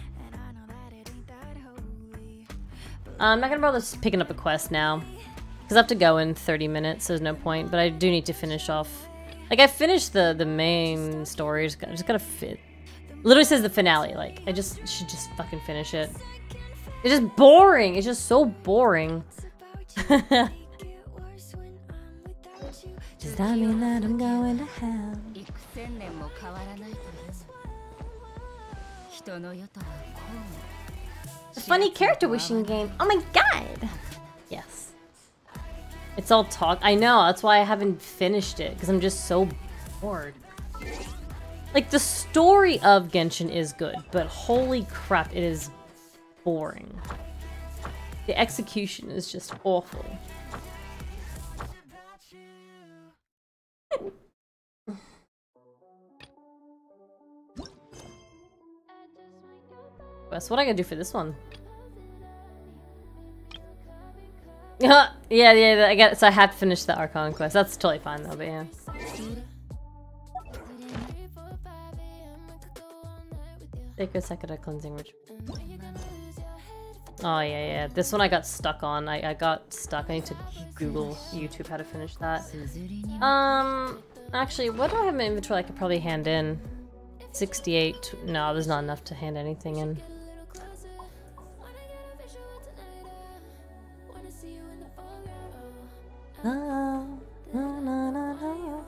C: I'm not gonna bother picking up a quest now, because I have to go in thirty minutes, so there's no point, but I do need to finish off. Like, I finished the, the main story, just gotta, just gotta fit. Literally says the finale, like, I just should just fucking finish it. It's just boring, it's just so boring. Does that mean that I'm going to hell? A funny character wishing game. Oh my god! Yes. It's all talk. I know, that's why I haven't finished it, because I'm just so bored. Like, the story of Genshin is good, but holy crap, it is boring. The execution is just awful. Quest. What I gotta do for this one? yeah, yeah, yeah. I get. So I have to finish the Archon quest. That's totally fine though. But yeah. Sacred Sakura cleansing ritual. Oh yeah, yeah. This one I got stuck on. I I got stuck. I need to Google YouTube how to finish that. Um, actually, what do I have in my inventory I could probably hand in? sixty-eight. No, there's not enough to hand anything in. No, no, no, no, no.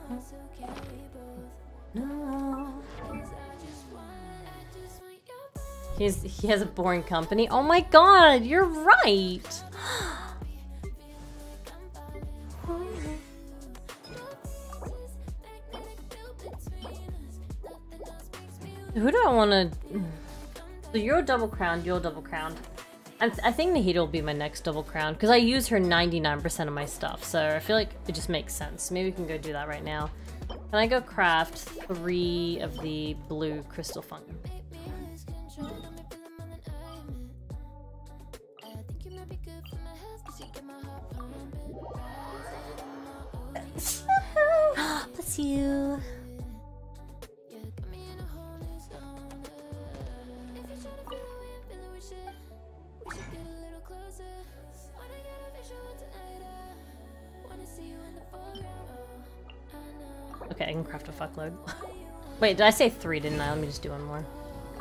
C: No. He's, he has a boring company. Oh my god, you're right! Who do I want to... So you're double crowned, you're double crowned. I, th I think Nahida will be my next double crown because I use her ninety-nine percent of my stuff, so I feel like it just makes sense. Maybe we can go do that right now. Can I go craft three of the blue crystal fungi? Bless you. Okay, I can craft a fuckload. Wait, did I say three, didn't I? Let me just do one more.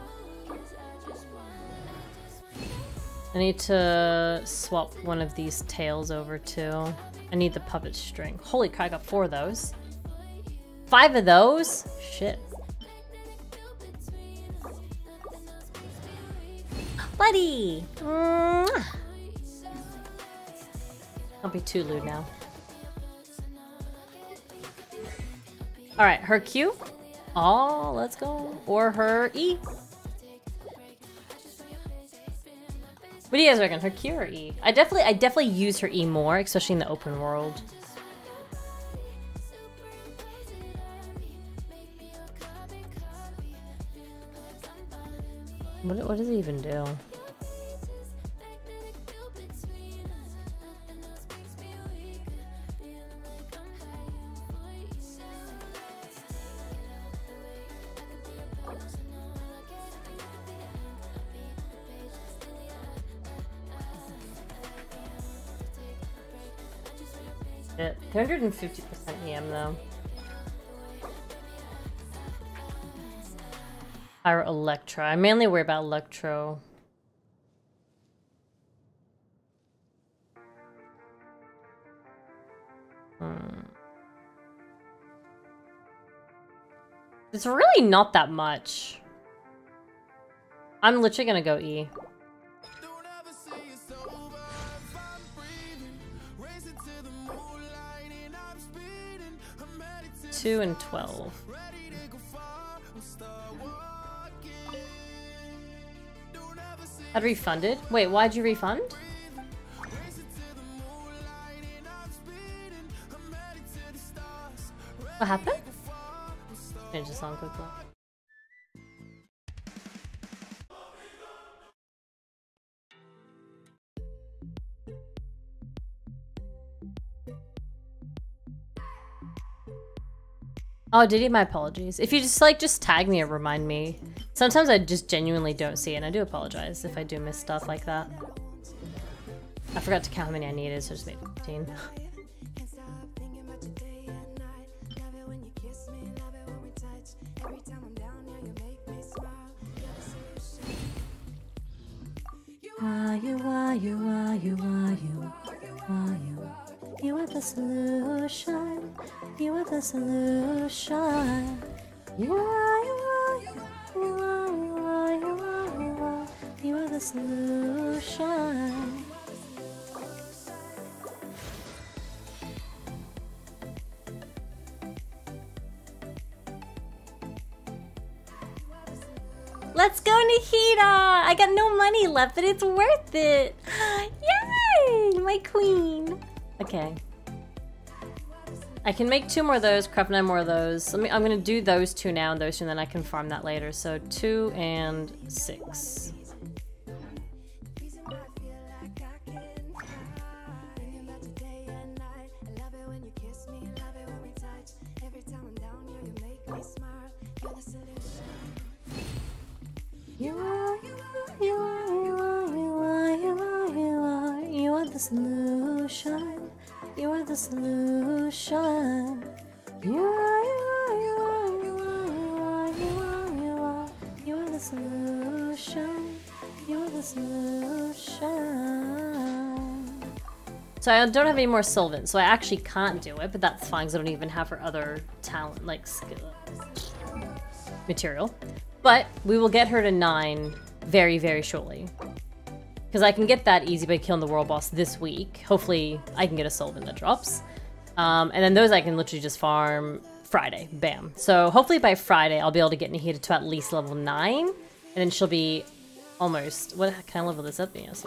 C: I need to swap one of these tails over too. I need the puppet string. Holy crap, I got four of those. Five of those? Shit. Buddy! Mwah. I'll be too lewd now. Alright, her Q. Oh, let's go. Or her E. What do you guys reckon? Her Q or E? I definitely I definitely use her E more, especially in the open world. What, what does it even do? three hundred fifty percent E M though. Or Electra. I mainly worry about Electro. Hmm. It's really not that much. I'm literally gonna go E. Two and twelve. Had refunded? Wait, why'd you refund? What happened? Change the song quickly. Oh, did he? My apologies. If you just like, just tag me or remind me. Sometimes I just genuinely don't see it, and I do apologize if I do miss stuff like that. I forgot to count how many I needed, so I just made fifteen. Why you, why you, why you, why you, why you? You are the solution. You are the solution. You are, you are, you are, you are, you are, you are. You are the solution. Let's go, Nahida! I got no money left, but it's worth it. Yay! My queen. Okay. I can make two more of those, craft nine more of those. Let me, I'm gonna do those two now and those two, and then I can farm that later. So two and six. solution. You are the solution. You are, you are, you are, you are, you are, you are, you are the solution. You are the solution. So I don't have any more Sylvan, so I actually can't do it, but that's fine because I don't even have her other talent, like skill material. But we will get her to nine very, very shortly. Because I can get that easy by killing the world boss this week. Hopefully I can get a Sylvan that drops. Um, and then those I can literally just farm Friday. Bam. So hopefully by Friday I'll be able to get Nahida to at least level nine. And then she'll be almost... What can I level this up? Yes.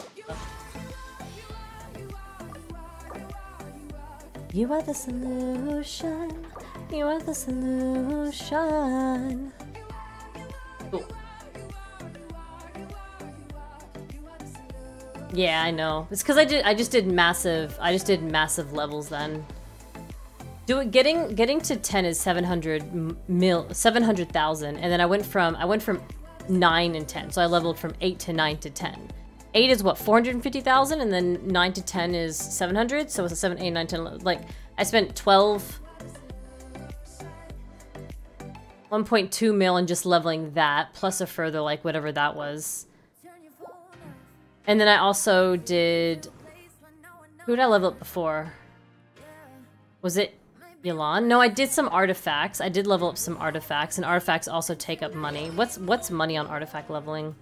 C: You are the solution. You are the solution. Cool. Yeah, I know. It's because I did. I just did massive. I just did massive levels then. Do it. Getting getting to ten is seven hundred mil, seven hundred thousand, and then I went from I went from nine and ten. So I leveled from eight to nine to ten. Eight is what, four hundred fifty thousand, and then nine to ten is seven hundred. So it's a seven, eight, nine, ten. Like I spent twelve, one point two mil in just leveling that, plus a further like whatever that was. And then I also did... Who did I level up before? Was it Yelan? No, I did some artifacts. I did level up some artifacts, and artifacts also take up money. What's what's money on artifact leveling?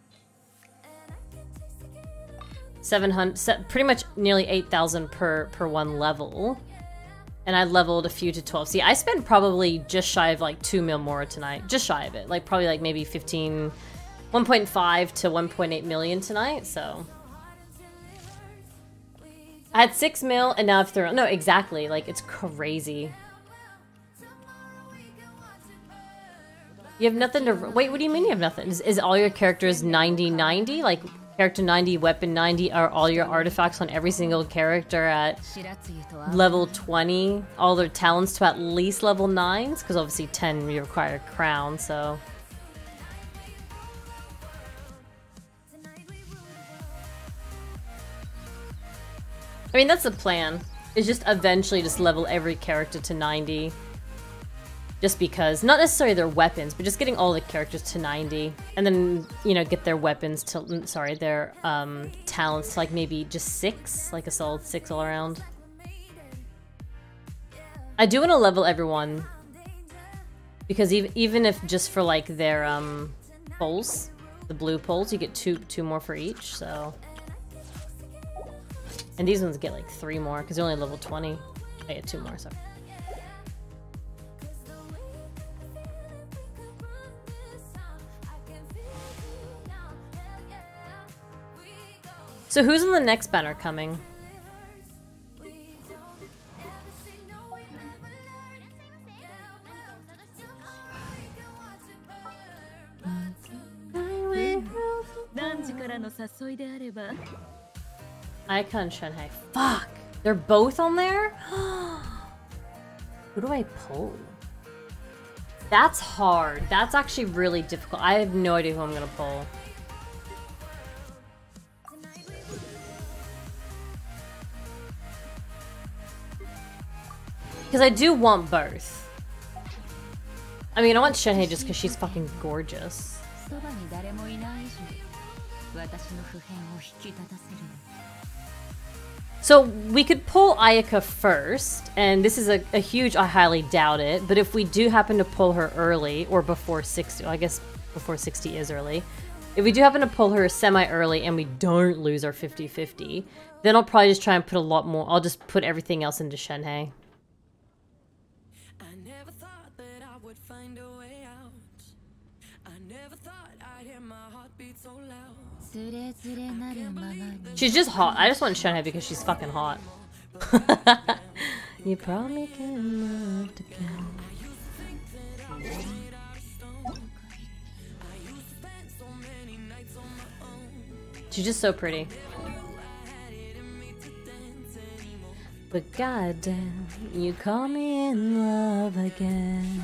C: seven hundred, pretty much nearly eight thousand per, per one level. And I leveled a few to twelve. See, I spent probably just shy of like two mil more tonight. Just shy of it. Like probably like maybe fifteen... one point five to one point eight million tonight, so... I had six mil and now I've thrown... No, exactly. Like, it's crazy. You have nothing to... Wait, what do you mean you have nothing? Is, is all your characters ninety ninety? Like, character ninety, weapon ninety, are all your artifacts on every single character at level twenty? All their talents to at least level nines? Because obviously ten you require a crown, so... I mean, that's the plan. Is just eventually just level every character to ninety. Just because. Not necessarily their weapons, but just getting all the characters to ninety. And then, you know, get their weapons to... Sorry, their um, talents to like maybe just six. Like a solid six all around. I do want to level everyone. Because even, even if just for like their um, poles, the blue poles, you get two, two more for each, so... And these ones get like three more because they're only level twenty. I get two more, sorry. So who's in the next banner coming? Icon Shenhe. Fuck! They're both on there? Who do I pull? That's hard. That's actually really difficult. I have no idea who I'm gonna pull. Because I do want both. I mean, I want Shenhe just because she's fucking gorgeous. So we could pull Ayaka first, and this is a, a huge, I highly doubt it, but if we do happen to pull her early, or before sixty, I guess before sixty is early, if we do happen to pull her semi-early and we don't lose our fifty fifty, then I'll probably just try and put a lot more, I'll just put everything else into Shenhe. She's just hot. I just want Shenhe because she's fucking hot. You probably can love again. She's just so pretty. But goddamn, you call me in love again.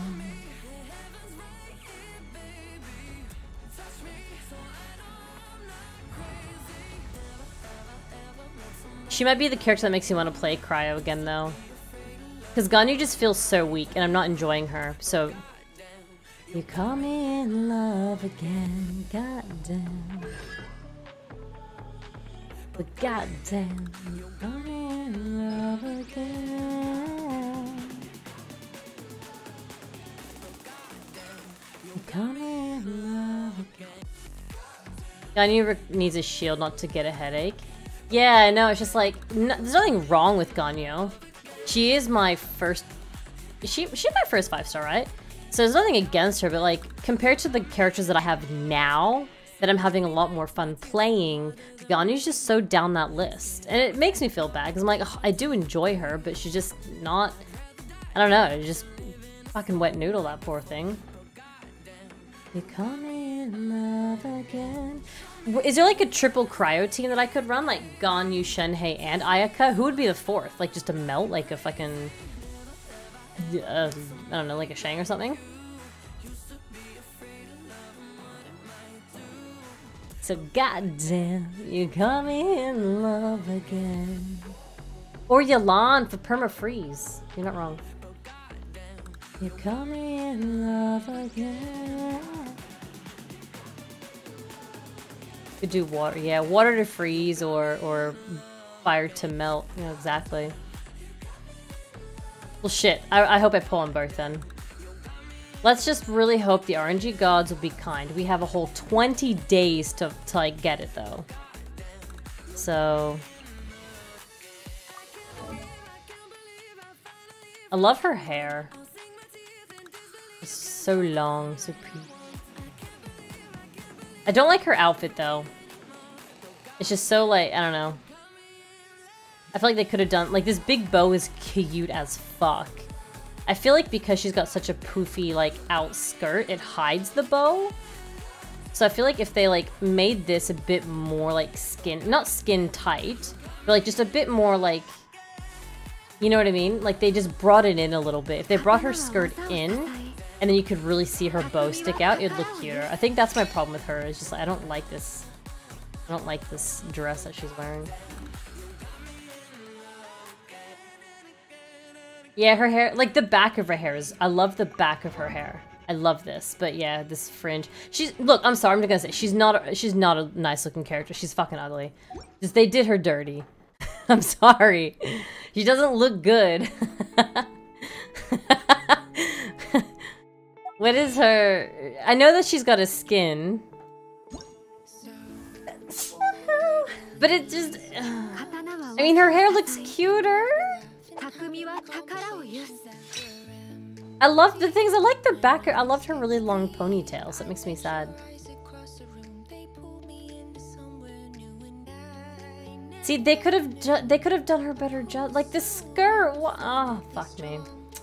C: She might be the character that makes me want to play Cryo again, though. Because Ganyu just feels so weak, and I'm not enjoying her, so... You call me in love again, goddamn. But goddamn, you call me in love again. You call me in love again. Ganyu needs a shield not to get a headache. Yeah, I know, it's just like, no, there's nothing wrong with Ganyu. She is my first, she, she's my first five star, right? So there's nothing against her, but like, compared to the characters that I have now, that I'm having a lot more fun playing, Ganyu's just so down that list. And it makes me feel bad, because I'm like, oh, I do enjoy her, but she's just not, I don't know, just fucking wet noodle, that poor thing. You call me in love again. Is there like a triple cryo team that I could run? Like Ganyu, Shenhei, and Ayaka? Who would be the fourth? Like just a melt? Like a fucking... Uh, I don't know, like a Shang or something? So goddamn, you call me in love again. Or Yalan for perma freeze. You're not wrong. You call me in love again. Could do water, yeah, water to freeze or or fire to melt. Yeah, exactly. Well, shit. I, I hope I pull on both then. Let's just really hope the R N G gods will be kind. We have a whole twenty days to to like get it though. So I love her hair. It's so long, so pretty. I don't like her outfit though. It's just so like, I don't know. I feel like they could have done, like this big bow is cute as fuck. I feel like because she's got such a poofy like out skirt, it hides the bow. So I feel like if they like made this a bit more like skin, not skin tight, but like just a bit more like, you know what I mean? Like they just brought it in a little bit. If they brought her skirt in, and then you could really see her bow stick out, it'd look cuter. I think that's my problem with her, is just I don't like this. I don't like this dress that she's wearing. Yeah, her hair, like the back of her hair is, I love the back of her hair. I love this, but yeah, this fringe. She's, look, I'm sorry, I'm just gonna say, she's not, a, she's not a nice looking character. She's fucking ugly. Just, they did her dirty. I'm sorry. She doesn't look good. What is her... I know that she's got a skin. But it just... I mean, her hair looks cuter. I love the things. I like the back. I loved her really long ponytail, so it makes me sad. See, they could have they could have done her better job. Like the skirt. Oh, fuck me.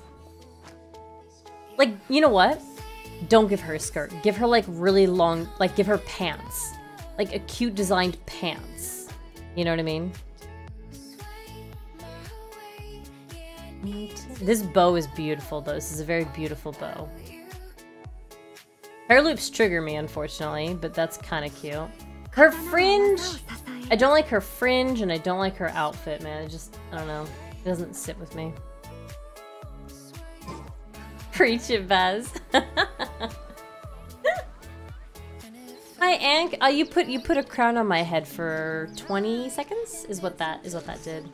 C: Like, you know what? Don't give her a skirt. Give her like really long, like give her pants. Like a cute designed pants. You know what I mean? This bow is beautiful though. This is a very beautiful bow. Hair loops trigger me, unfortunately, but that's kind of cute. Her fringe! I don't like her fringe and I don't like her outfit, man. It just, I don't know. It doesn't sit with me. Preach it, Baz. Hi, Ank. Oh, you put you put a crown on my head for twenty seconds. Is what that is what that did.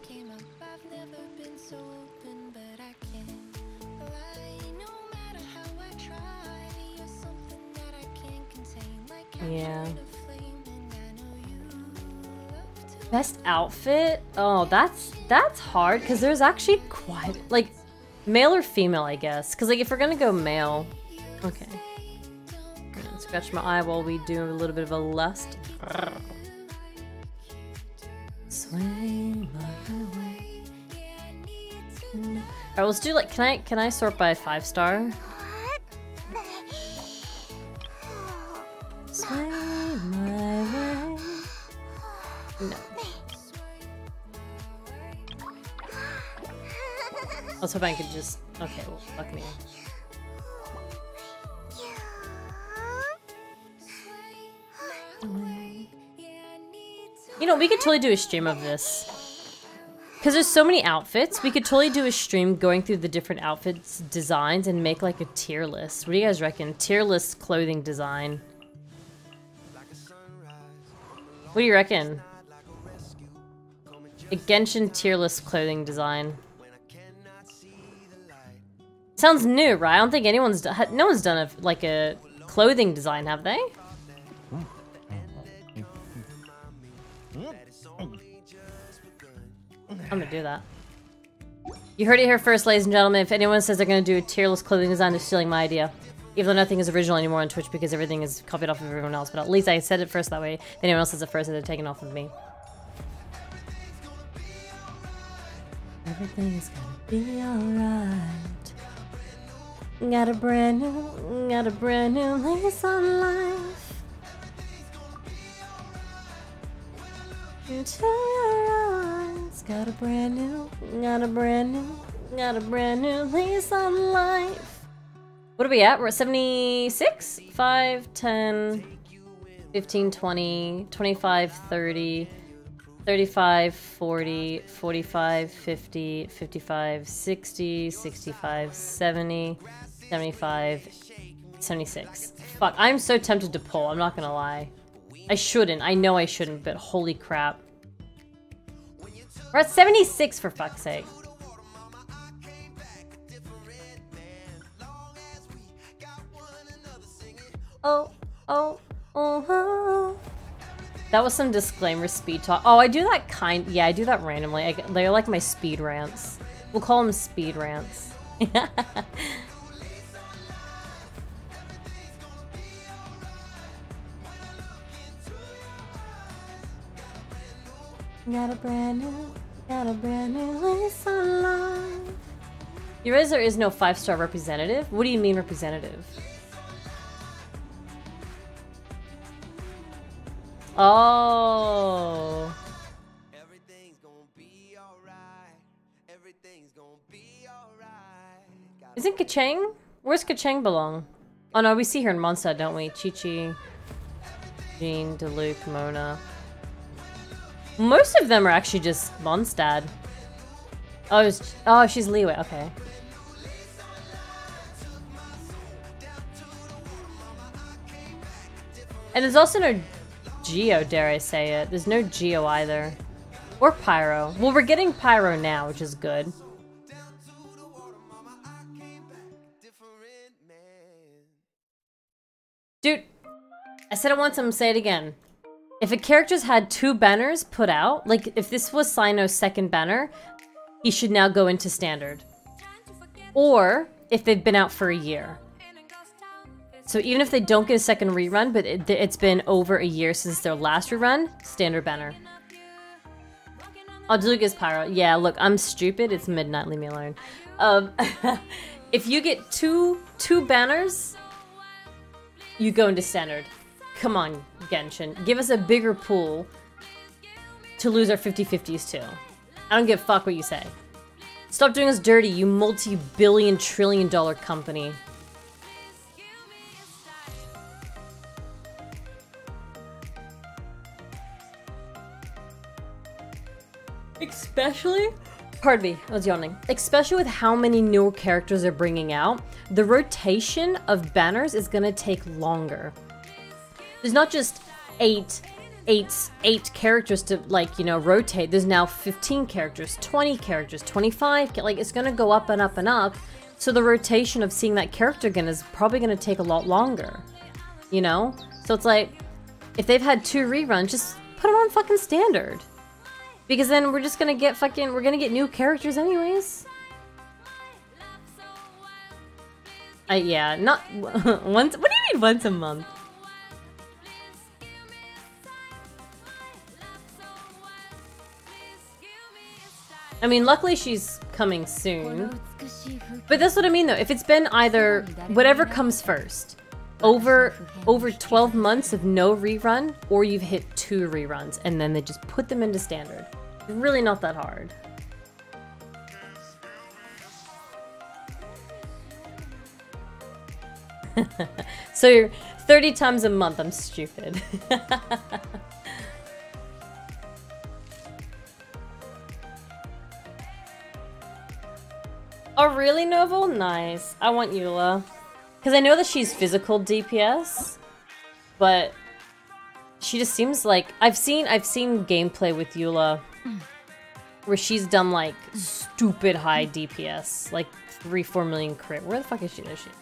C: Yeah. Best outfit? Oh, that's that's hard because there's actually quite like male or female, I guess. Because like if we're gonna go male, okay. I'm gonna scratch my eye while we do a little bit of a lust. Swing my way. Alright, let's do like. Can I can I sort by five star? Swing my way. No. I was hoping I could just... Okay, well, fuck me. You know, we could totally do a stream of this. Because there's so many outfits, we could totally do a stream going through the different outfits designs and make like a tier list. What do you guys reckon? Tier list clothing design. What do you reckon? A Genshin tier list clothing design. Sounds new, right? I don't think anyone's done, no one's done a, like a clothing design, have they? I'm gonna do that. You heard it here first, ladies and gentlemen. If anyone says they're gonna do a tier list clothing design, they're stealing my idea. Even though nothing is original anymore on Twitch because everything is copied off of everyone else. But at least I said it first that way. If anyone else says it first, they're taken off of me. Everything is gonna be alright. Got a brand new, got a brand new lease on life. Into your eyes, got a brand new, got a brand new, got a brand new lease on life. What are we at? We're at seventy-six? five, ten, fifteen, twenty, twenty-five, thirty, thirty-five, forty, forty-five, fifty, fifty-five, sixty, sixty-five, seventy, seventy-five, seventy-six. Fuck, I'm so tempted to pull, I'm not gonna lie. I shouldn't, I know I shouldn't, but holy crap. We're at seventy-six for fuck's sake. Oh, oh, oh, oh. That was some disclaimer speed talk. Oh, I do that kind, yeah, I do that randomly. I, they're like my speed rants. We'll call them speed rants. Got a brand new, got a brand new lease on life. You realize there is no five-star representative? What do you mean representative? Oh.
D: Everything's gonna be alright. Everything's gonna be alright.
C: Isn't Kachang? Where's Kachang belong? Oh no, we see her in Mondstadt, don't we? Chi-Chi, Jean, Diluc, Mona. Most of them are actually just Mondstadt. Oh, it's, oh, she's Liyue, okay. And there's also no Geo, dare I say it. There's no Geo either. Or Pyro. Well, we're getting Pyro now, which is good. Dude, I said it once, I'm gonna say it again. If a character's had two banners put out, like if this was Cyno's second banner, he should now go into standard. Or if they've been out for a year. So even if they don't get a second rerun, but it, it's been over a year since their last rerun, standard banner. Oh, Diluc is Pyro. Yeah, look, I'm stupid. It's midnight, leave me alone. Um, if you get two two banners, you go into standard. Come on, Genshin. Give us a bigger pool to lose our fifty fifties too. I don't give a fuck what you say. Stop doing us dirty, you multi-billion trillion dollar company. Especially, pardon me, I was yawning. Especially with how many newer characters they're bringing out, the rotation of banners is gonna take longer. There's not just eight, eight, eight characters to, like, you know, rotate. There's now fifteen characters, twenty characters, twenty-five. Like, it's gonna go up and up and up. So the rotation of seeing that character again is probably gonna take a lot longer. You know? So it's like, if they've had two reruns, just put them on fucking standard. Because then we're just gonna get fucking, we're gonna get new characters anyways. Uh, yeah, not once, what do you mean once a month? I mean, luckily she's coming soon. But that's what I mean though, if it's been either, whatever comes first, over over twelve months of no rerun, or you've hit two reruns, and then they just put them into standard. It's really not that hard. So you're thirty times a month, I'm stupid. Oh, really, Novel? Nice. I want Eula. Because I know that she's physical D P S, but she just seems like... I've seen I've seen gameplay with Eula where she's done, like, stupid high D P S. Like, three, four million crit. Where the fuck is she? There she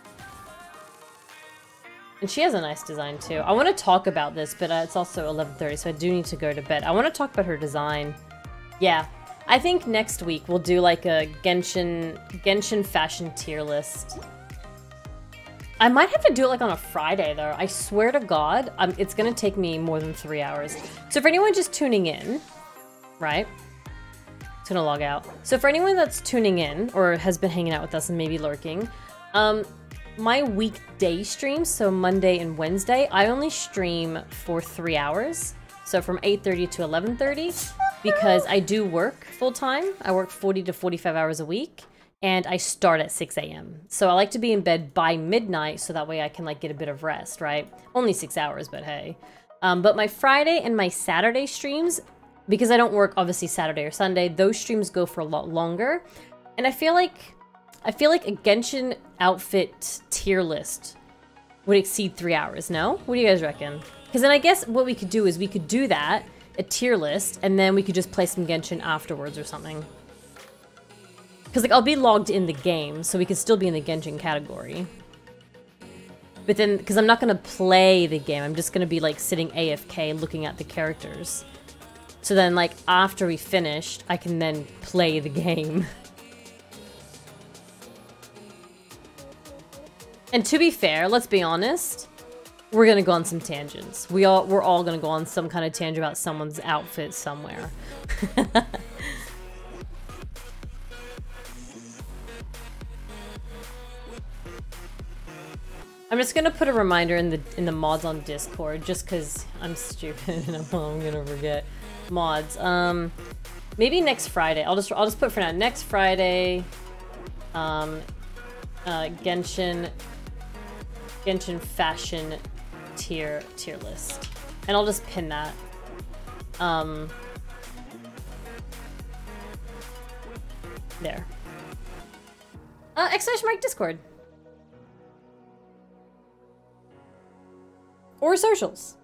C: And she has a nice design, too. I want to talk about this, but uh, it's also eleven thirty, so I do need to go to bed. I want to talk about her design. Yeah. I think next week we'll do like a Genshin Genshin fashion tier list. I might have to do it like on a Friday though. I swear to God, um, it's gonna take me more than three hours. So for anyone just tuning in, right? It's gonna log out. So for anyone that's tuning in or has been hanging out with us and maybe lurking, um, my weekday streams, so Monday and Wednesday, I only stream for three hours. So from eight thirty to eleven thirty. Because I do work full-time. I work forty to forty-five hours a week, and I start at six A M So I like to be in bed by midnight, so that way I can like get a bit of rest, right? Only six hours, but hey. Um, but my Friday and my Saturday streams, because I don't work obviously Saturday or Sunday, those streams go for a lot longer. And I feel like, I feel like a Genshin outfit tier list would exceed three hours, no? What do you guys reckon? Because then I guess what we could do is we could do that, a tier list, and then we could just play some Genshin afterwards or something. Because like I'll be logged in the game, so we could still be in the Genshin category. But then, because I'm not going to play the game, I'm just going to be like sitting A F K looking at the characters. So then like after we finished, I can then play the game. And to be fair, let's be honest, we're gonna go on some tangents. We all we're all gonna go on some kind of tangent about someone's outfit somewhere. I'm just gonna put a reminder in the in the mods on Discord just because I'm stupid and I'm, I'm gonna forget mods. Um, maybe next Friday. I'll just I'll just put for now. Next Friday, um, uh, Genshin Genshin fashion tier tier list, and I'll just pin that. Um, there. Uh, exclamation mark Discord. Or socials.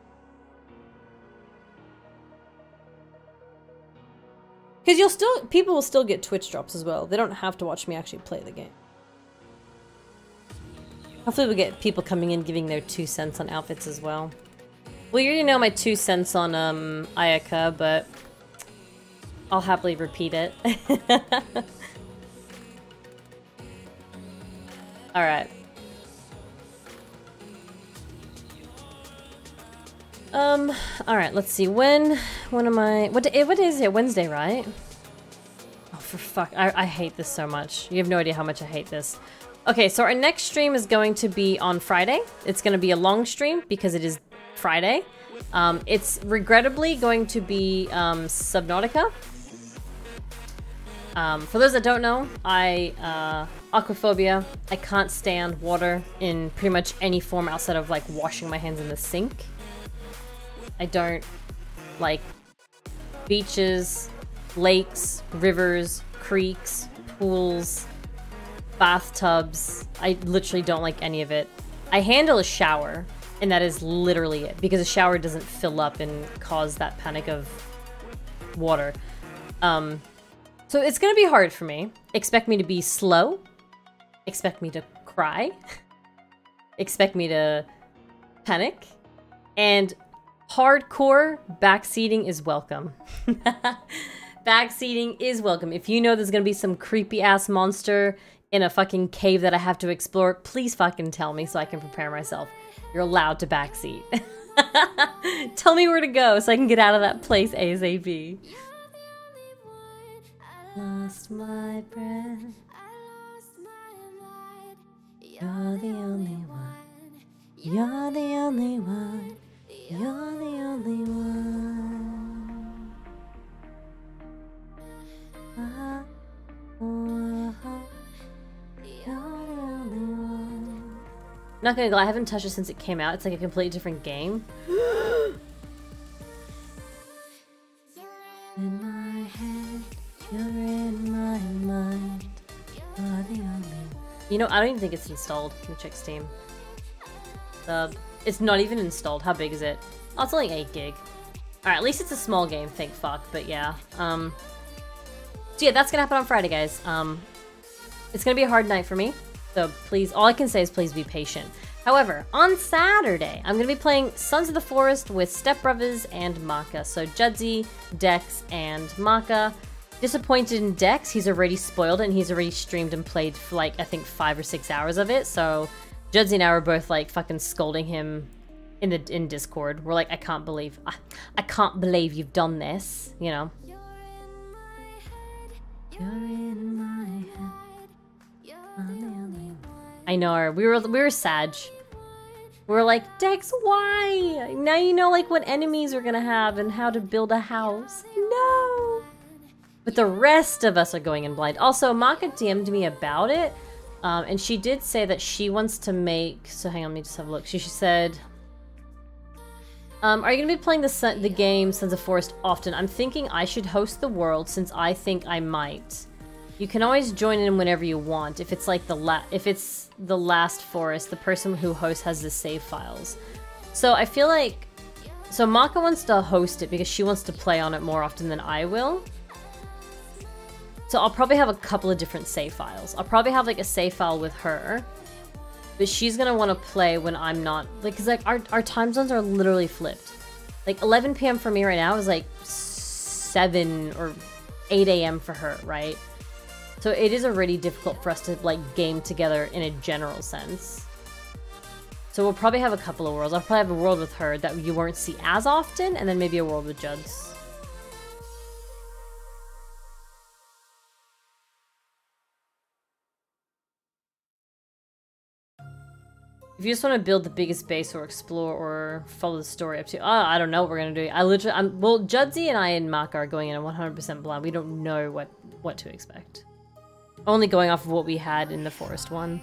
C: Because you'll still, people will still get Twitch drops as well. They don't have to watch me actually play the game. Hopefully we'll get people coming in giving their two cents on outfits as well. Well, you already know my two cents on um, Ayaka, but I'll happily repeat it. Alright. Um, alright, let's see. When, when am I, what day, what day is it? Wednesday, right? Oh, for fuck, I, I hate this so much. You have no idea how much I hate this. Okay, so our next stream is going to be on Friday. It's going to be a long stream because it is Friday. Um, it's regrettably going to be um, Subnautica. Um, for those that don't know, I, uh, aquaphobia. I can't stand water in pretty much any form outside of like washing my hands in the sink. I don't like beaches, lakes, rivers, creeks, pools, bathtubs. I literally don't like any of it. I handle a shower, and that is literally it, because a shower doesn't fill up and cause that panic of water. Um, so it's gonna be hard for me. Expect me to be slow. Expect me to cry. Expect me to panic. And hardcore backseating is welcome. Backseating is welcome. If you know there's gonna be some creepy ass monster in a fucking cave that I have to explore, please fucking tell me so I can prepare myself. You're allowed to backseat. Tell me where to go so I can get out of that place ASAP. Lost my breath. You're the only one. You're the only one. You're the only one. Ah, oh, oh. You're the only one. Not gonna lie, I haven't touched it since it came out. It's like a completely different game. In my head, you're in my mind. You know, I don't even think it's installed. Let me check Steam. Uh, it's not even installed. How big is it? Oh, it's only eight gig. Alright, at least it's a small game, thank fuck, but yeah. Um, so yeah, that's gonna happen on Friday, guys. Um, it's gonna be a hard night for me, so please, all I can say is please be patient. However, on Saturday, I'm gonna be playing Sons of the Forest with Step Brothers and Maka. So Judzy, Dex, and Maka. Disappointed in Dex, he's already spoiled it and he's already streamed and played for like, I think five or six hours of it. So Judzy and I were both like fucking scolding him in the in Discord. We're like, I can't believe, I, I can't believe you've done this, you know?
B: You're in my head. You're in my head. You're the only one.
C: I know, we were, we were sad. We were like, Dex, why? Now you know like what enemies we're gonna have and how to build a house. No! But the rest of us are going in blind. Also, Maka D M'd me about it. Um, and she did say that she wants to make... So hang on, let me just have a look. She, she said... Um, are you going to be playing the, sun, the game Sons of Forest often? I'm thinking I should host the world since I think I might. You can always join in whenever you want. If it's like the la if it's the last forest, the person who hosts has the save files. So I feel like... So Maka wants to host it because she wants to play on it more often than I will. So I'll probably have a couple of different save files. I'll probably have like a save file with her. But she's gonna want to play when I'm not... Like, cause like our, our time zones are literally flipped. Like eleven p m for me right now is like seven or eight a m for her, right? So it is already difficult for us to like game together in a general sense. So we'll probably have a couple of worlds. I'll probably have a world with her that you won't see as often, and then maybe a world with Juds. If you just want to build the biggest base or explore or follow the story up to, oh, I don't know what we're going to do. I literally, I'm, well, Judzy and I and Maka are going in one hundred percent blind. We don't know what, what to expect. Only going off of what we had in the forest one.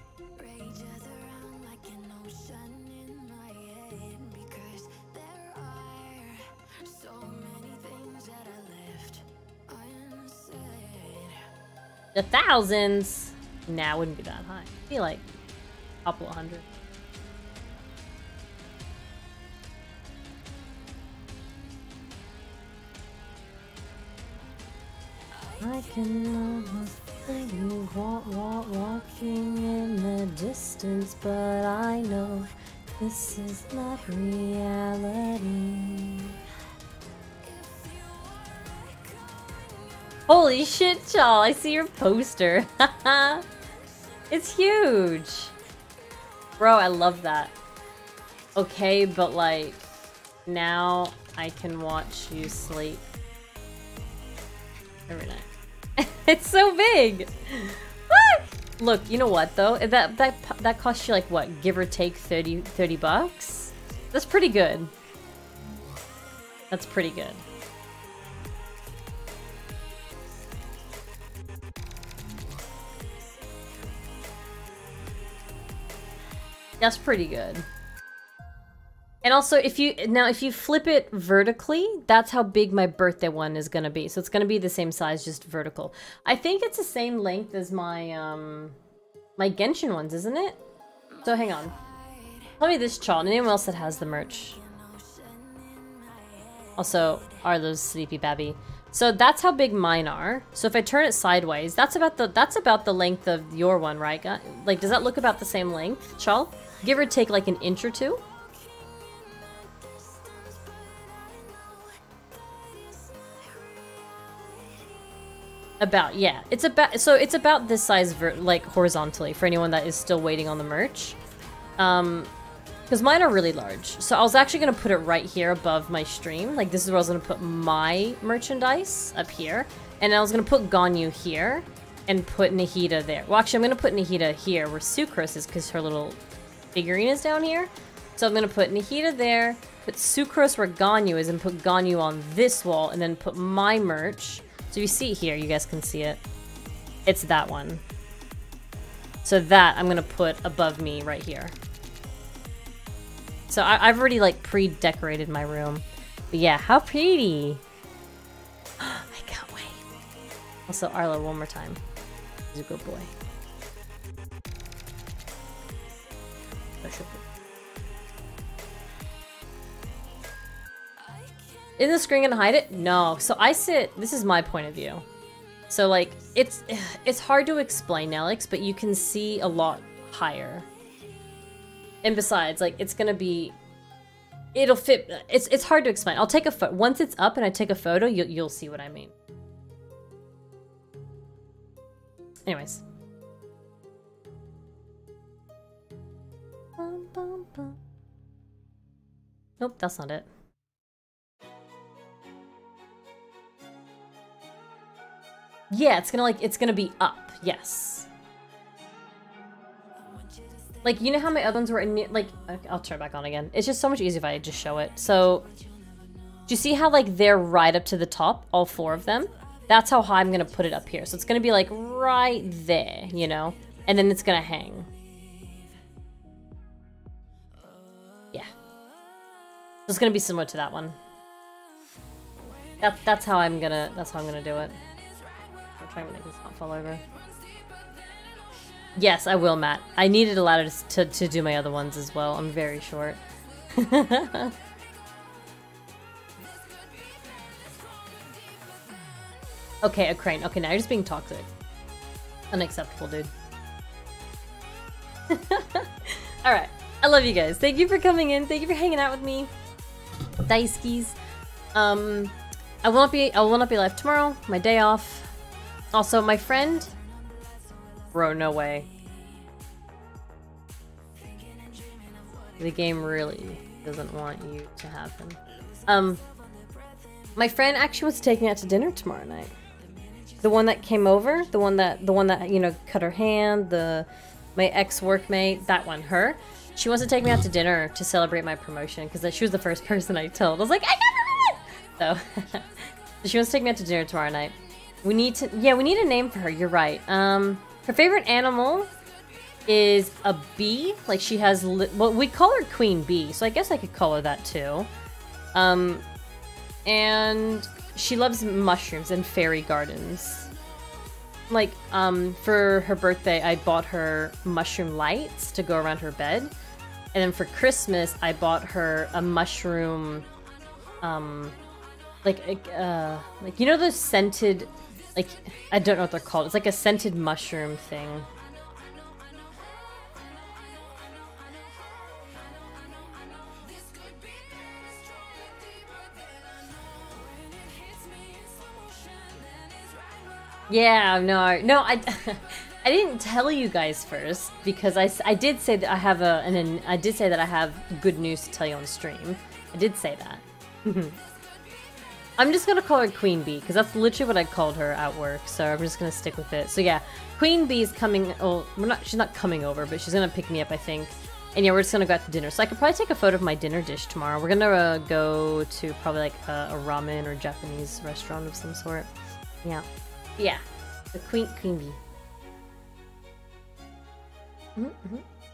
C: The thousands? Nah, it wouldn't be that high. I feel like couple of hundred. I can almost feel you walk, walk, walking in the distance, but I know this is not reality. Holy shit, y'all! I see your poster. It's huge. Bro, I love that. Okay, but like, now I can watch you sleep every night. It's so big! What? Look, you know what though? That that that costs you like what, give or take thirty, thirty bucks? That's pretty good. That's pretty good. That's pretty good. And also, if you now if you flip it vertically, that's how big my birthday one is gonna be. So it's gonna be the same size, just vertical. I think it's the same length as my um my Genshin ones, isn't it? So hang on. Tell me this, Chal. Anyone else that has the merch? Also, are those sleepy babby? So that's how big mine are. So if I turn it sideways, that's about the that's about the length of your one, right? Like, does that look about the same length, Chal? Give or take like an inch or two. About, yeah. It's about, so it's about this size, ver like horizontally, for anyone that is still waiting on the merch. Um, because mine are really large. So I was actually going to put it right here above my stream. Like, this is where I was going to put my merchandise, up here. And I was going to put Ganyu here, and put Nahida there. Well, actually, I'm going to put Nahida here, where Sucrose is, because her little figurine is down here. So I'm going to put Nahida there, put Sucrose where Ganyu is, and put Ganyu on this wall, and then put my merch. So you see here, you guys can see it. It's that one. So that I'm going to put above me right here. So I I've already like pre-decorated my room. But yeah, how pretty. I can't wait. Also, Arlo, one more time. He's a good boy. special. Isn't the screen gonna hide it? No. So I sit, this is my point of view. So like, it's it's hard to explain, Alex, but you can see a lot higher. And besides, like, it's gonna be, it'll fit, it's it's hard to explain. I'll take a photo, once it's up and I take a photo, you'll, you'll see what I mean. Anyways. Bum, bum, bum. Nope, that's not it. Yeah, it's gonna like, it's gonna be up, yes. Like, you know how my other ones were in, like, okay, I'll turn it back on again. It's just so much easier if I just show it. So, do you see how like they're right up to the top, all four of them? That's how high I'm gonna put it up here. So it's gonna be like right there, you know? And then it's gonna hang. Yeah. So it's gonna be similar to that one. That, that's how I'm gonna, that's how I'm gonna do it. I'm trying to make this not fall over. Yes, I will, Matt. I needed a ladder to, to do my other ones as well. I'm very short. Okay, a crane. Okay, now you're just being toxic. Unacceptable, dude. Alright. I love you guys. Thank you for coming in. Thank you for hanging out with me. Daiskis. Um, I will not be I will not be live tomorrow. My day off. Also, my friend... Bro, no way. The game really doesn't want you to happen. Um, my friend actually wants to take me out to dinner tomorrow night. The one that came over, the one that, the one that, you know, cut her hand, the, my ex-workmate, that one, her. She wants to take me out to dinner to celebrate my promotion, because she was the first person I told. I was like, I never won! So, so she wants to take me out to dinner tomorrow night. We need to, yeah, we need a name for her, you're right. Um, her favorite animal is a bee. Like, she has, li well, we call her Queen Bee, so I guess I could call her that too. Um, and she loves mushrooms and fairy gardens. Like, um, for her birthday, I bought her mushroom lights to go around her bed. And then for Christmas, I bought her a mushroom, um, like, uh, like, you know those scented, like, I don't know what they're called. It's like a scented mushroom thing. Yeah, no, no, I, I didn't tell you guys first because I, I did say that I have a, and an, I did say that I have good news to tell you on stream. I did say that. I'm just gonna call her Queen Bee because that's literally what I called her at work. So I'm just gonna stick with it. So yeah, Queen Bee's coming. Oh, we're not. She's not coming over, but she's gonna pick me up, I think. And yeah, we're just gonna go out to dinner. So I could probably take a photo of my dinner dish tomorrow. We're gonna uh, go to probably like a, a ramen or Japanese restaurant of some sort. Yeah. Yeah, the Queen Queen Bee. Mm-hmm.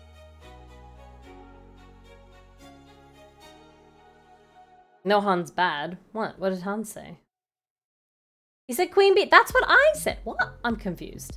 C: No, Han's bad. What? What did Han say? He said Queen Bee. That's what I said. What? I'm confused.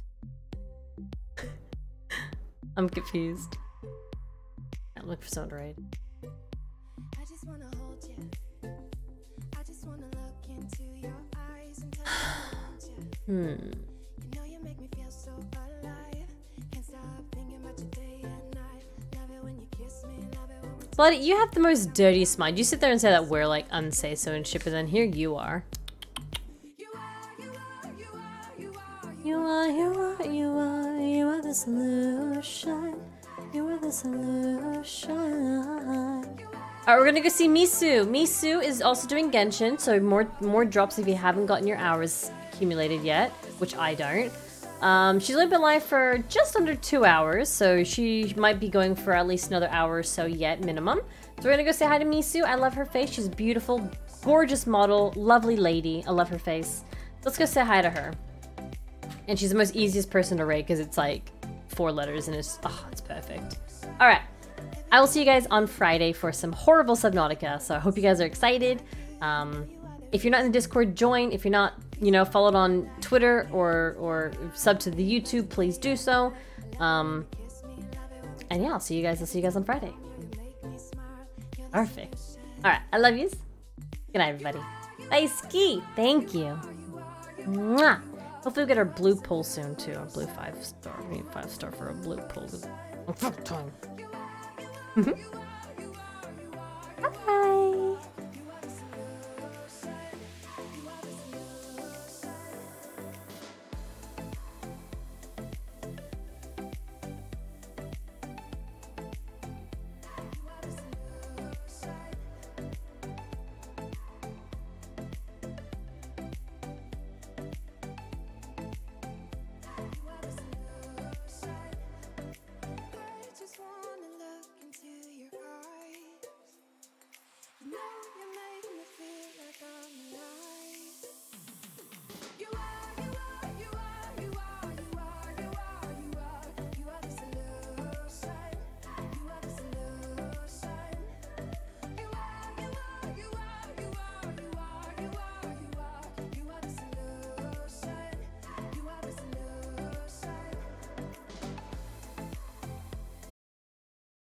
C: I'm confused. Can't look for someone to raid.
B: I just wanna hold you. I just wanna look into your eyes and touch you.
C: Hmm.
B: You know you make me feel so alive. Can't stop thinking about you day and night. Love it when you kiss me, love it when we
C: Bloody, you have the most dirtiest mind. You sit there and say that we're like unsay so and shit, but then here you are.
B: You are, you are, you are, you are,
C: You are, you are, you are, you are the solution. You are the solution. Alright, we're gonna go see Misu. Misu is also doing Genshin, so more more drops if you haven't gotten your hours accumulated yet, which I don't. Um, she's only been live for just under two hours, so she might be going for at least another hour or so yet, minimum. So we're gonna go say hi to Misu. I love her face. She's a beautiful, gorgeous model, lovely lady. I love her face. Let's go say hi to her. And she's the most easiest person to rate because it's like four letters and it's, oh, it's perfect. All right. I will see you guys on Friday for some horrible Subnautica. So I hope you guys are excited. Um, if you're not in the Discord, join. If you're not, you know, followed on Twitter or or sub to the YouTube, please do so. Um, And yeah, I'll see you guys. I'll see you guys on Friday. Perfect. All right, I love yous. Good night, everybody. Bye, Ski. Thank you. Mwah. Hopefully we'll get our blue pull soon too. A blue five star. We need five star for a blue pull. Fuck time.